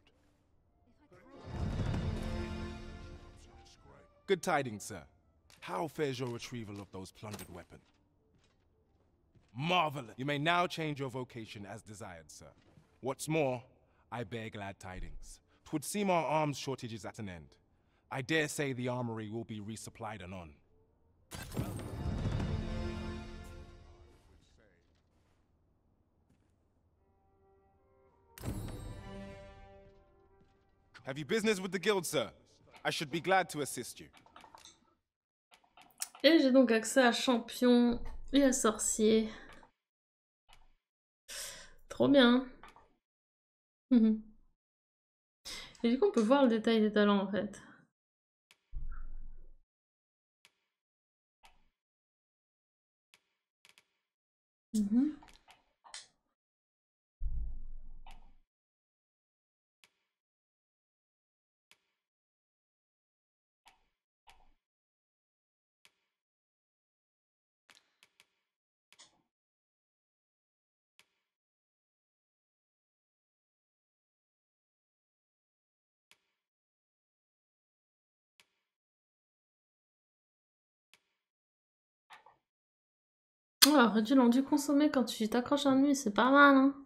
Good tidings, sir. How fares your retrieval of those plundered weapons? Marvelous! You may now change your vocation as desired, sir. What's more, I bear glad tidings. 'Twould seem our arms shortage is at an end. I dare say the armory will be resupplied anon. Have you business with the guild, sir? I should be glad to assist you. Et j'ai donc accès à champion et à sorcier. Trop bien. Mmh. Et du coup, on peut voir le détail des talents en fait. Mmh. Oh, réduit l'endu consommé quand tu t'accroches un nuit, c'est pas mal, hein.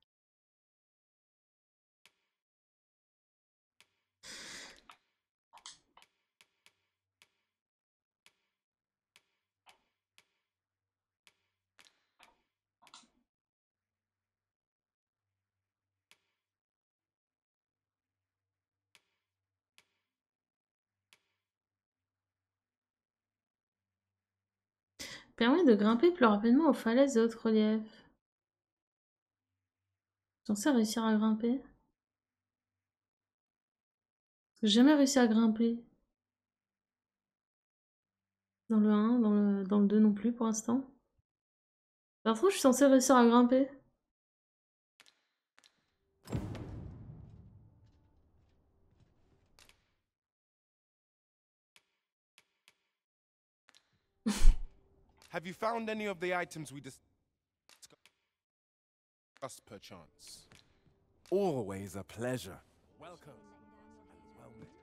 Permet de grimper plus rapidement aux falaises et autres reliefs. Censé réussir à grimper. J'ai jamais réussi à grimper. Dans le un, dans le, dans le deux non plus pour l'instant. Par contre, je suis censé réussir à grimper. Have you found any of the items we discussed perchance? Always a pleasure. Welcome. And well met.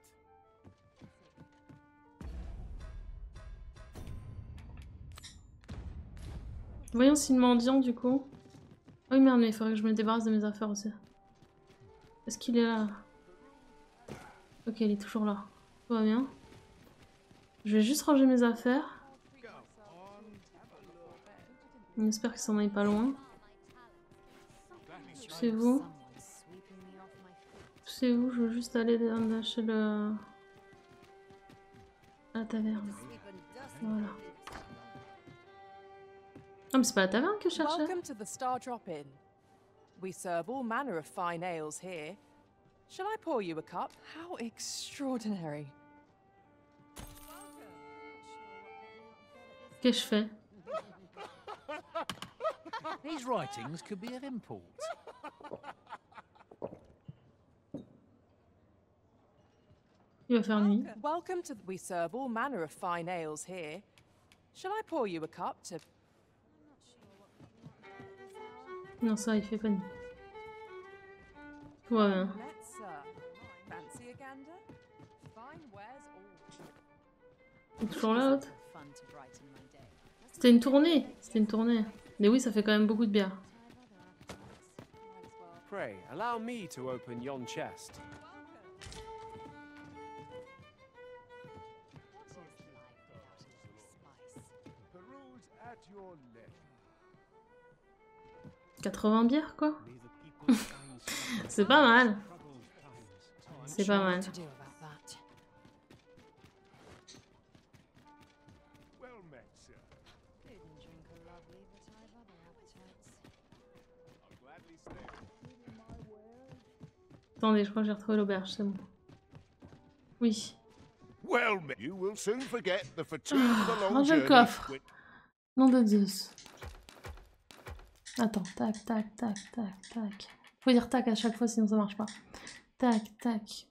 Voyons si le mendiant du coup. Oh merde, mais il faudrait que je me débarrasse de mes affaires aussi. Est-ce qu'il est là? Ok, il est toujours là. Tout va bien. Je vais juste ranger mes affaires. J'espère qu'il s'en aille pas loin. C'est vous. C'est vous, je veux juste aller chez le... à la taverne. Voilà. Ah mais c'est pas la taverne que je cherchais. Welcome to the Star Drop Inn. We serve all manner of fine ales here. Shall I pour you a cup? How extraordinary. Qu'est-ce que je fais? These writings could be of import. Il va faire nuit. Welcome to. We serve all manner of fine ales here. Shall I pour you a cup to? Non, ça, il fait pas nuit. Ouais. Let's uh, fancy a gander. Fine wares all. Toujours là, l'autre. C'était une tournée. C'était une tournée. Mais oui, ça fait quand même beaucoup de bière. Pray, allow me to open yon chest. quatre-vingts bières, quoi. C'est pas mal. C'est pas mal. Attendez, je crois que j'ai retrouvé l'auberge, c'est bon. Oui. Well, you will soon forget the fatigue of the long Ranger le journey. coffre. Nom de Zeus. Attends, tac, tac, tac, tac, tac. Faut dire tac à chaque fois, sinon ça marche pas. Tac, tac.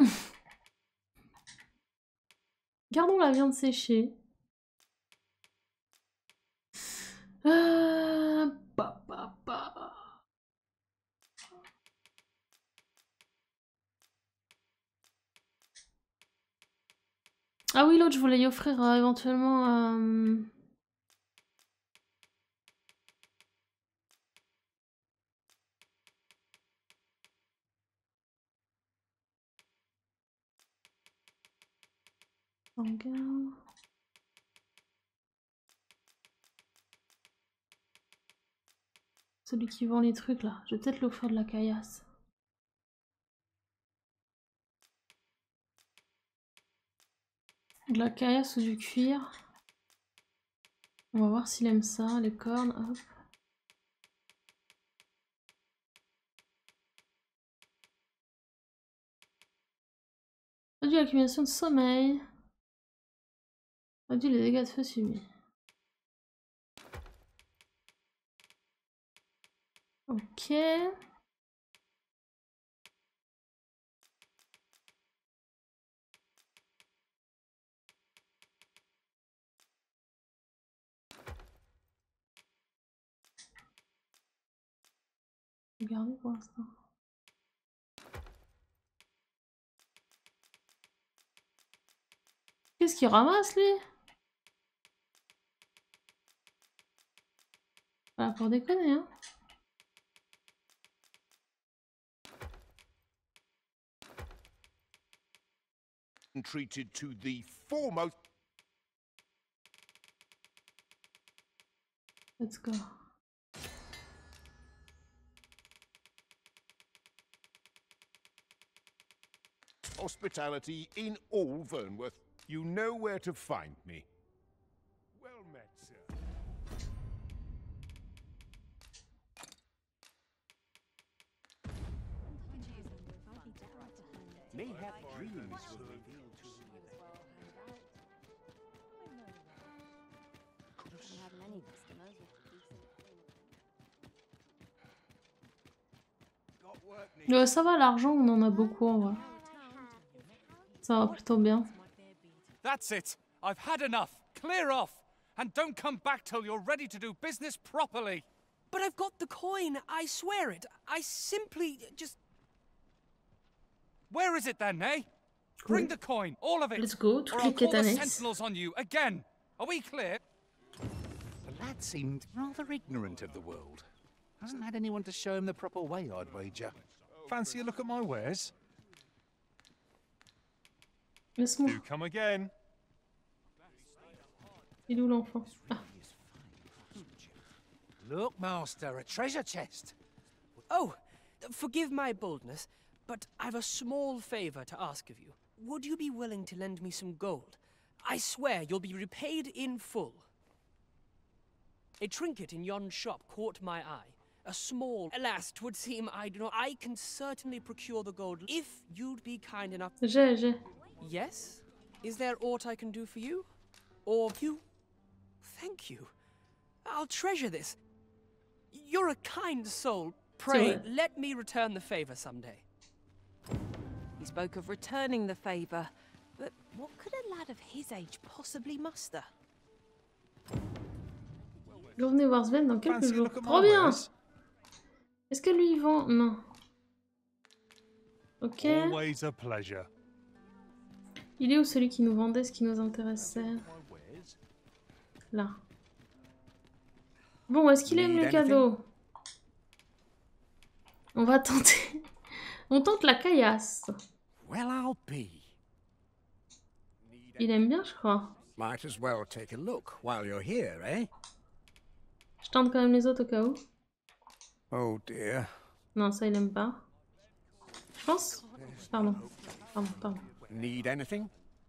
Gardons la viande séchée. Euh... Bah, bah, bah. Ah oui, l'autre, je voulais y offrir euh, éventuellement... Euh... Regarde. Celui qui vend les trucs là, je vais peut-être l'offrir de la caillasse. De la caillasse ou du cuir. On va voir s'il aime ça, les cornes, hop. Réduit l'accumulation de sommeil. Réduit les dégâts de feu subis. Ok. Regardez pour l'instant. Qu'est-ce qu'il ramasse lui? Pas pour déconner, hein. Treated to the foremost. Let's go. Hospitality in all Vernworth. You know where to find me. Well met, sir. Mayhap dreams will reveal to you. Euh, ça va, l'argent, on en a beaucoup en vrai. Ça va plutôt bien. That's it. I've had enough. Clear off. And don't come back till you're ready to do business properly. But I've got the coin. I swear it. I simply just... Where is it then, eh? Bring the coin, all of it. Let's go. Or I'll call the sentinels on you again. Are we clear? The lad seemed rather ignorant of the world. Hasn't had anyone to show him the proper way, I'd wager. Fancy a look at my wares? Laisse-moi. Do come again. Il est où l'enfant? Ah. Look, master, a treasure chest. Oh, forgive my boldness, but I've a small favor to ask of you. Would you be willing to lend me some gold? I swear you'll be repaid in full. A trinket in yon shop caught my eye. A small, alas, 'twould seem I do not. I can certainly procure the gold if you'd be kind enough. J'ai, j'ai. Yes? Is there aught I can do for you? Or you? Thank you. I'll treasure this. You're a kind soul. Pray, let me return the favor someday. He spoke of returning the favor, but what could a lad of his age possibly muster? Revenez voir Sven dans quelques jours. Trop bien! Est-ce que lui il vend? Non. Ok. Always a pleasure. Il est où celui qui nous vendait ce qui nous intéressait? Là. Bon, est-ce qu'il aime le cadeau? On va tenter. On tente la caillasse. Well, I'll be. Il aime bien, je crois. Might as well take a look while you're here, eh? Je tente quand même les autres au cas où. Oh dear. Non, ça il aime pas. Je pense. Pardon. Pardon, pardon. Need anything?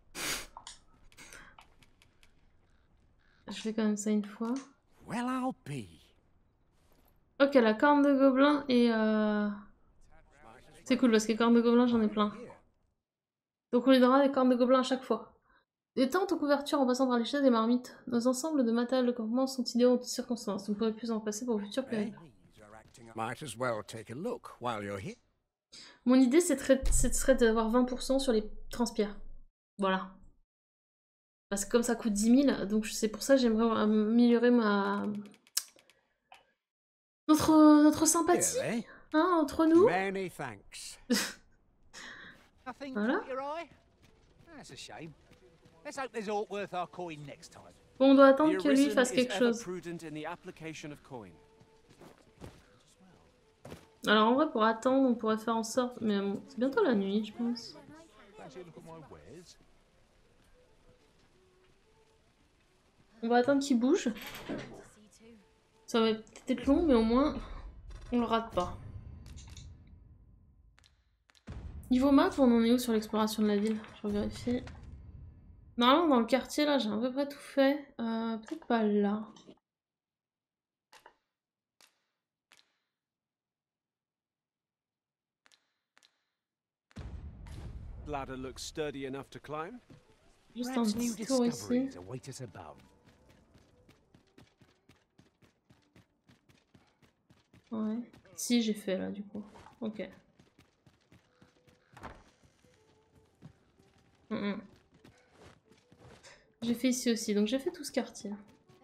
Je fais quand même ça une fois. Well, I'll be. Ok, la corne de gobelin et euh... c'est cool parce que cornes de gobelin j'en ai plein. Donc on lui donnera des cornes de gobelin à chaque fois. Des tentes aux couvertures en passant par les chaises et marmites. Nos ensembles de matériel de campement sont idéaux en toutes circonstances. Vous ne pourrez plus en passer pour vos futurs périls. Might as well take a look while you're here. Mon idée c'est serait d'avoir vingt pour cent sur les transpires. Voilà. Parce que comme ça coûte dix mille, donc c'est pour ça que j'aimerais améliorer ma... Notre, notre sympathie, hein, entre nous. Many thanks. Voilà. That's a shame. Let's hope there's aught worth our coin next time. Bon, on doit attendre que lui fasse quelque chose. Alors en vrai, pour attendre, on pourrait faire en sorte... Mais bon, c'est bientôt la nuit, je pense. On va attendre qu'il bouge. Ça va peut-être long, mais au moins, on le rate pas. Niveau maths, on en est où sur l'exploration de la ville? Je vérifie. Normalement, dans le quartier, là, j'ai à peu près tout fait. Euh, peut-être pas là. Ladder looks sturdy enough to climb. Juste un petit tour ici. Ouais. Si, j'ai fait là, du coup. Ok. Mm -mm. J'ai fait ici aussi, donc j'ai fait tout ce quartier.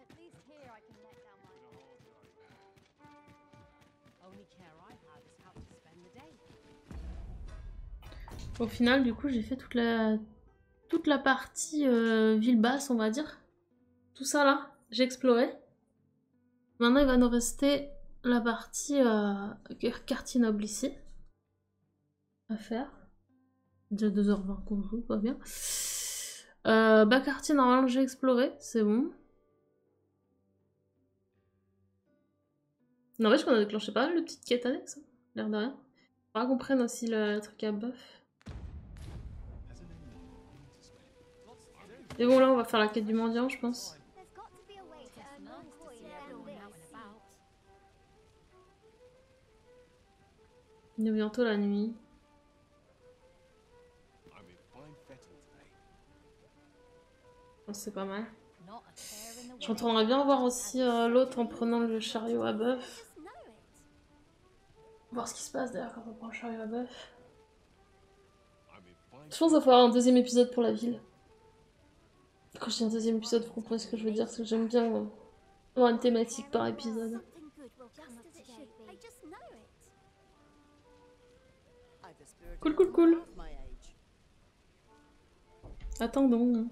Au final, du coup, j'ai fait toute la toute la partie euh, ville basse, on va dire. Tout ça là, j'ai exploré. Maintenant, il va nous rester la partie euh, quartier noble ici à faire. Déjà deux heures vingt qu'on joue, pas bien. Euh, bas quartier, normalement, j'ai exploré, c'est bon. Non, mais je qu'on a déclenché pas mal de petites quêtes annexes, l'air de rien. Faudra qu'on prenne aussi le truc à buff. Et bon, là, on va faire la quête du mendiant, je pense. Il est bientôt la nuit. Oh, c'est pas mal. Je retournerais bien voir aussi euh, l'autre en prenant le chariot à bœuf. Voir ce qui se passe d'ailleurs quand on prend le chariot à bœuf. Je pense qu'il va falloir un deuxième épisode pour la ville. Quand je dis un deuxième épisode, vous comprenez ce que je veux dire, parce que j'aime bien euh, avoir une thématique par épisode. Cool, cool, cool. Attendons.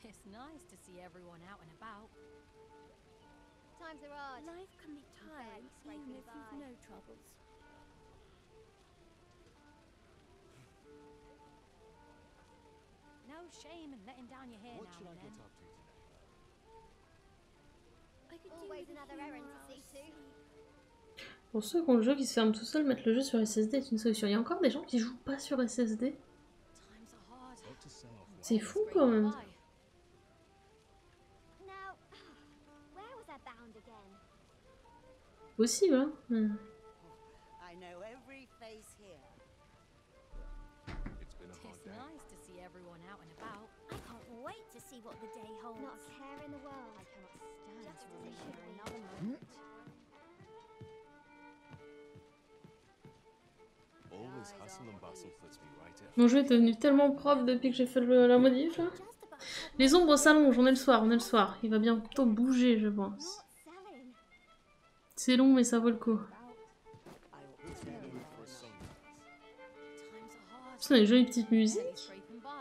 No shame in letting down your hair now and then. Always another errand to see to. Pour ceux qui ont le jeu qui se ferme tout seul, mettre le jeu sur S S D est une solution. Il y a encore des gens qui jouent pas sur S S D. C'est fou quand même. Possible, hein. today. Nice to see everyone out and about. I can't wait to see what the day holds. Not a care in the world. I cannot stand just to remember another moment. All this hustle and bustle puts me right at. Mon jeu est devenu tellement propre depuis que j'ai fait le, la modif là. Les ombres s'allongent, on est le soir, on est le soir. Il va bientôt bouger, je pense. C'est long, mais ça vaut le coup. C'est une jolie petite musique.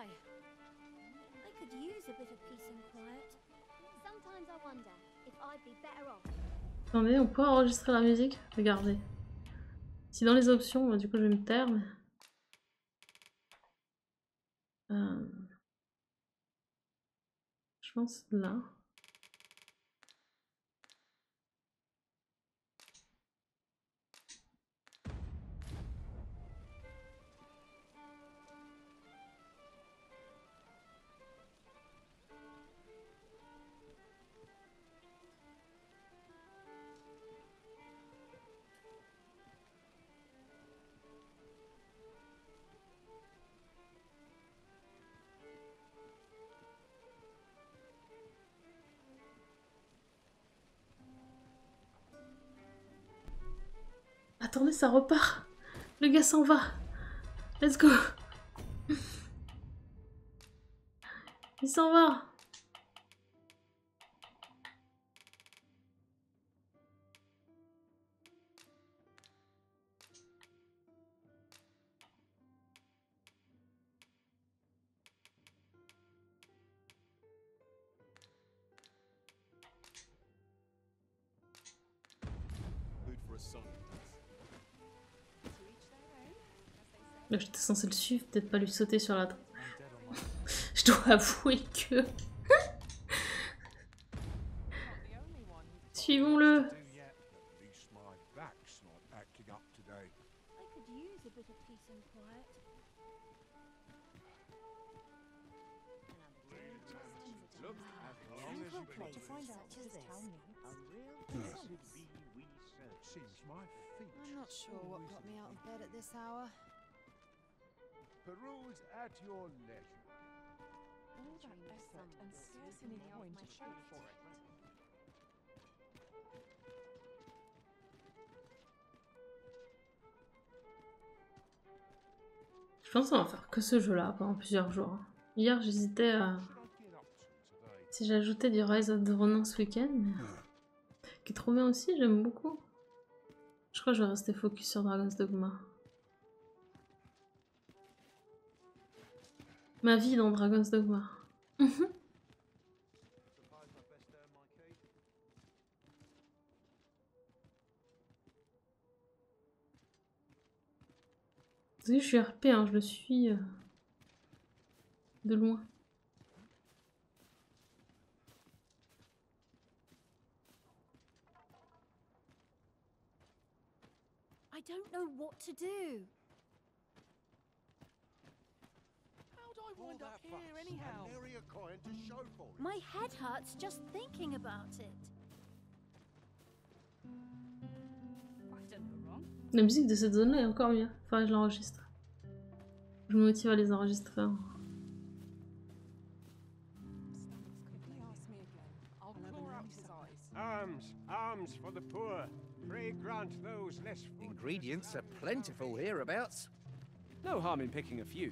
Attendez, on peut enregistrer la musique? Regardez. Si dans les options, du coup je vais me taire. Mais... Euh... Je pense là. Attendez, ça repart. Le gars s'en va. Let's go. Il s'en va. Là, j'étais censé le suivre, peut-être pas lui sauter sur la tronche. Je dois avouer que... Suivons-le. I'm not sure what got me out of bed at this hour. Peruse at your leisure. All that effort and scarce any point to show for it. Je pense qu'on va faire que ce jeu-là pendant plusieurs jours. Hier, j'hésitais à... si j'ajoutais du Rise of the Ronin ce week-end, mais... qui est trop bien aussi, j'aime beaucoup. Je crois que je vais rester focus sur Dragon's Dogma. Ma vie dans Dragon's Dogma. Vous savez, je suis R P, hein, je le suis euh, de loin. I don't know what to do. Wind up here anyhow. My head hurts just thinking about it. La musique de cette zone-là est encore mieux. Faudrait que je l'enregistre. Je me motive à les enregistrer. Arms, arms for the poor. Pray grant those less. Ingredients are plentiful hereabouts. No harm in picking a few.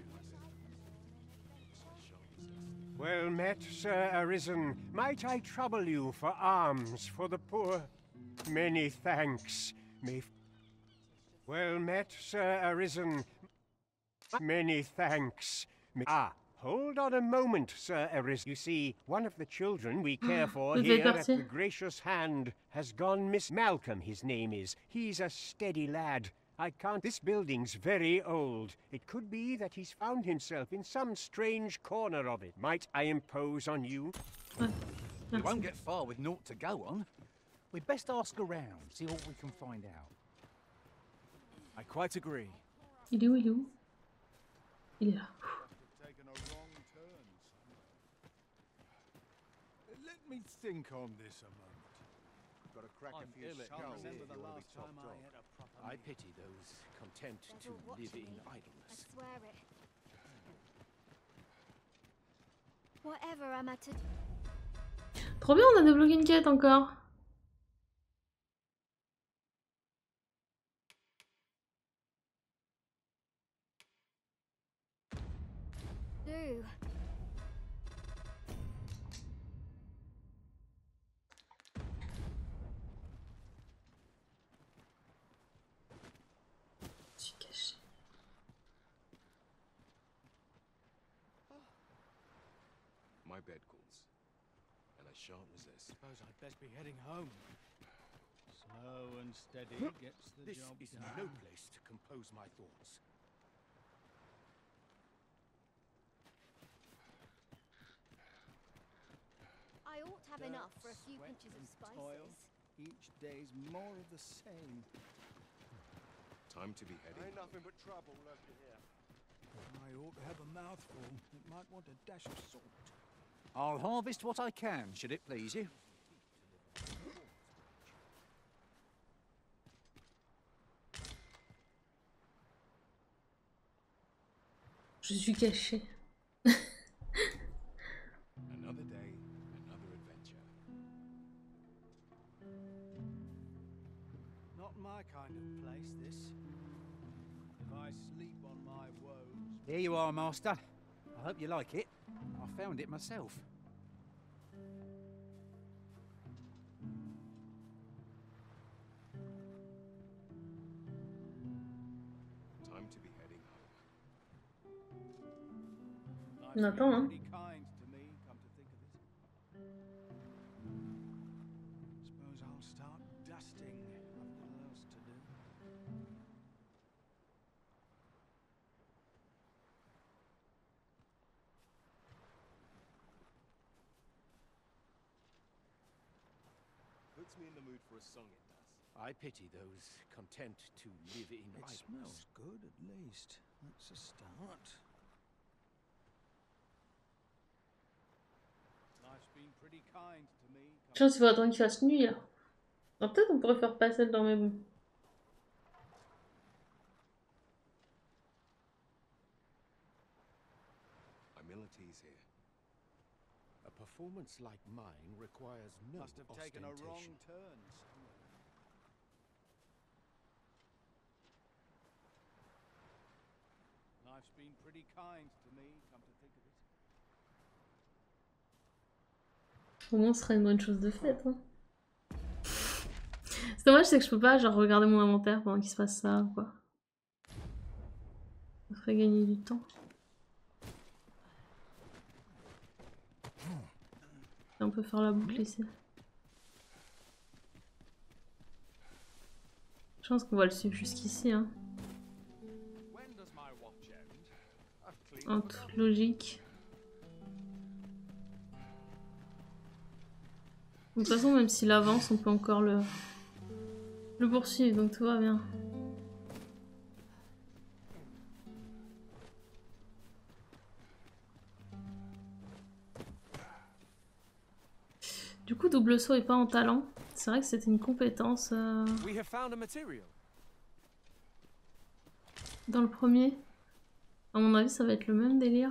Well met, Sir Arisen. Might I trouble you for alms for the poor? Many thanks. May well met, Sir Arisen. Many thanks. May ah, hold on a moment, Sir Arisen. You see, one of the children we care for here at the Gracious Hand has gone miss. Malcolm, his name is. He's a steady lad. I can't... This building's very old. It could be that he's found himself in some strange corner of it. Might I impose on you? We won't get far with naught to go on. We'd best ask around, see what we can find out. I quite agree. Il est où, il est où? Il est là. Let me think on this a moment. Got to crack a few skulls here the last time I had a proper I pity those content to live in idleness. I swear it. Whatever am I to Trop bien, on a débloqué une quête encore. do? My bed calls, and I shan't resist. Suppose I'd best be heading home. Slow and steady gets the This job is done. no place to compose my thoughts. I ought to have Dirt, enough for a few sweat, pinches of and spices. toil. Each day's more of the same. Time to be heading. Ain't nothing but trouble lurking here. I ought to have a mouthful. It might want a dash of salt. I'll harvest what I can, should it please you. Je suis caché. Another day, another adventure. Not my kind of place, this. If I sleep on my woes... Here you are, Master. I hope you like it. I found it myself. Time to be heading home. On attend, hein. Pretty kind to me, come to think of it. Suppose I'll start dusting. I've little else to do. Puts me in the mood for a song, it does. I pity those content to live in It idleness. smells good, at least. That's a start. Life's been pretty kind to me. Je pense qu'il faut attendre qu'il fasse nuit là. Alors peut-être on pourrait faire passer dans mes bons. Humility's here. A performance like mine requires no Must have taken a wrong ostentation. turn somewhere. Life's been pretty kind to me, come to think of it. Au moins ce serait une bonne chose de faite. Hein. C'est dommage, c'est que je peux pas genre regarder mon inventaire pendant qu'il se passe ça ou quoi. Ça ferait gagner du temps. Et on peut faire la boucle ici. Je pense qu'on va le suivre jusqu'ici. Hein. En toute logique. De toute façon, même s'il avance, on peut encore le, le poursuivre, donc tout va bien. Du coup, double saut et pas en talent. C'est vrai que c'était une compétence euh, We have found a material. dans le premier. À mon avis, ça va être le même délire.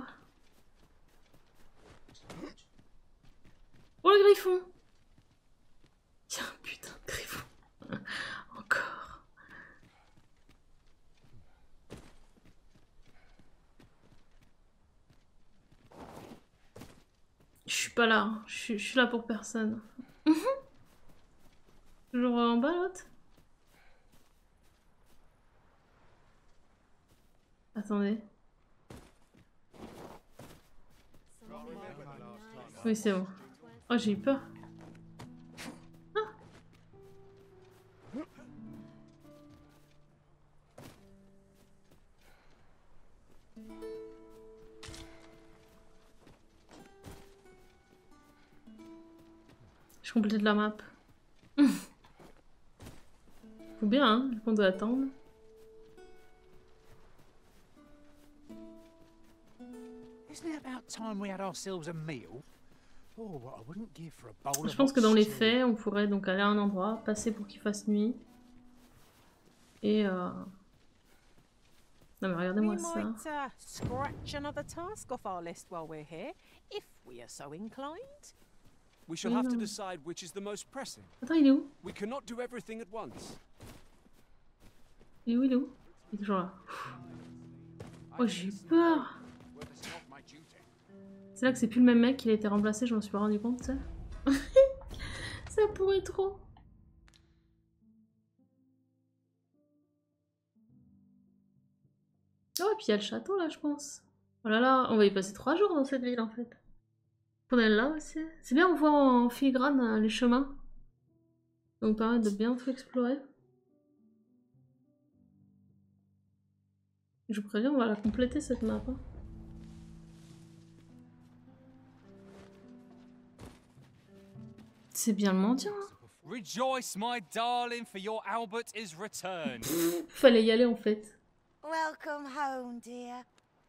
Oh, le griffon! Tiens, putain de griffon. Encore. Je suis pas là. Je suis, je suis là pour personne. Toujours en bas, l'autre? Attendez. Oui, c'est bon. Oh, j'ai eu peur. Ah. Je complète la map. Faut bien, hein, qu'on doit attendre. Isn't it about time we had ourselves a meal? Oh, what I wouldn't give for a bowl Je of pense que hot dans les stew. faits, on pourrait donc aller à un endroit, passer pour qu'il fasse nuit. Et, euh, Non mais regardez-moi We ça. might uh, scratch another task off our list while we're here, if we are so inclined. We shall Oui, have to non. decide which is the most pressing. Attends, il est où? We cannot do everything at once. Il est où, il est où? Il est toujours là. Oh, j'ai eu peur. C'est là que c'est plus le même mec, il a été remplacé, je m'en suis pas rendu compte, ça. Ça pourrait trop. Oh, et puis il y a le château là, je pense. Oh là là, on va y passer trois jours dans cette ville en fait. On est là aussi. C'est bien, on voit en filigrane euh, les chemins. Donc permet de bien tout explorer. Je vous préviens, on va la compléter cette map. Hein. C'est bien le mendiant. Hein. Rejoice, my darling, for your Albert is returned. Fallait y aller en fait. Welcome home, dear.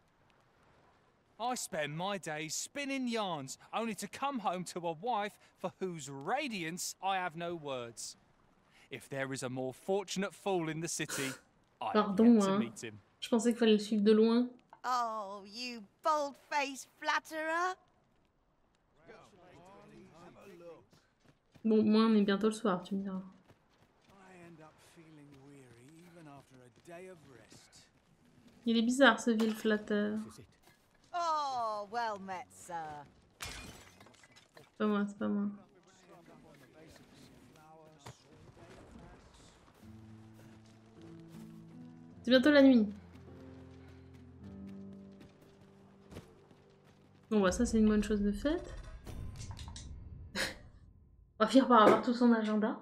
I spend my days spinning yarns, only to come home to a wife for whose radiance I have no words. If there is a more fortunate fool in the city, I have Pardon, yet to hein. meet him. Je pensais qu'il fallait le suivre de loin. Oh, you bold-faced flatterer. Bon, moi on est bientôt le soir, tu me diras. Il est bizarre ce ville flatteur. Oh, well met, sir. C'est pas moi, c'est pas moi. C'est bientôt la nuit. Bon bah ça c'est une bonne chose de faite. On va finir par avoir tout son agenda.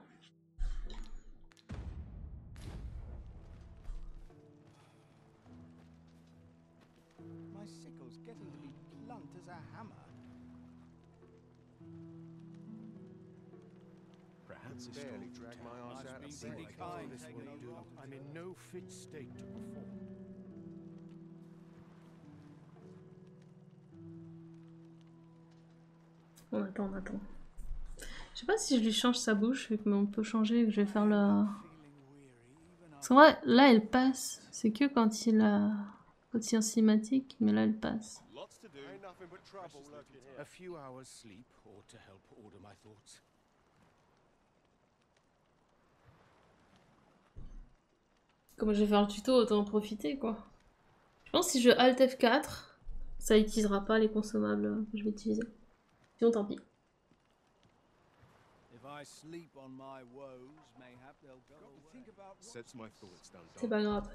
My sickle's getting to be blunt as a hammer. Perhaps it's barely drag my arse out of bed. kind, This taking will a do. long I'm in no fit state to perform. On attend, on attend. Je sais pas si je lui change sa bouche, vu qu'on peut changer et que je vais faire la... Parce qu'en vrai, là elle passe. C'est que quand il a... Quand il est en cinématique, mais là elle passe. Lots to do. Ain't nothing but trouble lurking here. A few hours sleep ought to help order my thoughts. Comme je vais faire le tuto, autant en profiter quoi. Je pense que si je Alt F quatre, ça utilisera pas les consommables que je vais utiliser. Sinon tant pis. If I sleep on my woes, mayhap they'll go away. Sets my thoughts down. C'est pas grave.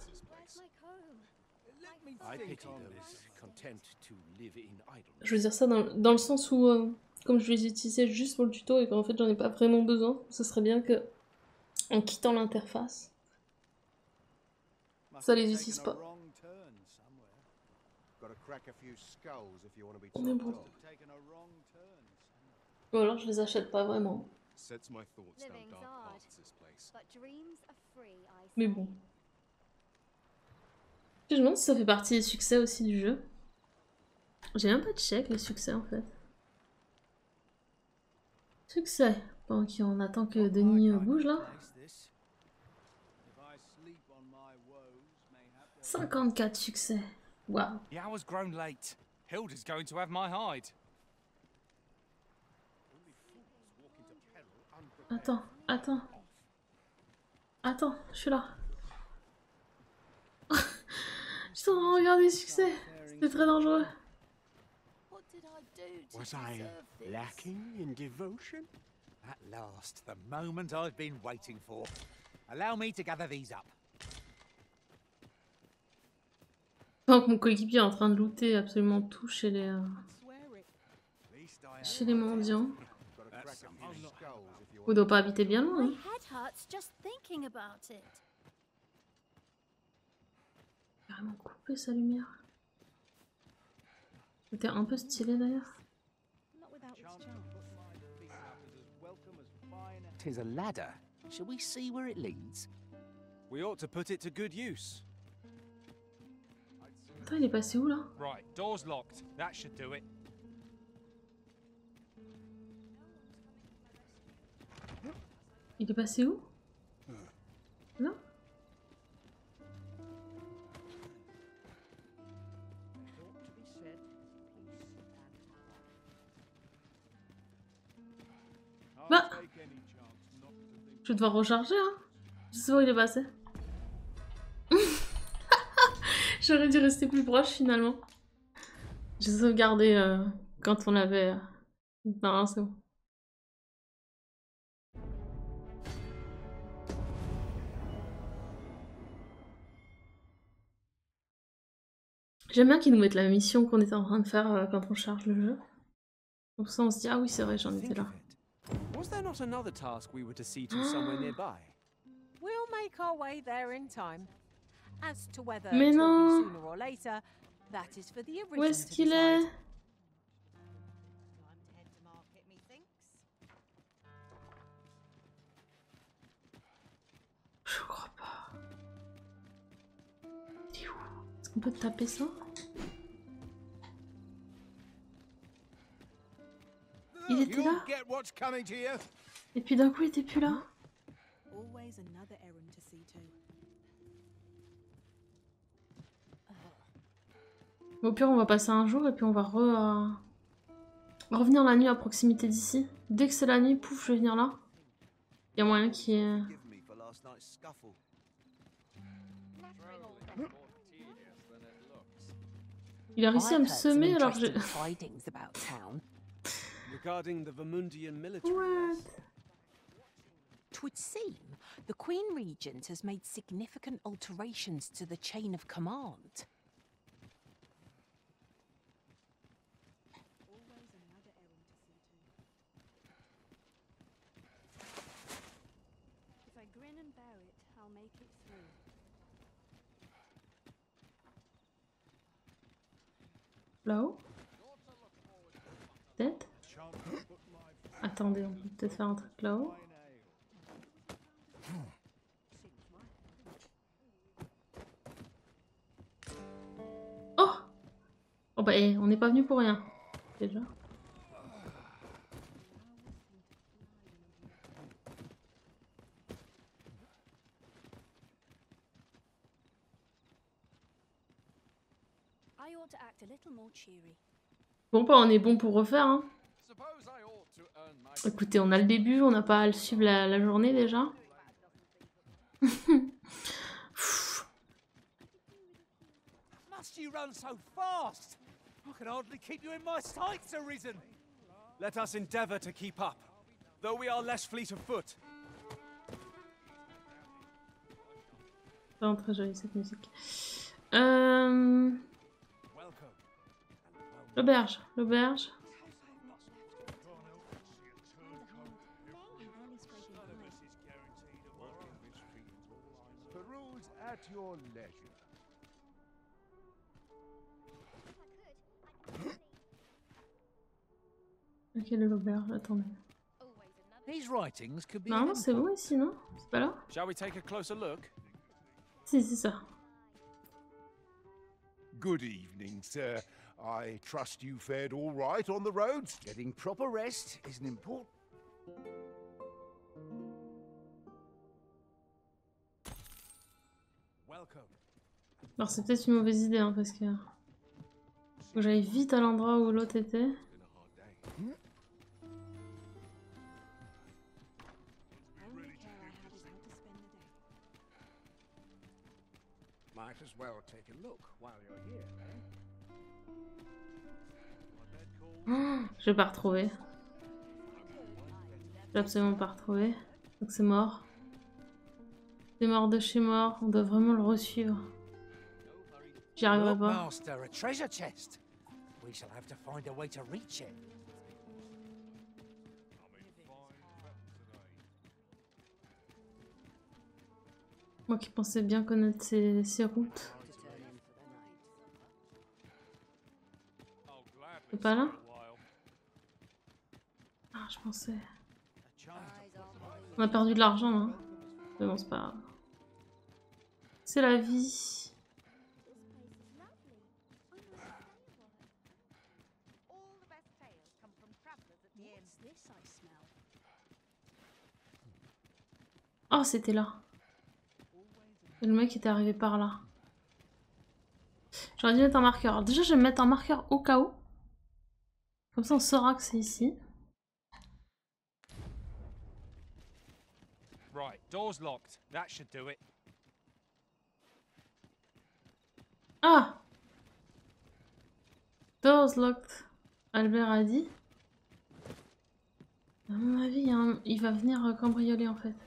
I pity those content to live in idleness. Je veux dire ça dans, dans le sens où, euh, comme je les utilisais juste pour le tuto et qu'en fait j'en ai pas vraiment besoin, ce serait bien que, en quittant l'interface, ça les utilise pas. On est bon. Ou alors je les achète pas vraiment. Mais bon. Je me demande si ça fait partie des succès aussi du jeu. J'ai même pas de chèque les succès en fait. Succès. Pendant qu'on attend que Denis euh, bouge là. cinquante-quatre succès. Waouh. The hour's grown late. Hilda's going to have my hide. Attends, attends. Attends, je suis là. Je suis en train de regarder les succès. C'est très dangereux. Was I lacking in devotion? At last, the moment I've been waiting for. Allow me to gather these up. Pendant que mon coéquipier est en train de looter absolument tout chez les... Euh... Chez les mendiants. Vous ne doit pas habiter bien loin. Hein. Carrément coupé sa lumière. C'était un peu stylé d'ailleurs. Tis a ladder. Shall we see where it leads? We ought to put it to good use. Attends, il est passé où là? Right, door's locked. That should do it. Il est passé où? Là? Je vais devoir recharger, hein. Je sais pas où il est passé. J'aurais dû rester plus proche finalement. J'ai sauvegardé euh, quand on l'avait. Non, c'est bon. J'aime bien qu'ils nous mettent la mission qu'on était en train de faire euh, quand on charge le jeu. Comme ça on se dit ah oui c'est vrai j'en étais là. Was there not another task we were to see to somewhere nearby? We'll make our way there in time. As to whether Mais it will non. be sooner or later, that is for the Où est-ce Arisen to qu'il est? decide. Je crois pas. Il est où? Est-ce qu'on peut taper ça? Il était là? Et puis d'un coup il était plus là? Always another errand to see to. Au pire on va passer un jour et puis on va re, euh, revenir la nuit à proximité d'ici. Dès que c'est la nuit, pouf, je vais venir là. Il y a moyen qu'il y ait... Il a réussi à me semer alors que j'ai... Regarding the Vermundian military. What? Twould seem the Queen Regent has made significant alterations to the chain of command. If I grin and bear it, I'll make it through. Là-haut? Peut-être? Attendez, on peut peut-être faire un truc là-haut. Oh! Oh bah eh, on n'est pas venu pour rien. Déjà. I ought to act a little more cheery. Bon bah on est bon pour refaire hein. Écoutez, on a le début, on n'a pas à le suivre la, la journée déjà. Must you run so fast? I can hardly keep you in my sights, Arisen. Let us endeavor to keep up, though we are less fleet of foot. Vraiment très jolie cette musique. Euh... L'auberge, l'auberge. Peruse at your leisure. Ok, l'auberge, attendez. These writings could be. Non, c'est bon ici, non? C'est pas là? Shall we take a closer look? Si, c'est ça. Good evening, sir. I trust you fared all right on the roads. Getting proper rest is an important... Alors c'est peut-être une mauvaise idée, hein, parce que... Faut que j'aille vite à l'endroit où l'autre était. Might as well take a look while you're here, Oh, je vais pas retrouver. Je vais absolument pas retrouver. Donc c'est mort. C'est mort de chez mort. On doit vraiment le resuivre. J'y arriverai pas. Master, a treasure chest. We shall have to find a way to reach it. Moi qui pensais bien connaître ces, ces routes. C'est pas là? Ah, je pensais... On a perdu de l'argent, hein. Mais bon, c'est pas grave. C'est la vie. Oh, c'était là. Et le mec était arrivé par là. J'aurais dû mettre un marqueur. Alors déjà, je vais me mettre un marqueur au cas où. Comme ça, on saura que c'est ici. Door's locked. That should do it. Ah! Doors locked. Albert a dit. À mon avis, hein, il va venir euh, cambrioler en fait.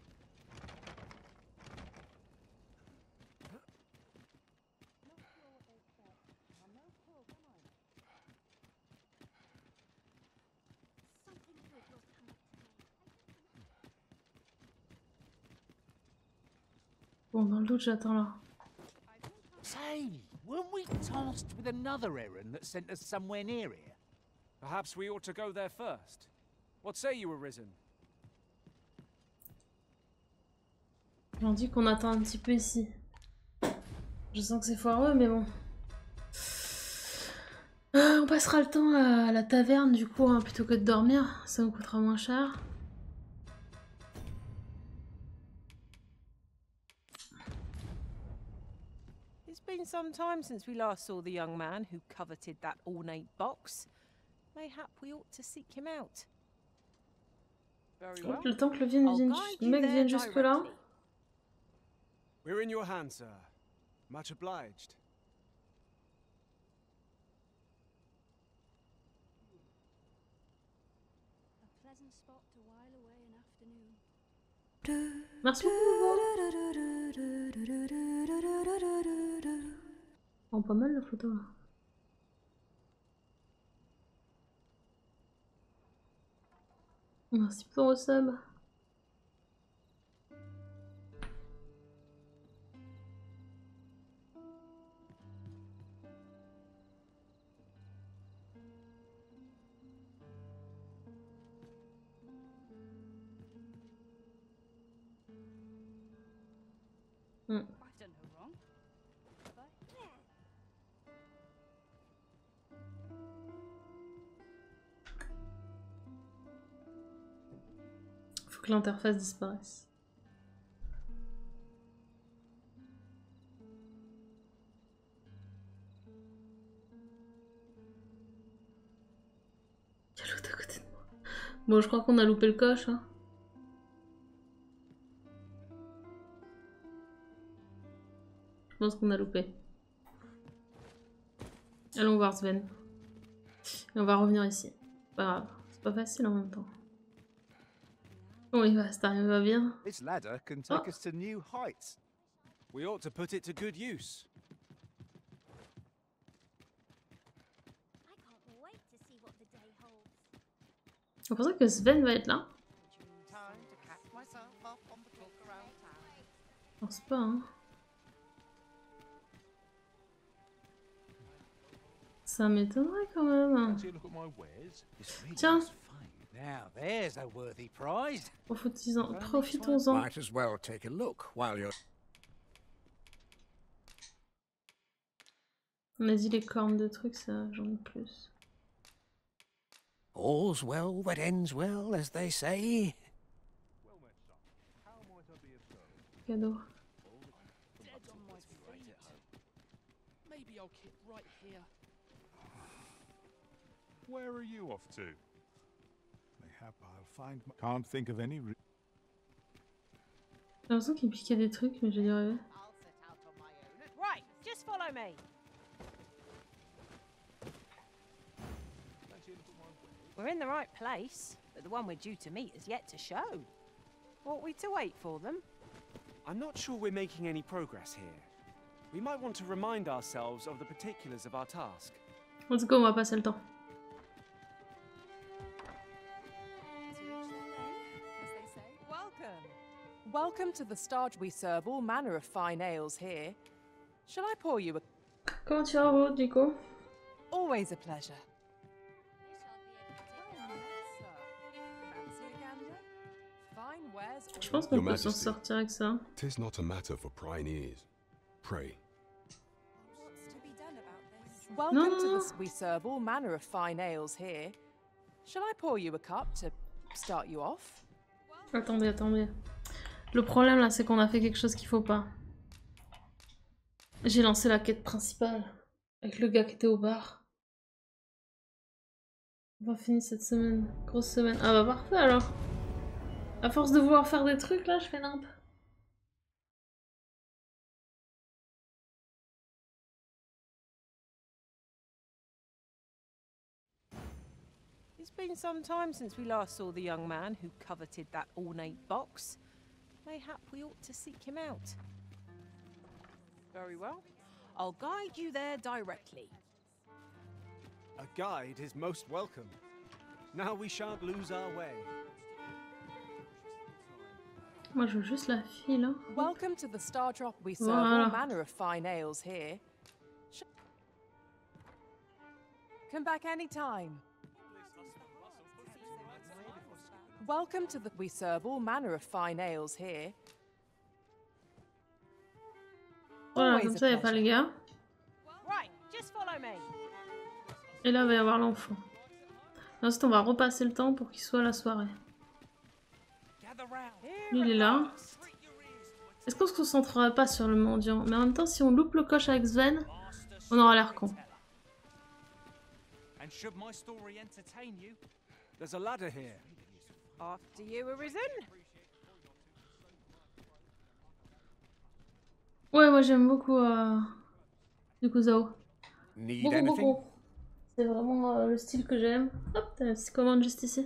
Bon, dans le doute, j'attends là. Say, weren't we tasked with another errand that sent us somewhere near here? Perhaps we ought to go there first. What say you, Arisen? On dit qu'on attend un petit peu ici. Je sens que c'est foireux, mais bon. Euh, on passera le temps à la taverne du coup, hein, plutôt que de dormir. Ça nous coûtera moins cher. It's been some time since we last saw the young man who coveted that ornate box. Mayhap we ought to seek him out. Very Oh, well. le temps que le, vienne, I'll vienne, guide le you mec there vienne jusque là. directly. We're in your hands, sir. Much obliged. A pleasant spot to while away an afternoon. Merci beaucoup. Oh, pas mal la photo là. Merci pour le sub. Hmm. I've done no wrong. Have I? Faut que l'interface disparaisse. Il y a l'autre à côté de moi. Bon, je crois qu'on a loupé le coche. Hein. Je pense qu'on a loupé. Allons voir Sven. Et on va revenir ici. Pas grave. C'est pas facile en même temps. Bon, il va, ça va bien. This ladder can take Oh. us to new heights. We ought to put it to good use. I can't wait to see what the day holds. C'est pour ça que Sven va être là. Je pense pas, hein. Ça m'étonnerait quand même. Tiens. Now there's a worthy prize. Profitons-en. Profitons-en. Might as well take a look while you're... On a dit les cornes de trucs, ça, j'en ai plus. All's well that ends well, as they say. Cadeau. Maybe I'll keep right here. Where are you off to? Mayhap I'll find my... Can't think of any... Re J'ai l'impression qu'il me piquait des trucs, mais j'ai dû rêver. Right, just follow me. We're in the right place, but the one we're due to meet is yet to show. Ought we to wait for them? I'm not sure we're making any progress here. We might want to remind ourselves of the particulars of our task. Let's go, on va passer le temps. Welcome. Welcome to the Starge. We serve all manner of fine ales here. Shall I pour you a... Comment tu vas, Rose, Nico? Always a pleasure. Je pense qu'on peut s'en sortir avec ça. Tis not a matter for prying ears. Pray. Welcome No, to no, the... We serve all manner of fine ales here. Shall I pour you a cup to start you off? Attendez, attendez. Le problème là, c'est qu'on a fait quelque chose qu'il faut pas. J'ai lancé la quête principale avec le gars qui était au bar. On va finir cette semaine. Grosse semaine. Ah bah parfait alors. À force de vouloir faire des trucs, là, je fais nimp. It's been some time since we last saw the young man who coveted that ornate box. Mayhap we ought to seek him out. Very well. I'll guide you there directly. A guide is most welcome. Now we shan't lose our way. Moi, je veux juste la fille, là. Welcome to the Star Drop. We serve Voilà. all manner of fine ales here. Sh Come back anytime. Welcome to the... We serve all manner of fine ales here. Voilà, Always comme a ça, il n'y a pas pleasure. les gars. Right, just follow me. Et là, il va y avoir l'enfant. Ensuite, on va repasser le temps pour qu'il soit à la soirée. Lui, il est là. Est-ce qu'on se concentrera pas sur le mendiant? Mais en même temps, si on loupe le coche avec Sven, on aura l'air con. And should my story entertain you, there's a ladder here. After you, Arisen. Ouais, moi j'aime beaucoup euh... du coup Zao. Need Beaucoup, anything? beaucoup. C'est vraiment euh, le style que j'aime. Hop, t'as la petite commande juste ici.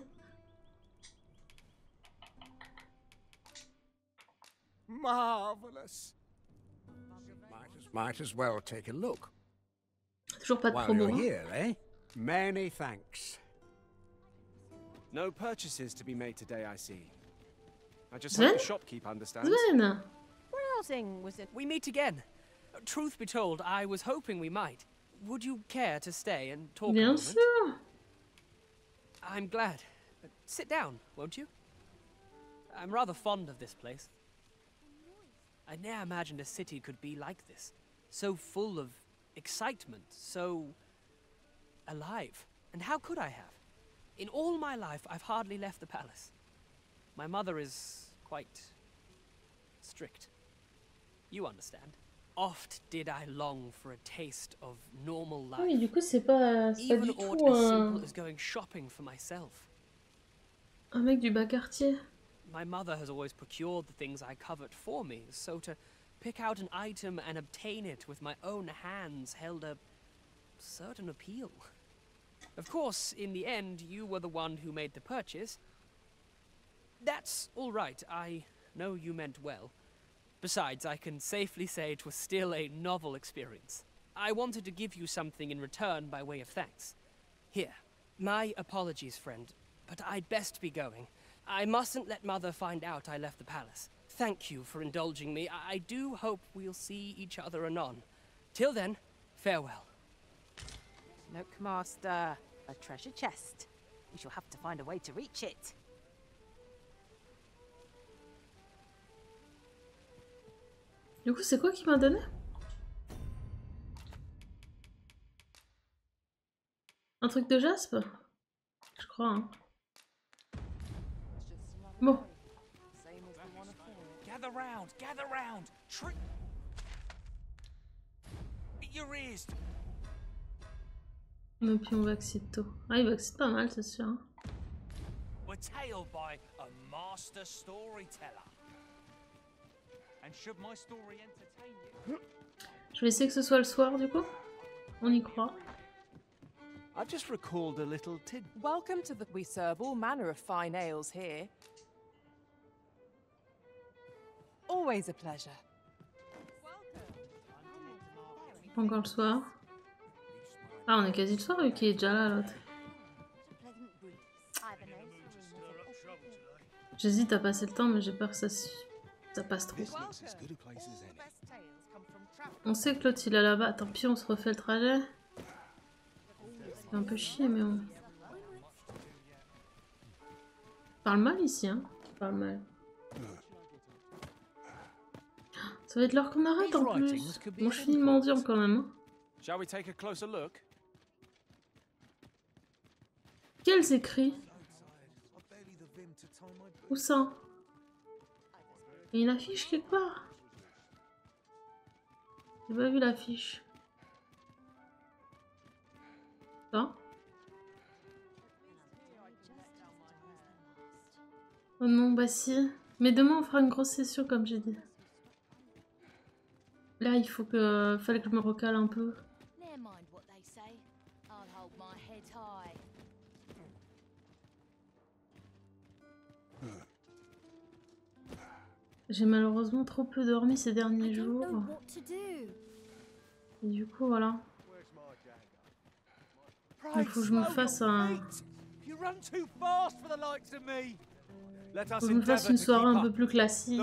Marvelous. Might as, might as well take a look. Toujours pas de While promo. you're Hein. here, eh? Many thanks. No purchases to be made today, I see. I just Sven? hope the shopkeep understands. Sven! Browsing was it? We meet again. Truth be told, I was hoping we might. Would you care to stay and talk a Bien moment? sûr! I'm glad. Uh, Sit down, won't you? I'm rather fond of this place. I ne'er imagined a city could be like this. So full of excitement, so alive. And how could I have? In all my life, I've hardly left the palace. My mother is quite strict. You understand. Oft did I long for a taste of normal life. Oui, du coup, c'est pas, c'est pas Even du aught tout as un, simple as going shopping for myself. un mec du bas quartier. My mother has always procured the things I covet for me, so to pick out an item and obtain it with my own hands held a certain appeal. Of course, in the end, you were the one who made the purchase. That's all right. I know you meant well. Besides, I can safely say it was still a novel experience. I wanted to give you something in return by way of thanks. Here, my apologies, friend, but I'd best be going. I mustn't let Mother find out I left the palace. Thank you for indulging me. I, I do hope we'll see each other anon. Till then, farewell. Look, Master, a treasure chest. We shall have to find a way to reach it. Du coup, c'est quoi qu'il m'a donné? Un truc de jaspe? Je crois, hein. Bon. Gather round, gather round. Tri Your ears. Et puis on va Xito. Ah, il va Xito pas mal, c'est sûr. Hein. Were told by a master storyteller. And should my story entertain you? Je vais essayer que ce soit le soir, du coup. On y croit. I've just recalled a little tid. Welcome to the... We serve all manner of fine ales here. Always a pleasure. Encore le soir. Ah, on est quasi le soir vu qu'il est déjà là, l'autre. J'hésite à passer le temps, mais j'ai peur que ça, ça passe trop. On sait que l'autre il est là-bas. Tant pis, on se refait le trajet. C'est un peu chier, mais on... parle mal ici, hein. Parle mal. Ça va être l'heure qu'on arrête en plus. Bon, je finis de mendiant quand même. Hein. Shall we take a closer look? Quels écrits? Où ça? Il y a une affiche quelque part? J'ai pas vu l'affiche. Ça? Oh non, bah si. Mais demain on fera une grosse session comme j'ai dit. Là il faut que... fallait que je me recale un peu. J'ai malheureusement trop peu dormi ces derniers jours. Et du coup voilà. Il faut que je me fasse un... Faut que je me fasse une soirée un peu plus classique.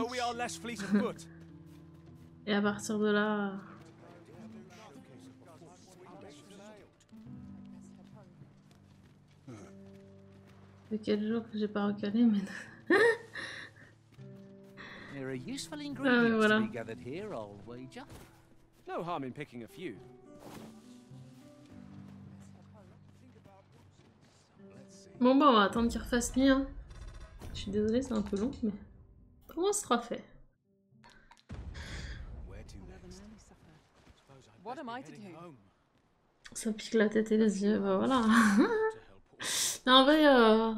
Et à partir de là... C'est quel jour que j'ai pas recalé, mais... Ah, voilà. No harm in picking a few. Bon bah on va attendre qu'il refasse nuit. Hein. Je suis désolée, c'est un peu long, mais au moins ce sera fait. Ça pique la tête et les yeux, bah voilà. Non, en vrai, euh...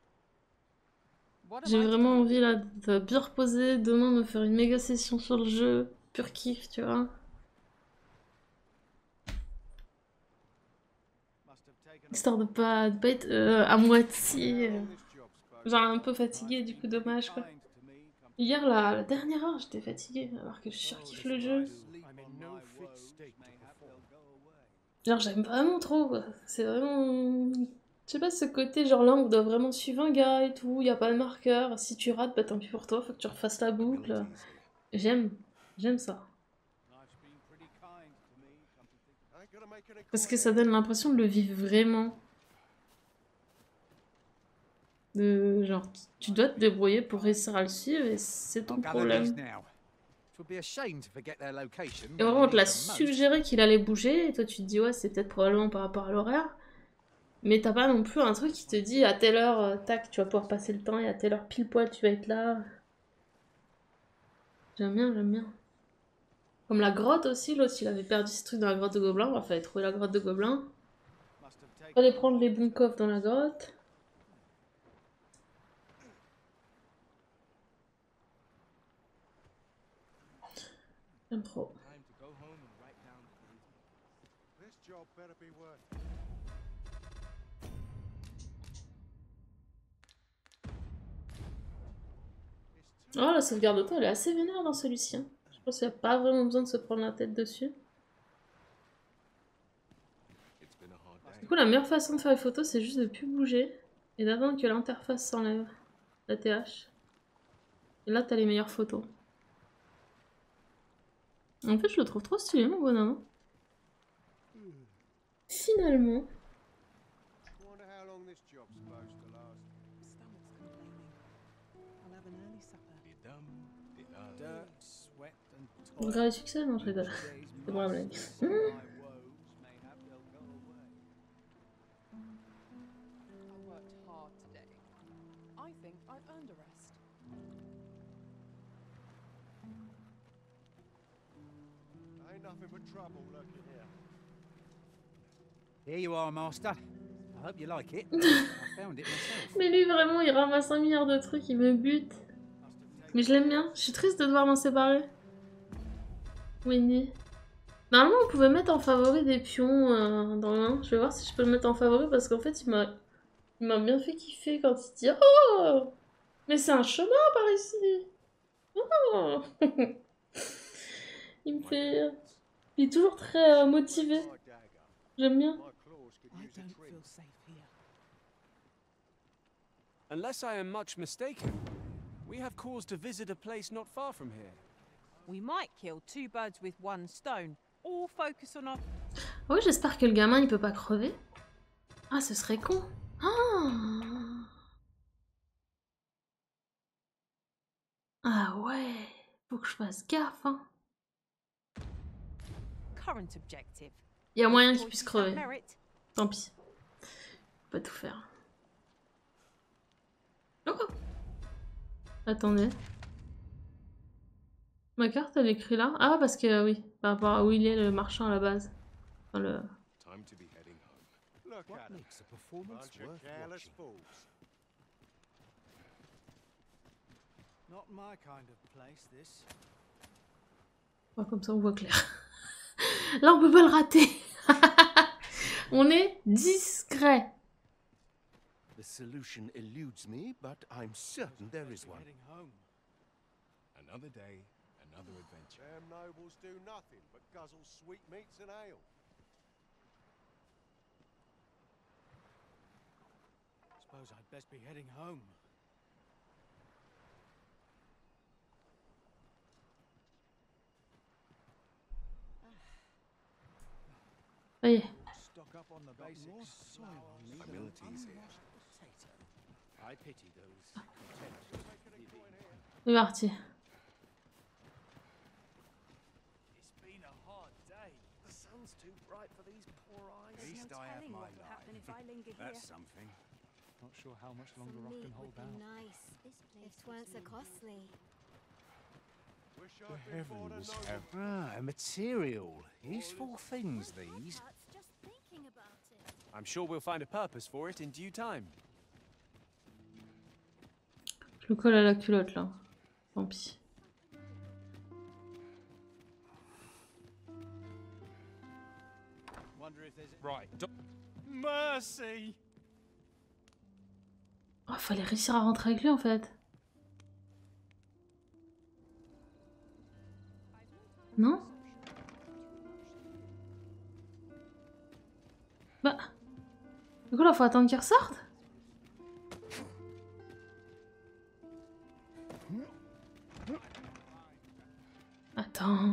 j'ai vraiment envie là de bien reposer, demain me faire une méga session sur le jeu, pur kiff, tu vois. Histoire de pas, de pas être euh, à moitié, euh, genre un peu fatiguée, du coup dommage quoi. Hier, la, la dernière heure, j'étais fatiguée, alors que je surkiffe le jeu. Genre j'aime vraiment trop quoi, c'est vraiment... Je sais pas, ce côté genre là on doit vraiment suivre un gars et tout, y a pas de marqueur, si tu rates, bah tant pis pour toi, faut que tu refasses la boucle. J'aime, j'aime ça. Parce que ça donne l'impression de le vivre vraiment. De genre, tu dois te débrouiller pour réussir à le suivre et c'est ton problème. Et vraiment, on te l'a suggéré qu'il allait bouger et toi tu te dis ouais, c'est peut-être probablement par rapport à l'horaire. Mais t'as pas non plus un truc qui te dit à telle heure, euh, tac, tu vas pouvoir passer le temps et à telle heure pile poil tu vas être là. J'aime bien, j'aime bien. Comme la grotte aussi, l'autre il avait perdu ce truc dans la grotte de Gobelins, il fallait trouver la grotte de Gobelins. Fallait prendre les bons coffres dans la grotte. J'aime trop. Oh, la sauvegarde auto, elle est assez vénère dans celui-ci. Hein. Je pense qu'il n'y a pas vraiment besoin de se prendre la tête dessus. Du coup, la meilleure façon de faire les photos, c'est juste de ne plus bouger et d'attendre que l'interface s'enlève, la T H. Et là, t'as les meilleures photos. En fait, je le trouve trop stylé, mon bonhomme. Finalement. Vrai succès, non, je rigole. C'est bon la blague. Here you are, master. I hope you like it. I found it myself. Mais lui, vraiment, il ramasse un milliard de trucs, il me bute. Mais je l'aime bien. Je suis triste de devoir m'en séparer. Winnie. Normalement, on pouvait mettre en favori des pions euh, dans l'un. Je vais voir si je peux le mettre en favori parce qu'en fait, il m'a il m'a bien fait kiffer quand il dit « Oh, mais c'est un chemin par ici. Oh. » Il me fait... Il est toujours très euh, motivé. J'aime bien. Unless I am much mistaken, we have cause to visit a place not far from here. We might kill two birds with one stone, or focus on our... Ah oui, j'espère que le gamin il peut pas crever. Ah, ce serait con. Ah, ah ouais, faut que je fasse gaffe. Hein. Current objective. Il y a moyen qu'il puisse crever. Tant pis. Faut pas tout faire. Oh. Attendez. Ma carte elle est écrite là. Ah parce que euh, oui, par rapport à où il est le marchand à la base. Enfin, le... Not my kind of place, this. Oh, comme ça on voit clair. Là on peut pas le rater. On est discret. The solution eludes me, but I'm certain there is one. Another day, another adventure. Them nobles do nothing but guzzle sweetmeats and ale. Suppose I'd best be heading home. Ça y est. Stock up on the basics. Humility's here. I pity those content. C'est parti. It's been a hard day. The sun's too bright for these poor eyes. At least I have my life. That's something. Not sure how much longer I can hold out. Nice. This place if 'tweren't so costly. The Heavens have... Ah, a material. Useful things, these. I'm sure we'll find a purpose for it in due time. Je le colle à la culotte là. Tant pis. Right. Mercy. Oh, fallait réussir à rentrer avec lui en fait. Non? Bah... Du coup là faut attendre qu'il ressorte? Attends...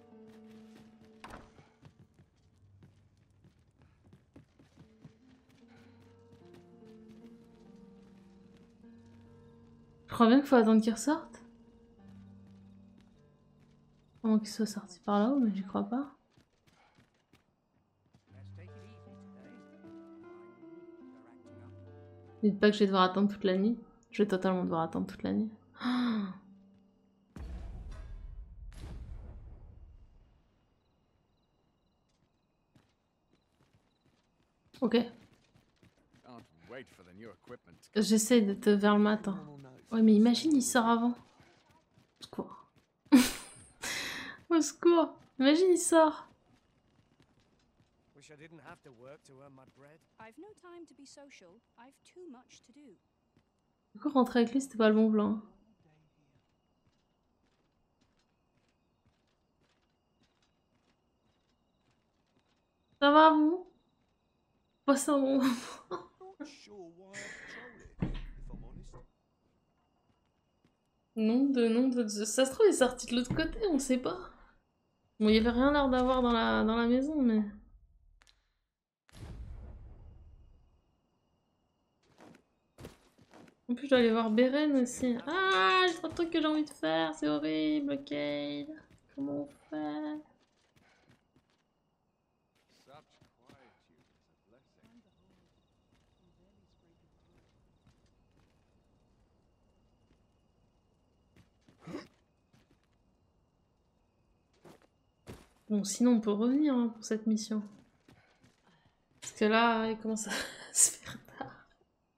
Je crois bien qu'il faut attendre qu'il ressorte. Comment qu'il soit sorti par là-haut, mais j'y crois pas. Dites pas que je vais devoir attendre toute la nuit. Je vais totalement devoir attendre toute la nuit. Oh. Ok. J'essaie de te vers le matin. Ouais, mais imagine, il sort avant. Au secours. Au secours. Imagine, il sort. Wish I didn't have to work to earn my bread. I've no time to be social. I've too much to do. Du coup, rentrer avec lui, c'était pas le bon plan. Ça va, vous? Passez un bon moment. Nom de nom de... Ça se trouve, il est sorti de l'autre côté, on sait pas. Bon, il y avait rien l'air d'avoir dans la, dans la maison, mais... En plus, je dois aller voir Beren aussi. Ah, j'ai trop de trucs que j'ai envie de faire, c'est horrible, Cade. Comment on fait? Bon, sinon on peut revenir hein, pour cette mission. Parce que là, il commence à se faire tard.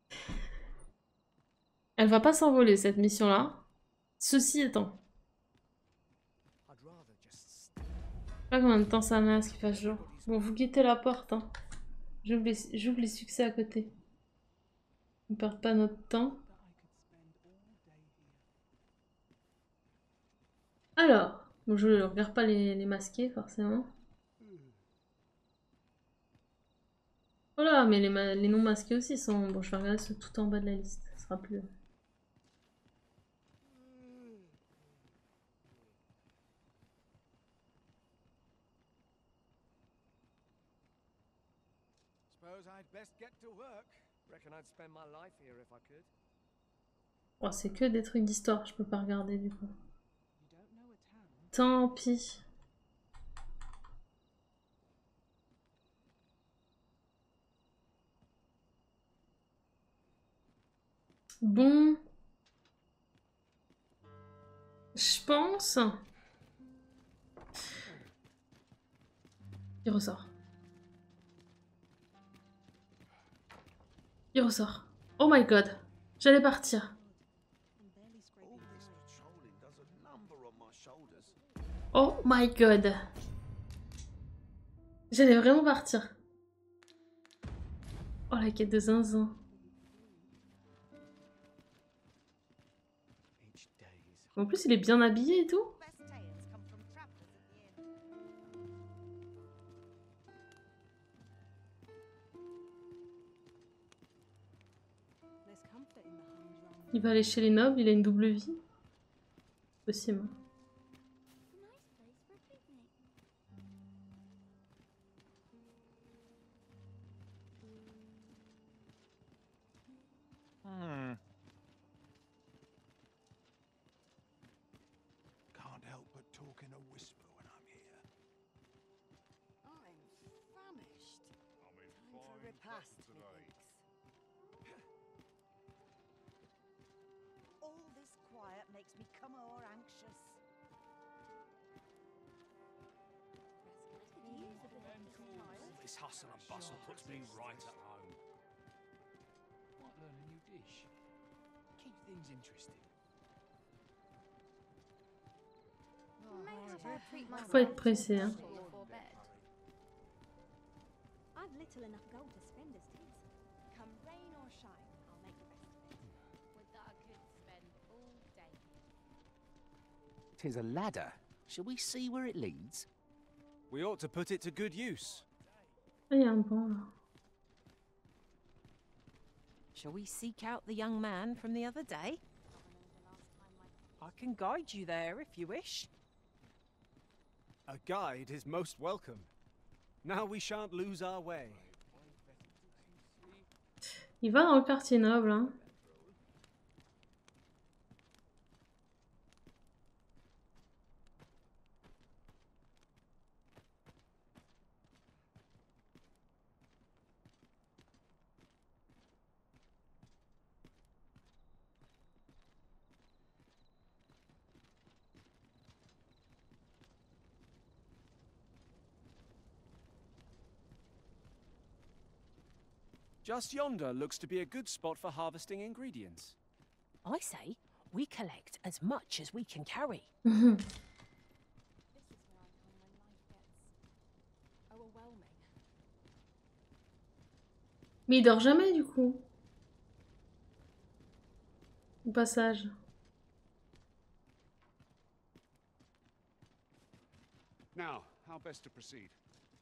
Elle va pas s'envoler cette mission-là. Ceci étant. Pas combien de temps ça met à ce qu'il fasse jour. Bon, vous guettez la porte. Hein. J'ouvre les, j'ouvre les succès à côté. On perd pas notre temps. Alors. Bon, je ne regarde pas les, les masqués, forcément. Voilà, mais les, les non masqués aussi sont... Bon, je vais regarder ce tout en bas de la liste. Ce sera plus... Oh, c'est que des trucs d'histoire, je peux pas regarder du coup. Tant pis. Bon. Je pense. Il ressort. Il ressort. Oh my god. J'allais partir. Oh my god. J'allais vraiment partir. Oh la quête de zinzin. En plus il est bien habillé et tout. Il va aller chez les nobles, il a une double vie. Possible. Hmm. Can't help but talk in a whisper when I'm here. I'm famished. I'm in Time for fine repast, today. All this quiet makes me come o'er anxious. All this hustle and bustle puts me right at home. Might learn a new dish. Keep things interesting. Faut pas être pressé, hein. I've little enough gold to spend as tis. Come rain or shine, I'll make the best of it. Would that I could spend all day. 'Tis a ladder. Shall we see where it leads? We ought to put it to good use. Ah, il y a un banc là. Shall we seek out the young man from the other day? I can guide you there if you wish. A guide is most welcome. Now we shan't lose our way. Il va dans le quartier noble, hein. Just yonder looks to be a good spot for harvesting ingredients. I say we collect as much as we can carry. Mais il dort jamais du coup. Au passage. Now, how best to proceed?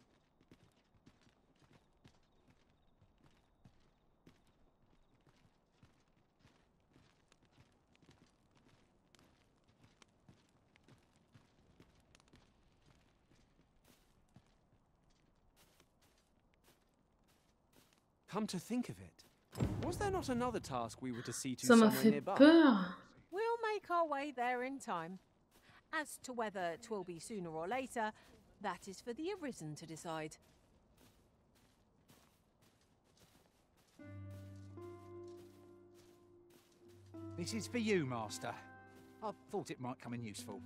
Come to think of it, was there not another task we were to see to Ça m'a somewhere fait nearby? peur. We'll make our way there in time. As to whether 'twill be sooner or later, that is for the Arisen to decide. This is for you, Master. I thought it might come in useful.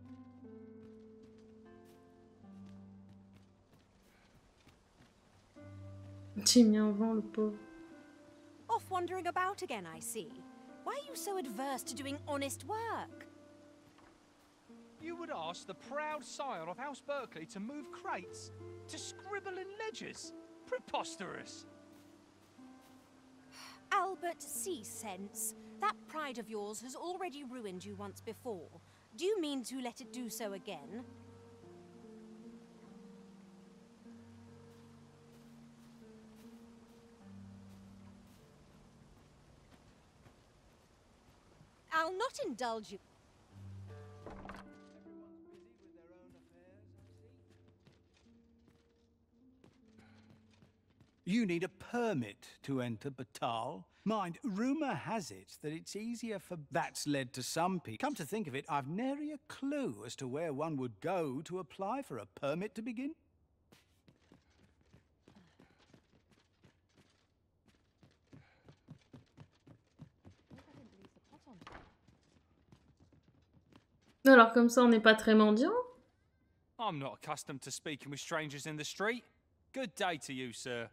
J'ai mis en vent le pauvre. Off wandering about again, I see. Why are you so adverse to doing honest work? You would ask the proud scion of House Berkeley to move crates? To scribble in ledgers? Preposterous! Albert, cease sense. That pride of yours has already ruined you once before. Do you mean to let it do so again? I'll not indulge you. You need a permit to enter Batal. Mind, rumour has it that it's easier for... That's led to some people. Come to think of it, I've nary a clue as to where one would go to apply for a permit to begin. Alors comme ça on n'est pas très mendiant. I'm not accustomed to speaking with strangers in the street. Good day to you, sir.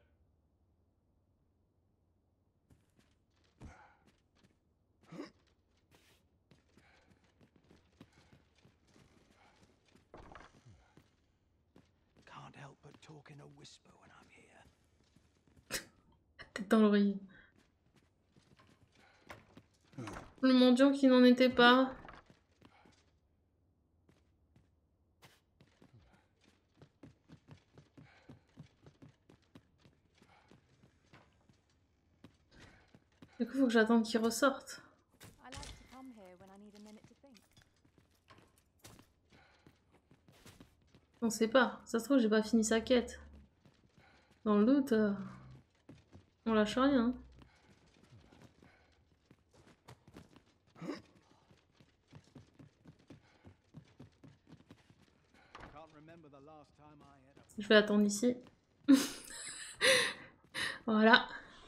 Tête dans l'oreille. Le mendiant qui n'en était pas. Du coup, faut que j'attende qu'il ressorte. On sait pas. Ça se trouve, j'ai pas fini sa quête. Dans le doute, euh, on lâche rien. Je vais attendre ici. Voilà.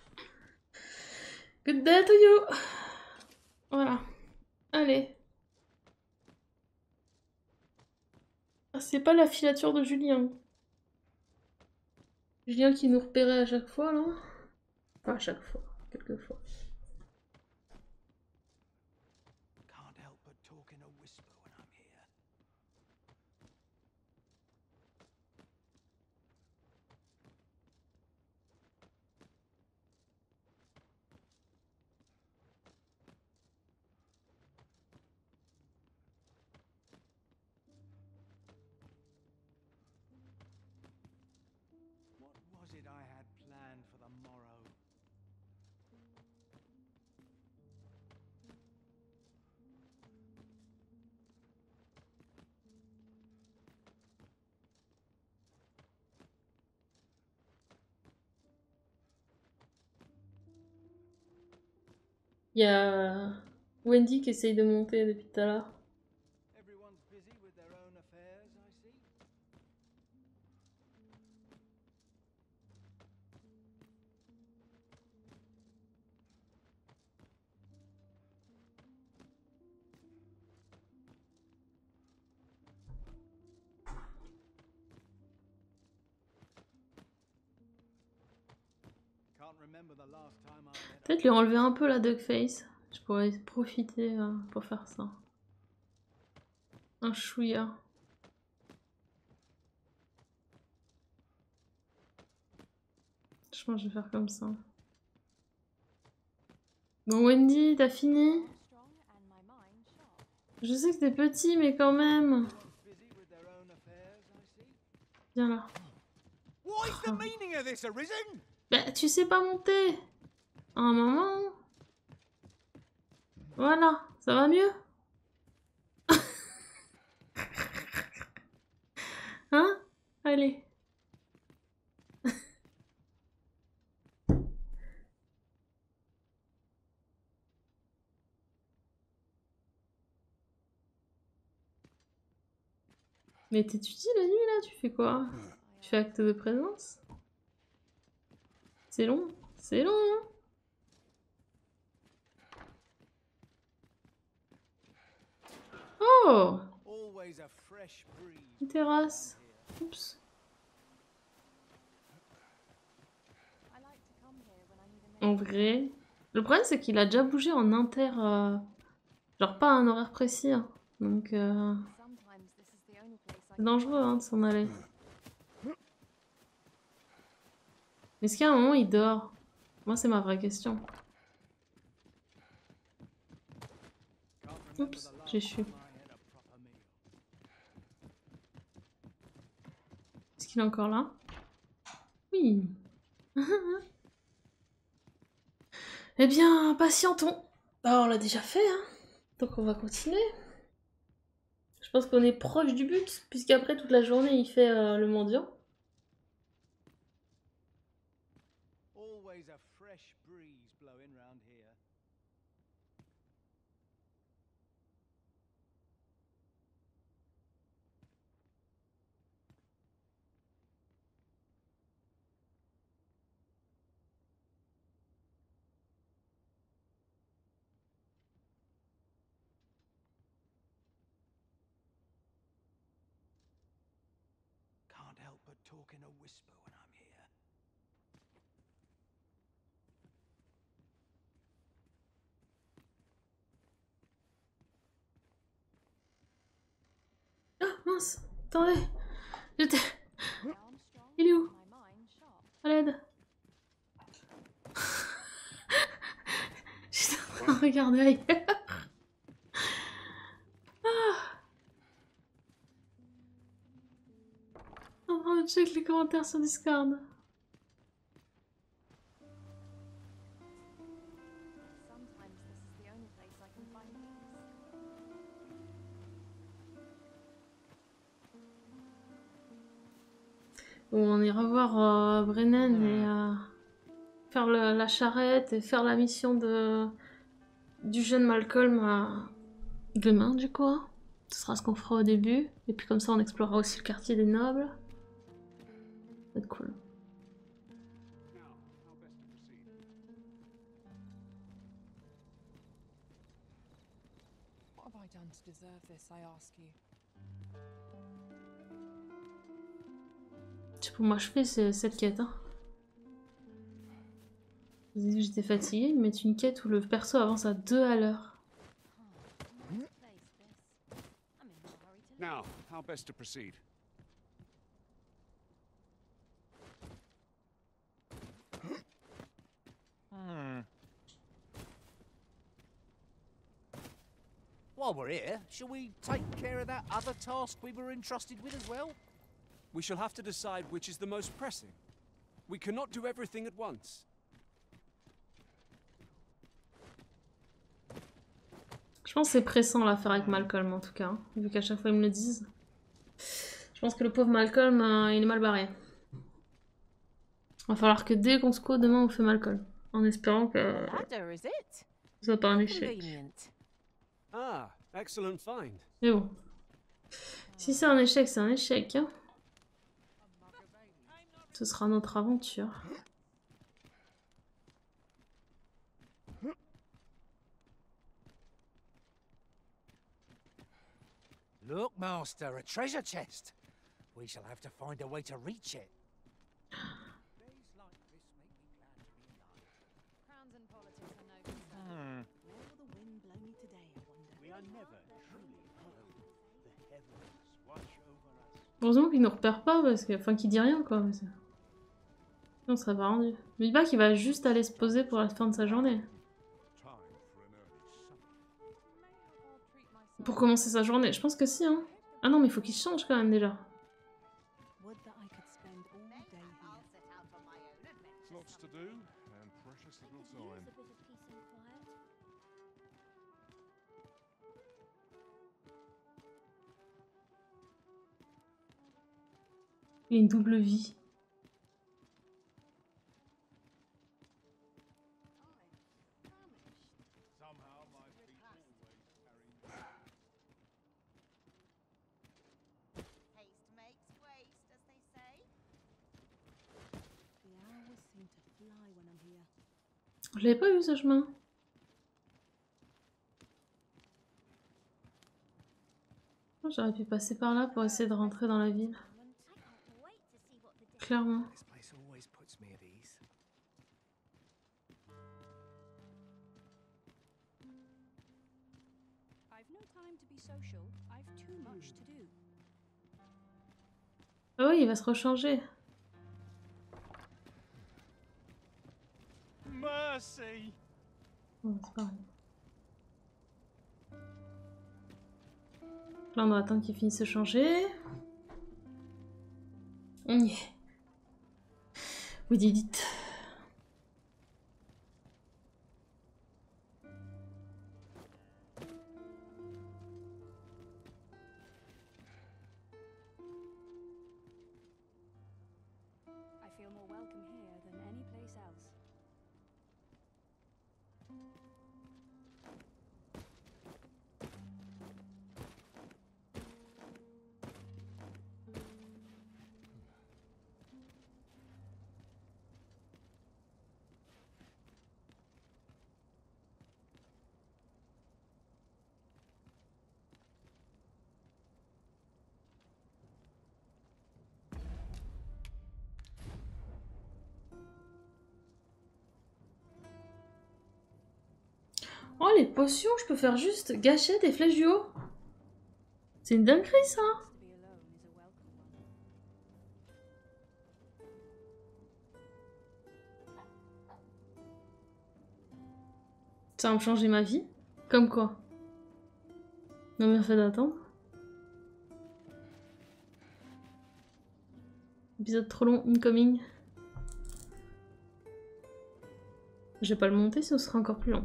Good day to you. Voilà. Allez. Ah, c'est pas la filature de Julien. Julien qui nous repérait à chaque fois, là. Enfin, à chaque fois. Quelques fois. Il y a Wendy qui essaye de monter depuis tout à l'heure. Peut-être lui enlever un peu la duckface. Je pourrais profiter euh, pour faire ça. Un chouïa. Je pense que je vais faire comme ça. Bon Wendy, t'as fini? Je sais que t'es petit, mais quand même. Viens là. Oh. Bah, tu sais pas monter. À un moment. Voilà, ça va mieux? Hein? Allez. Mais t'étudies la nuit là? Tu fais quoi? Tu fais acte de présence? C'est long, c'est long, hein? Oh! Une terrasse. Oups. En vrai, le problème c'est qu'il a déjà bougé en inter, euh, genre pas à un horaire précis, hein. Donc euh, c'est dangereux hein, de s'en aller. Est-ce qu'à un moment il dort? Moi c'est ma vraie question. Oups, j'ai chu. Est-ce qu'il est encore là? Oui. Eh bien, patientons. Bah, on l'a déjà fait, hein. Donc on va continuer. Je pense qu'on est proche du but, puisqu'après toute la journée il fait euh, le mendiant. Talk in a whisper when I'm here. Ah mince, attendez. J'étais... Il est où? À l'aide. J'étais en train de regarder ailleurs. Ah. En train de check les commentaires sur Discord. Bon, on ira voir euh, Brennan et euh, faire le, la charrette et faire la mission de du jeune Malcolm euh, demain du coup. Hein. Ce sera ce qu'on fera au début. Et puis comme ça on explorera aussi le quartier des nobles. Ça va être cool. What have I done to deserve this, I ask you? Tu sais, pour moi je fais cette quête. Hein. J'étais fatiguée, ils mettent une quête où le perso avance à deux à l'heure. Now, how best to proceed? Hmm. While we're here, shall we take care of that other task we were entrusted with as well? We shall have to decide which is the most pressing. We cannot do everything at once. Je pense que c'est pressant l'affaire avec Malcolm en tout cas, hein, vu qu'à chaque fois ils me le disent. Je pense que le pauvre Malcolm, euh, il est mal barré. Il va falloir que dès qu'on se co, demain on fait Malcolm. En espérant que ce soit pas un échec. Ah, excellent find. Mais bon. Si c'est un échec, c'est un échec. Hein. Ce sera notre aventure. Look, Master, a treasure chest. We shall have to find a way to reach it. Hmm. Heureusement qu'il ne repère pas, parce que, enfin qu'il dit rien quoi. Mais on serait pas rendu. Mais dis pas qu'il va juste aller se poser pour la fin de sa journée. Pour commencer sa journée, je pense que si hein. Ah non mais il faut qu'il change quand même déjà. Il a une double vie. Je l'avais pas vu ce chemin. J'aurais pu passer par là pour essayer de rentrer dans la ville. Clairement. Ah oui, il va se rechanger. Mercy. Oh, c'est pareil. Là, on doit attendre qu'il finisse de changer. On y est. We did it. I feel more welcome here than any place else. Oh, les potions, je peux faire juste gâchette et flèche du haut. C'est une dinguerie, ça. Ça va me changer ma vie. Comme quoi? Non mais fait d'attendre. Épisode trop long, incoming. Je vais pas le monter, sinon ce sera encore plus long.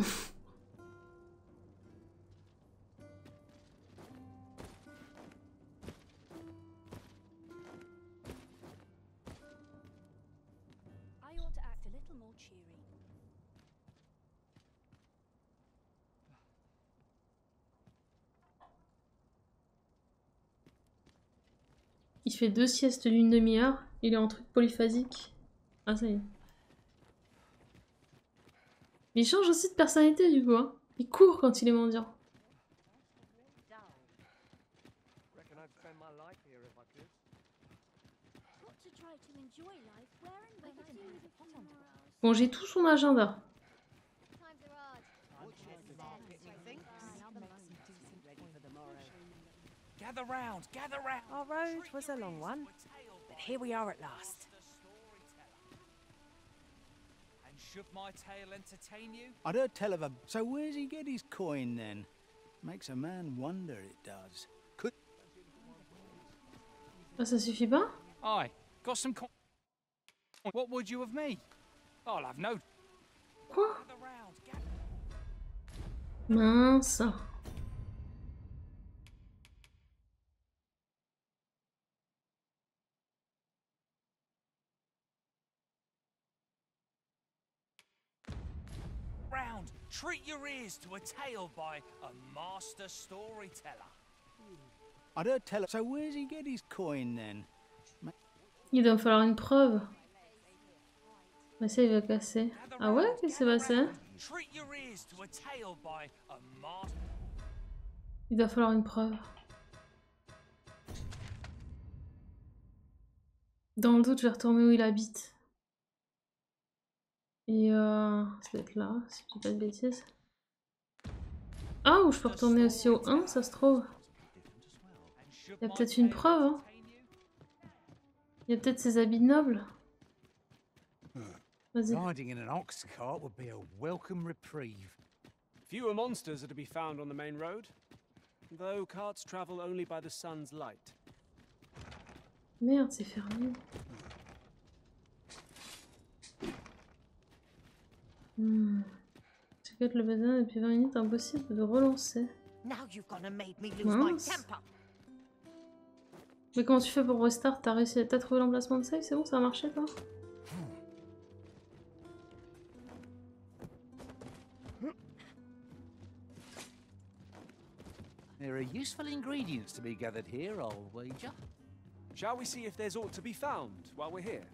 Il fait deux siestes d'une demi-heure. Il est en truc polyphasique. Ah, ça y est. Mais il change aussi de personnalité, du coup. Hein. Il court quand il est mendiant. Bon, j'ai tout son agenda. Gather round, gather round. Our road was a long one, but here we are at last. And should my tale entertain you? I'd heard tell of a... So where's he get his coin then? Makes a man wonder, it does. Could... Ah, ça suffit pas? Aye, got some coin. What would you of me? I'll have no... Quoi? Mince. Treat your ears to a tale by a master storyteller. I'd heard tell. So where's he get his coin then? Il doit me falloir une preuve. Mais ça, il va casser. Ah ouais? Qu'est-ce qui s'est passé? Il doit falloir une preuve. Dans le doute, je vais retourner où il habite. Et euh... ça doit être là, si je dis pas de bêtises. Ah, ou je peux retourner aussi au un, ça se trouve. Il y a peut-être une preuve, hein. Il y a peut-être ses habits de noble. Vas-y. Riding in an ox cart would be a welcome reprieve. Fewer monsters are to be found on the main road, though carts travel only by the sun's light. Merde, c'est fermé. Hmm. J'écoute le bazar depuis vingt minutes, impossible de relancer. Mince. Mais comment tu fais pour restart? T'as réussi à trouver l'emplacement de save? C'est bon, ça a marché toi? There are useful ingredients to be gathered here, I'll wager. Shall we see if there's aught to be found while we're here?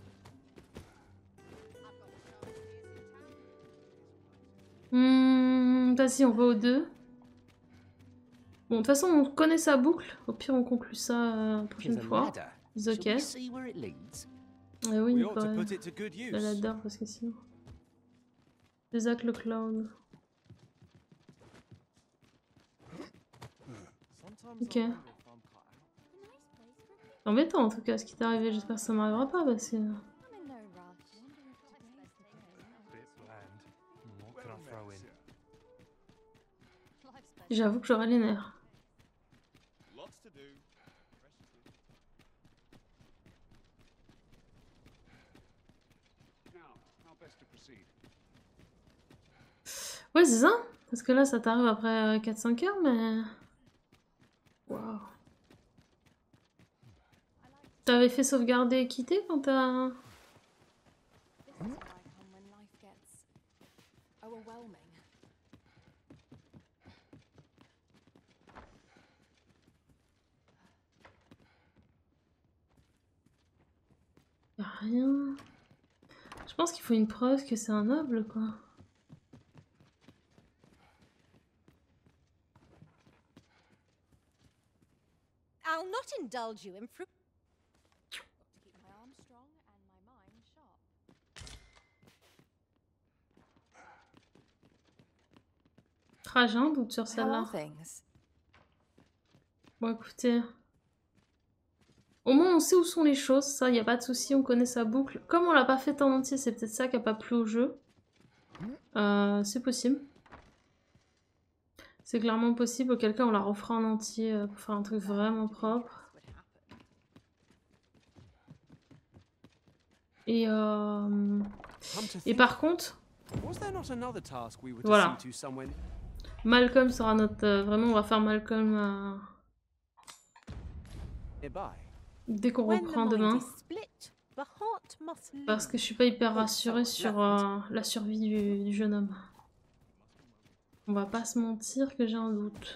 Hmm, vas-y, on va au deux. Bon, de toute façon, on connaît sa boucle. Au pire, on conclut ça euh, la prochaine fois. C'est ok. Eh oui, il paraît. La ladder, parce que sinon... Isaac le clown. Ok. Embêtant en tout cas ce qui t'est arrivé, j'espère que ça m'arrivera pas parce que... J'avoue que j'aurais les nerfs. Ouais, c'est ça. Parce que là, ça t'arrive après quatre cinq heures, mais... Waouh. T'avais fait sauvegarder et quitter quand t'as... Y'a rien. Je pense qu'il faut une preuve que c'est un noble, quoi. I'll not indulge you in fruit. To keep my arms strong and my mind sharp. Ah, j'ai un doute sur celle-là. Bon, écoutez. Au moins, on sait où sont les choses. Ça, y a pas de souci. On connaît sa boucle. Comme on l'a pas fait en entier, c'est peut-être ça qui a pas plu au jeu. Euh, c'est possible. C'est clairement possible, auquel cas on la refera en entier euh, pour faire un truc vraiment propre. Et, euh... Et par contre, voilà. Malcolm sera notre... Euh, vraiment, on va faire Malcolm euh... dès qu'on reprend demain. Parce que je suis pas hyper rassurée sur euh, la survie du, du jeune homme. On va pas se mentir que j'ai un doute.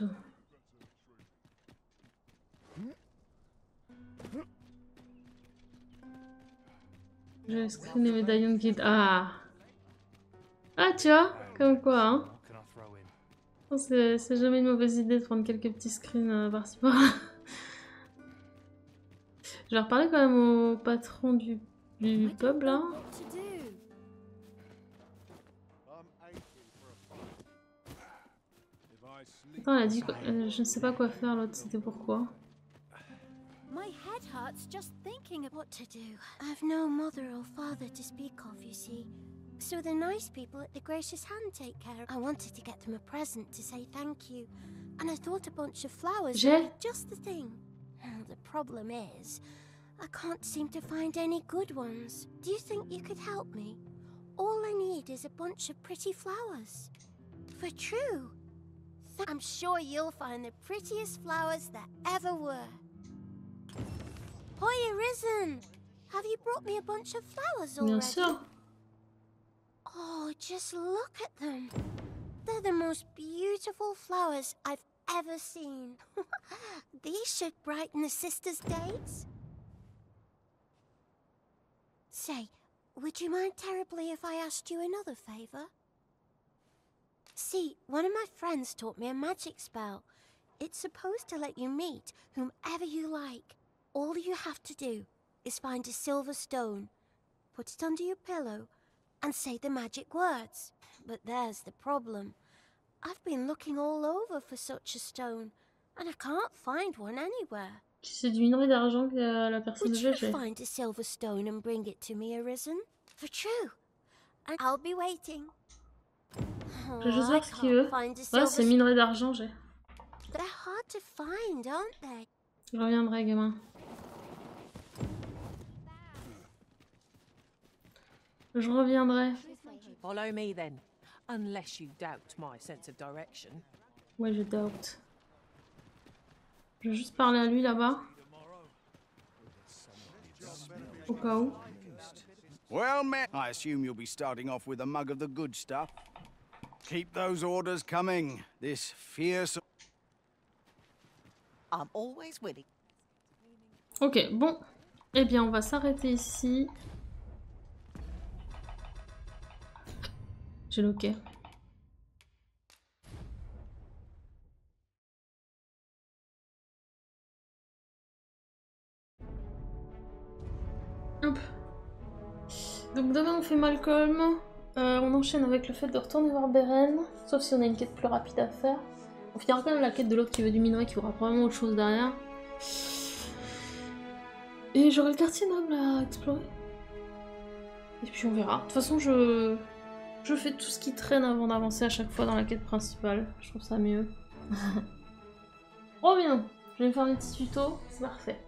J'ai screen les médaillons de guide. Ah Ah tu vois, comme quoi hein. C'est jamais une mauvaise idée de prendre quelques petits screens euh, par-ci par-là. Je vais reparler quand même au patron du, du pub là. Attends, elle a dit quoi euh, je ne sais pas quoi faire l'autre, c'était pourquoi. My head hurts just thinking of what to do. I've no mother or father to speak of, you see. So the nice people at the Gracious Hand take care of. I wanted to get them a present to say thank you. And I thought a bunch of flowers would be just the thing. The problem is, I can't seem to find any good ones. Do you think you could help me? All I need is a bunch of pretty flowers. For true. I'm sure you'll find the prettiest flowers that ever were. Hoya Risen! Have you brought me a bunch of flowers already? Bien sûr. Oh, just look at them. They're the most beautiful flowers I've ever seen. These should brighten the sisters' days. Say, would you mind terribly if I asked you another favor? See, one of my friends taught me a magic spell. It's supposed to let you meet whomever you like. All you have to do is find a silver stone, put it under your pillow, and say the magic words. But there's the problem. I've been looking all over for such a stone, and I can't find one anywhere. C'est du minerai d'argent que la, la personne de jeu fait. Would you find a silver stone and bring it to me, Arisen? For true. And I'll be waiting. Je veux savoir ce qu'il veut. Ouais, c'est minerai d'argent, j'ai. They're hard to find, aren't they? Je reviendrai, gamin. Je reviendrai. Follow me then, unless you doubt my sense of direction. Ouais, je doubt. Je vais juste parler à lui là-bas. Au cas où. Well, man, I assume you'll be starting off with a mug of the good stuff. Keep those orders coming. This fierce. I'm always willing. Ok, bon. Eh bien, on va s'arrêter ici. J'ai loqué. Hop. Donc demain on fait Malcolm. Euh, on enchaîne avec le fait de retourner voir Beren. Sauf si on a une quête plus rapide à faire. On finira quand même la quête de l'autre qui veut du minerai, qui aura probablement autre chose derrière. Et j'aurai le quartier noble à explorer. Et puis on verra. De toute façon je... Je fais tout ce qui traîne avant d'avancer à chaque fois dans la quête principale. Je trouve ça mieux. Oh bien. Je vais me faire des petits tutos. C'est parfait.